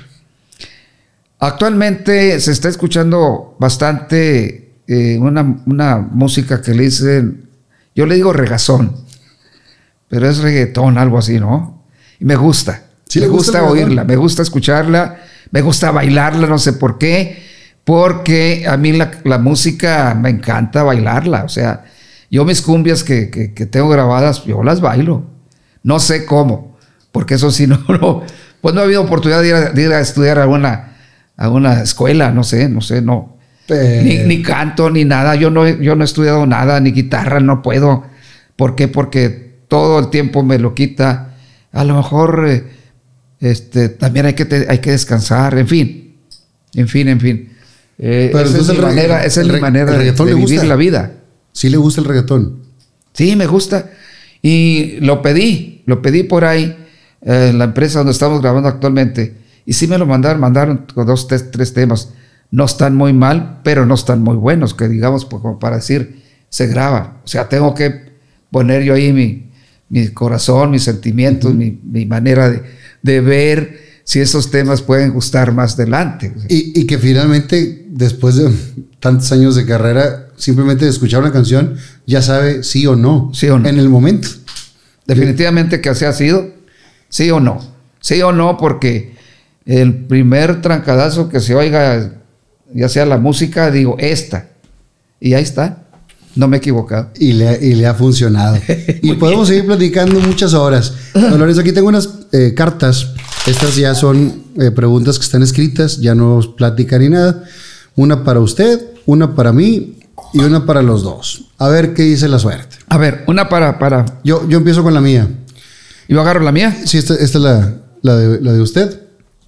Actualmente se está escuchando bastante eh, una, una música que le dicen, yo le digo regazón, pero es reggaetón, algo así, ¿no? Y me gusta, ¿sí me gusta, gusta oírla, me gusta escucharla, me gusta bailarla, no sé por qué, porque a mí la, la música me encanta bailarla, o sea, yo mis cumbias que, que, que tengo grabadas, yo las bailo, no sé cómo, porque eso sí, no, no pues no ha habido oportunidad de ir a, de ir a estudiar alguna, alguna escuela, no sé, no sé, no, eh. ni, ni canto, ni nada, yo no, yo no he estudiado nada, ni guitarra, no puedo, ¿por qué? Porque todo el tiempo me lo quita. A lo mejor eh, este, también hay que, te, hay que descansar. En fin. En fin, en fin. Eh, Pero esa es mi manera, esa es mi manera de, de vivir la vida. ¿Sí le gusta el reggaetón? Sí, me gusta. Y lo pedí. Lo pedí por ahí. Eh, en la empresa donde estamos grabando actualmente. Y sí me lo mandaron. Mandaron con dos, tres, tres temas. No están muy mal, pero no están muy buenos. Que digamos, pues, como para decir, se graba. O sea, tengo que poner yo ahí mi... mi corazón, mis sentimientos, uh-huh, mi, mi manera de, de ver si esos temas pueden gustar más adelante. Y, y que finalmente, después de tantos años de carrera, simplemente de escuchar una canción, ya sabe sí o no, sí o no. En el momento. Definitivamente que así ha sido, sí o no. Sí o no, porque el primer trancadazo que se oiga, ya sea la música, digo, esta. Y ahí está. No me he equivocado. Y le, y le ha funcionado. Y podemos seguir platicando muchas horas. Don Lorenzo, aquí tengo unas eh, cartas. Estas ya son eh, preguntas que están escritas. Ya no es plática ni nada. Una para usted, una para mí y una para los dos. A ver qué dice la suerte. A ver, una para... para... Yo, yo empiezo con la mía. ¿Yo agarro la mía? Sí, esta, esta es la, la, de, la de usted.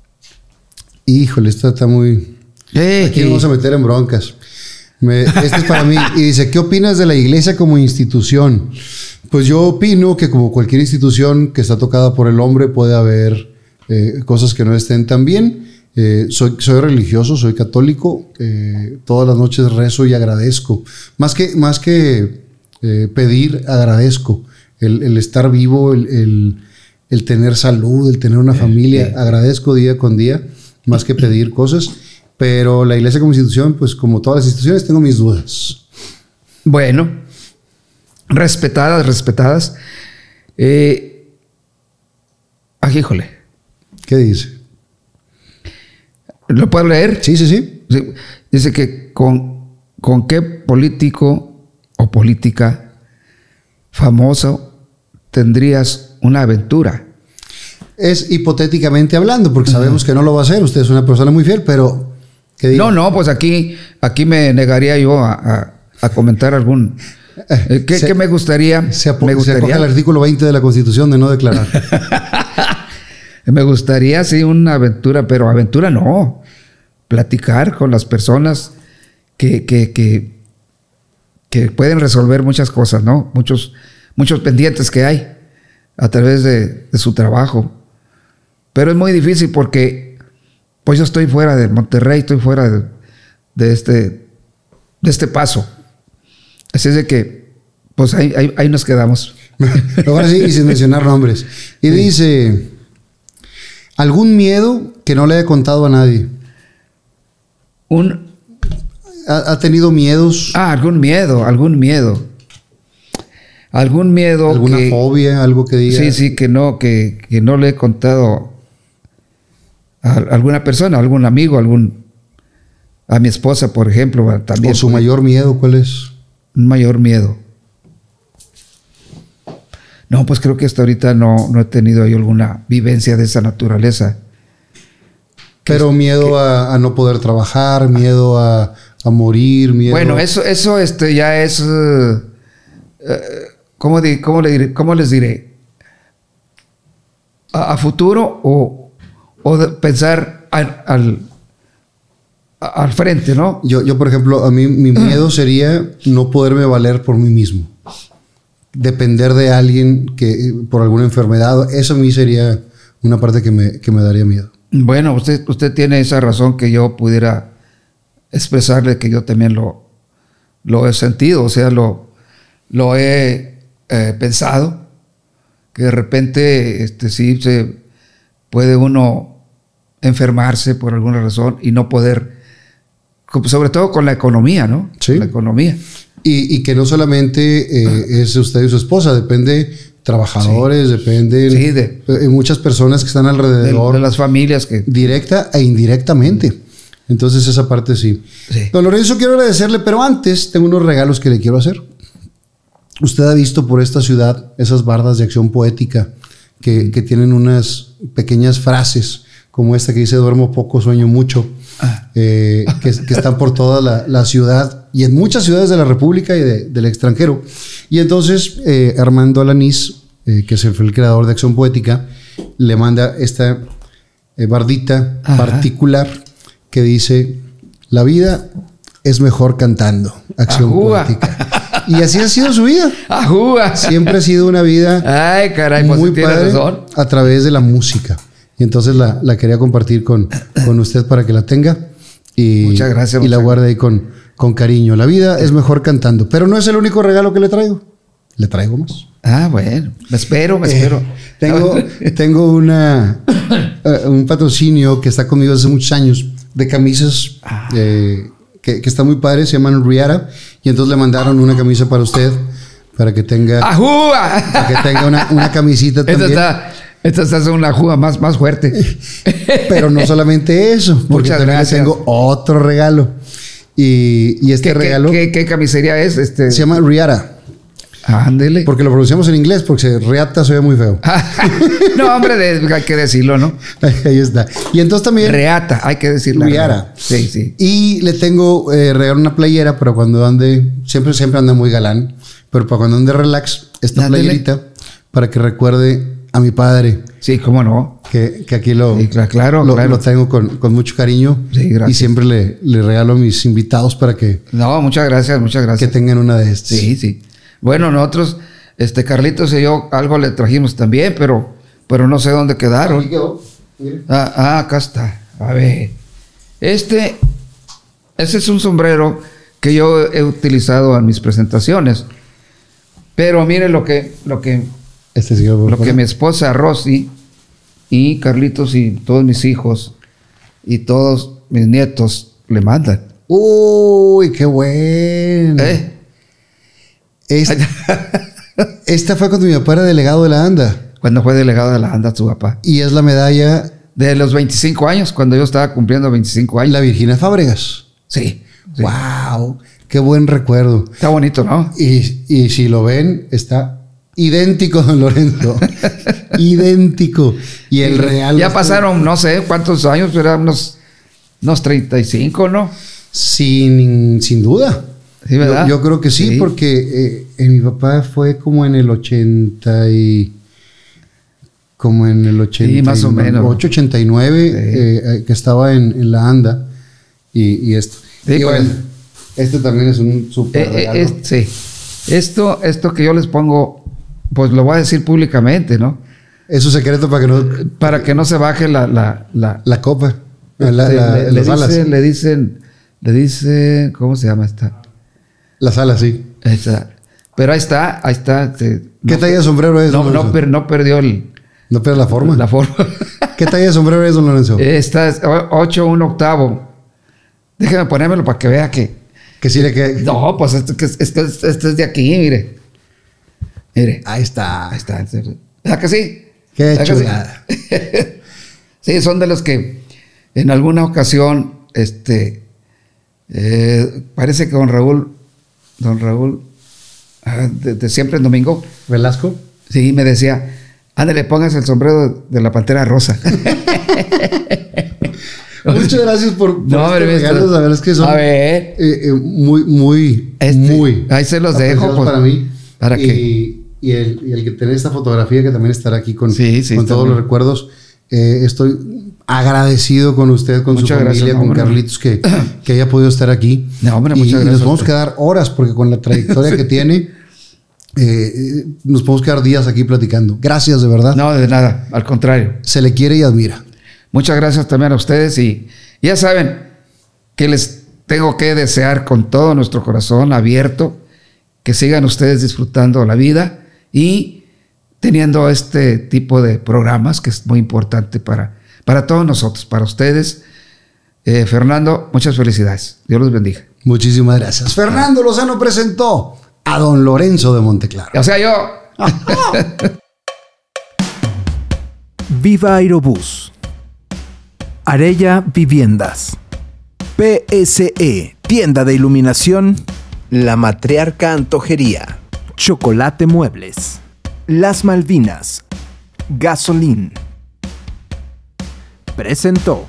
Híjole, esta está muy... Hey, aquí hey. nos vamos a meter en broncas. Me, este es para mí. Y dice, ¿qué opinas de la iglesia como institución? Pues yo opino que como cualquier institución que está tocada por el hombre puede haber eh, cosas que no estén tan bien. Eh, soy, soy religioso, soy católico. Eh, todas las noches rezo y agradezco. Más que, más que eh, pedir, agradezco. El, el estar vivo, el, el, el tener salud, el tener una familia. Eh, eh. Agradezco día con día, más que pedir cosas. Pero la iglesia como institución, pues como todas las instituciones, tengo mis dudas. Bueno, respetadas, respetadas. Eh, ah, híjole. ¿Qué dice? ¿Lo puedo leer? Sí, sí, sí. Dice que con, con qué político o política famoso tendrías una aventura. Es hipotéticamente hablando, porque sabemos uh-huh. que no lo va a hacer. Usted es una persona muy fiel, pero... No, no, pues aquí, aquí me negaría yo a, a, a comentar algún... Eh, ¿qué, se, ¿Qué me gustaría? Se, me gustaría se acoge el artículo veinte de la Constitución de no declarar. Me gustaría, sí, una aventura, pero aventura no. Platicar con las personas que, que, que, que pueden resolver muchas cosas, ¿no? Muchos, muchos pendientes que hay a través de, de su trabajo. Pero es muy difícil porque pues yo estoy fuera de Monterrey, estoy fuera de, de, este, de este paso. Así es de que pues ahí, ahí, ahí nos quedamos. Ahora sí, y sin mencionar nombres. Y sí. Dice, ¿algún miedo que no le haya contado a nadie? Un... ¿Ha, ha tenido miedos? Ah, algún miedo, algún miedo. Algún miedo. ¿Alguna que, fobia? Algo que diga. Sí, sí, que no, que, que no le he contado a alguna persona, a algún amigo, algún, a mi esposa, por ejemplo, también. ¿O su mayor miedo cuál es? Un mayor miedo. No, pues creo que hasta ahorita no, no he tenido yo alguna vivencia de esa naturaleza. Pero es, miedo que, a, a no poder trabajar, miedo a, a morir, miedo... Bueno, eso, eso este, ya es... Uh, uh, ¿cómo, di, cómo, le diré, ¿Cómo les diré? ¿A, a futuro o, o de pensar al, al, al frente, no? Yo, yo, por ejemplo, a mí mi miedo sería no poderme valer por mí mismo. Depender de alguien que por alguna enfermedad. Eso a mí sería una parte que me, que me daría miedo. Bueno, usted, usted tiene esa razón que yo pudiera expresarle que yo también lo, lo he sentido, o sea, lo, lo he eh, pensado, que de repente este, sí se puede uno enfermarse por alguna razón y no poder, sobre todo con la economía, ¿no? Sí. La economía. Y, y que no solamente eh, es usted y su esposa, depende trabajadores, sí. depende sí, de, eh, muchas personas que están alrededor. De, de las familias que... Directa e indirectamente. Entonces esa parte sí. sí. Don Lorenzo, quiero agradecerle, pero antes tengo unos regalos que le quiero hacer. Usted ha visto por esta ciudad esas bardas de acción poética que, que tienen unas pequeñas frases como esta que dice duermo poco, sueño mucho. Eh, que, que están por toda la, la ciudad y en muchas ciudades de la República y de, del extranjero. Y entonces eh, Armando Alanís, eh, que es el, el creador de Acción Poética, le manda esta eh, bardita Ajá. particular que dice: la vida es mejor cantando. Acción Ajúa. Poética. Y así ha sido su vida. Ajúa. Siempre ha sido una vida Ay, caray, muy pues padre razón. A través de la música. Y entonces la, la quería compartir con, con usted para que la tenga y, muchas gracias, y la muchas guarde ahí con, con cariño. La vida es mejor cantando, pero no es el único regalo que le traigo. Le traigo más. Ah, bueno, me espero, me eh, espero. Tengo, tengo una, uh, un patrocinio que está conmigo desde muchos años de camisas ah. eh, que, que está muy padre, se llaman Riara, y entonces le mandaron una camisa para usted para que tenga, ¡Ajúa! para que tenga una, una camisita también. Esta está Esta es una juga más, más fuerte. Pero no solamente eso, porque Muchas también gracias. tengo otro regalo. Y, y este ¿Qué, regalo... ¿qué, qué, qué camisería es? Este... Se llama Riara. Ándele. Porque lo pronunciamos en inglés, porque se, Riata se ve muy feo. No, hombre, de, hay que decirlo, ¿no? Ahí está. Y entonces también... Reata, hay que decirlo. Riara. Sí, sí. Y le tengo eh, regalo una playera, pero cuando ande... Siempre, siempre anda muy galán. Pero para cuando ande relax, esta Ándele. Playerita, para que recuerde a mi padre. Sí, cómo no. Que, que aquí lo, sí, claro, lo, claro. lo tengo con, con mucho cariño. Sí, gracias. Y siempre le, le regalo a mis invitados para que... No, muchas gracias, muchas gracias. Que tengan una de estas. Sí, sí. Bueno, nosotros, este Carlitos y yo, algo le trajimos también, pero, pero no sé dónde quedaron. Aquí quedó. Mire. Ah, ah, acá está. A ver. Este, ese es un sombrero que yo he utilizado en mis presentaciones. Pero mire lo que... Lo que Este sí lo que mi esposa Rosy y Carlitos y todos mis hijos y todos mis nietos le mandan. Uy, qué bueno. ¿Eh? Esta, esta fue cuando mi papá era delegado de la ANDA. Cuando fue delegado de la ANDA su papá. Y es la medalla... De los veinticinco años, cuando yo estaba cumpliendo veinticinco años. La Virginia Fábregas. Sí, sí. Wow, qué buen recuerdo. Está bonito, ¿no? Y, y si lo ven, está... idéntico, don Lorenzo. Idéntico. Y el real... Ya pasaron, no sé cuántos años, pero eran unos, unos treinta y cinco, ¿no? Sin, sin duda. Sí, ¿verdad? Yo, yo creo que sí, sí. porque eh, mi papá fue como en el ochenta y... Como en el ochenta, sí, más o menos. ocho, ochenta y nueve, sí. eh, que estaba en, en la ANDA. Y, y esto. Sí, y bueno, Este también es un súper Eh, regalo. eh, es- sí. Esto, esto que yo les pongo, pues lo voy a decir públicamente, ¿no? Es un secreto para que no... Para que no se baje la... la, la La copa. La, la- este, la- le, le las alas. dicen, le dicen, le dicen, ¿cómo se llama esta? Las alas, sí. Esta. Pero ahí está, ahí está. este, ¿Qué no, talla de sombrero es, No, don no, Lorenzo? per- no perdió el, No pierdas la forma. la forma. ¿Qué talla de sombrero es, don Lorenzo? Esta es ocho, un octavo. Déjeme ponérmelo para que vea que... Que sí le queda... No, pues esto, que- esto, es- esto es de aquí, mire. Mire. Ahí está. Ahí está. ¿Verdad que sí? Qué ¿Verdad que sí? chulada. Sí, son de los que en alguna ocasión, este, eh, parece que don Raúl, don Raúl, ah, de, de siempre en domingo, ¿Velasco? sí, me decía, ándale, pongas el sombrero de la Pantera Rosa. Muchas gracias por, por No, estos hombre, regalos. esto- La verdad es que son A ver. eh, eh, muy, muy, Este, muy ahí se los dejo, apreciados pues, para mí. para y, que- y el, y el que tener esta fotografía que también estará aquí con, Sí, sí, con está todos bien. los recuerdos. Eh, estoy agradecido con usted, con Muchas su familia, gracias, con hombre. Carlitos, que, que haya podido estar aquí. No, hombre, y, muchas y gracias nos a podemos usted. quedar horas, porque con la trayectoria que tiene, eh, eh, nos podemos quedar días aquí platicando. Gracias, de verdad. No, de nada, al contrario. Se le quiere y admira. Muchas gracias también a ustedes y ya saben que les tengo que desear con todo nuestro corazón abierto que sigan ustedes disfrutando la vida y teniendo este tipo de programas que es muy importante para, para todos nosotros, para ustedes. Eh, Fernando, muchas felicidades. Dios los bendiga. Muchísimas gracias. Fernando Lozano presentó a don Lorenzo de Monteclaro. O sea, yo... Viva Aerobús. Arella Viviendas. P S E, tienda de iluminación. La Matriarca Antojería. Chocolate Muebles. Las Malvinas. Gasolín. Presentó.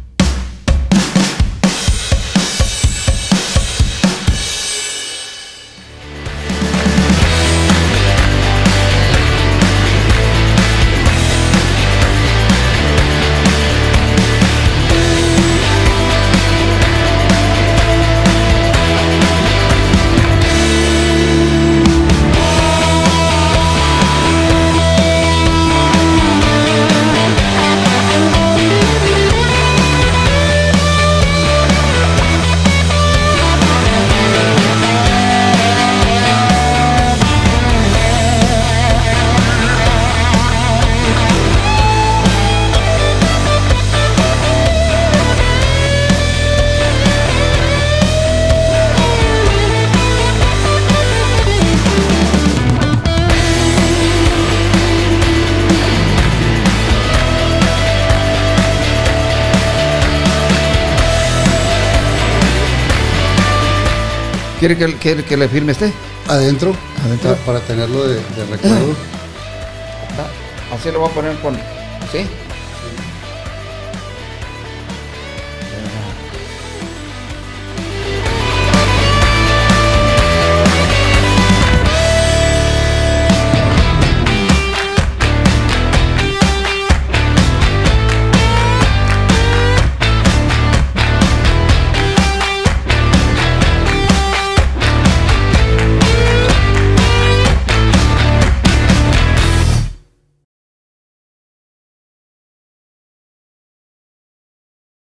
¿Quiere que, quiere que le firme este? Adentro, Adentro. Para, para tenerlo de, de recuerdo. Así lo voy a poner con... ¿Sí?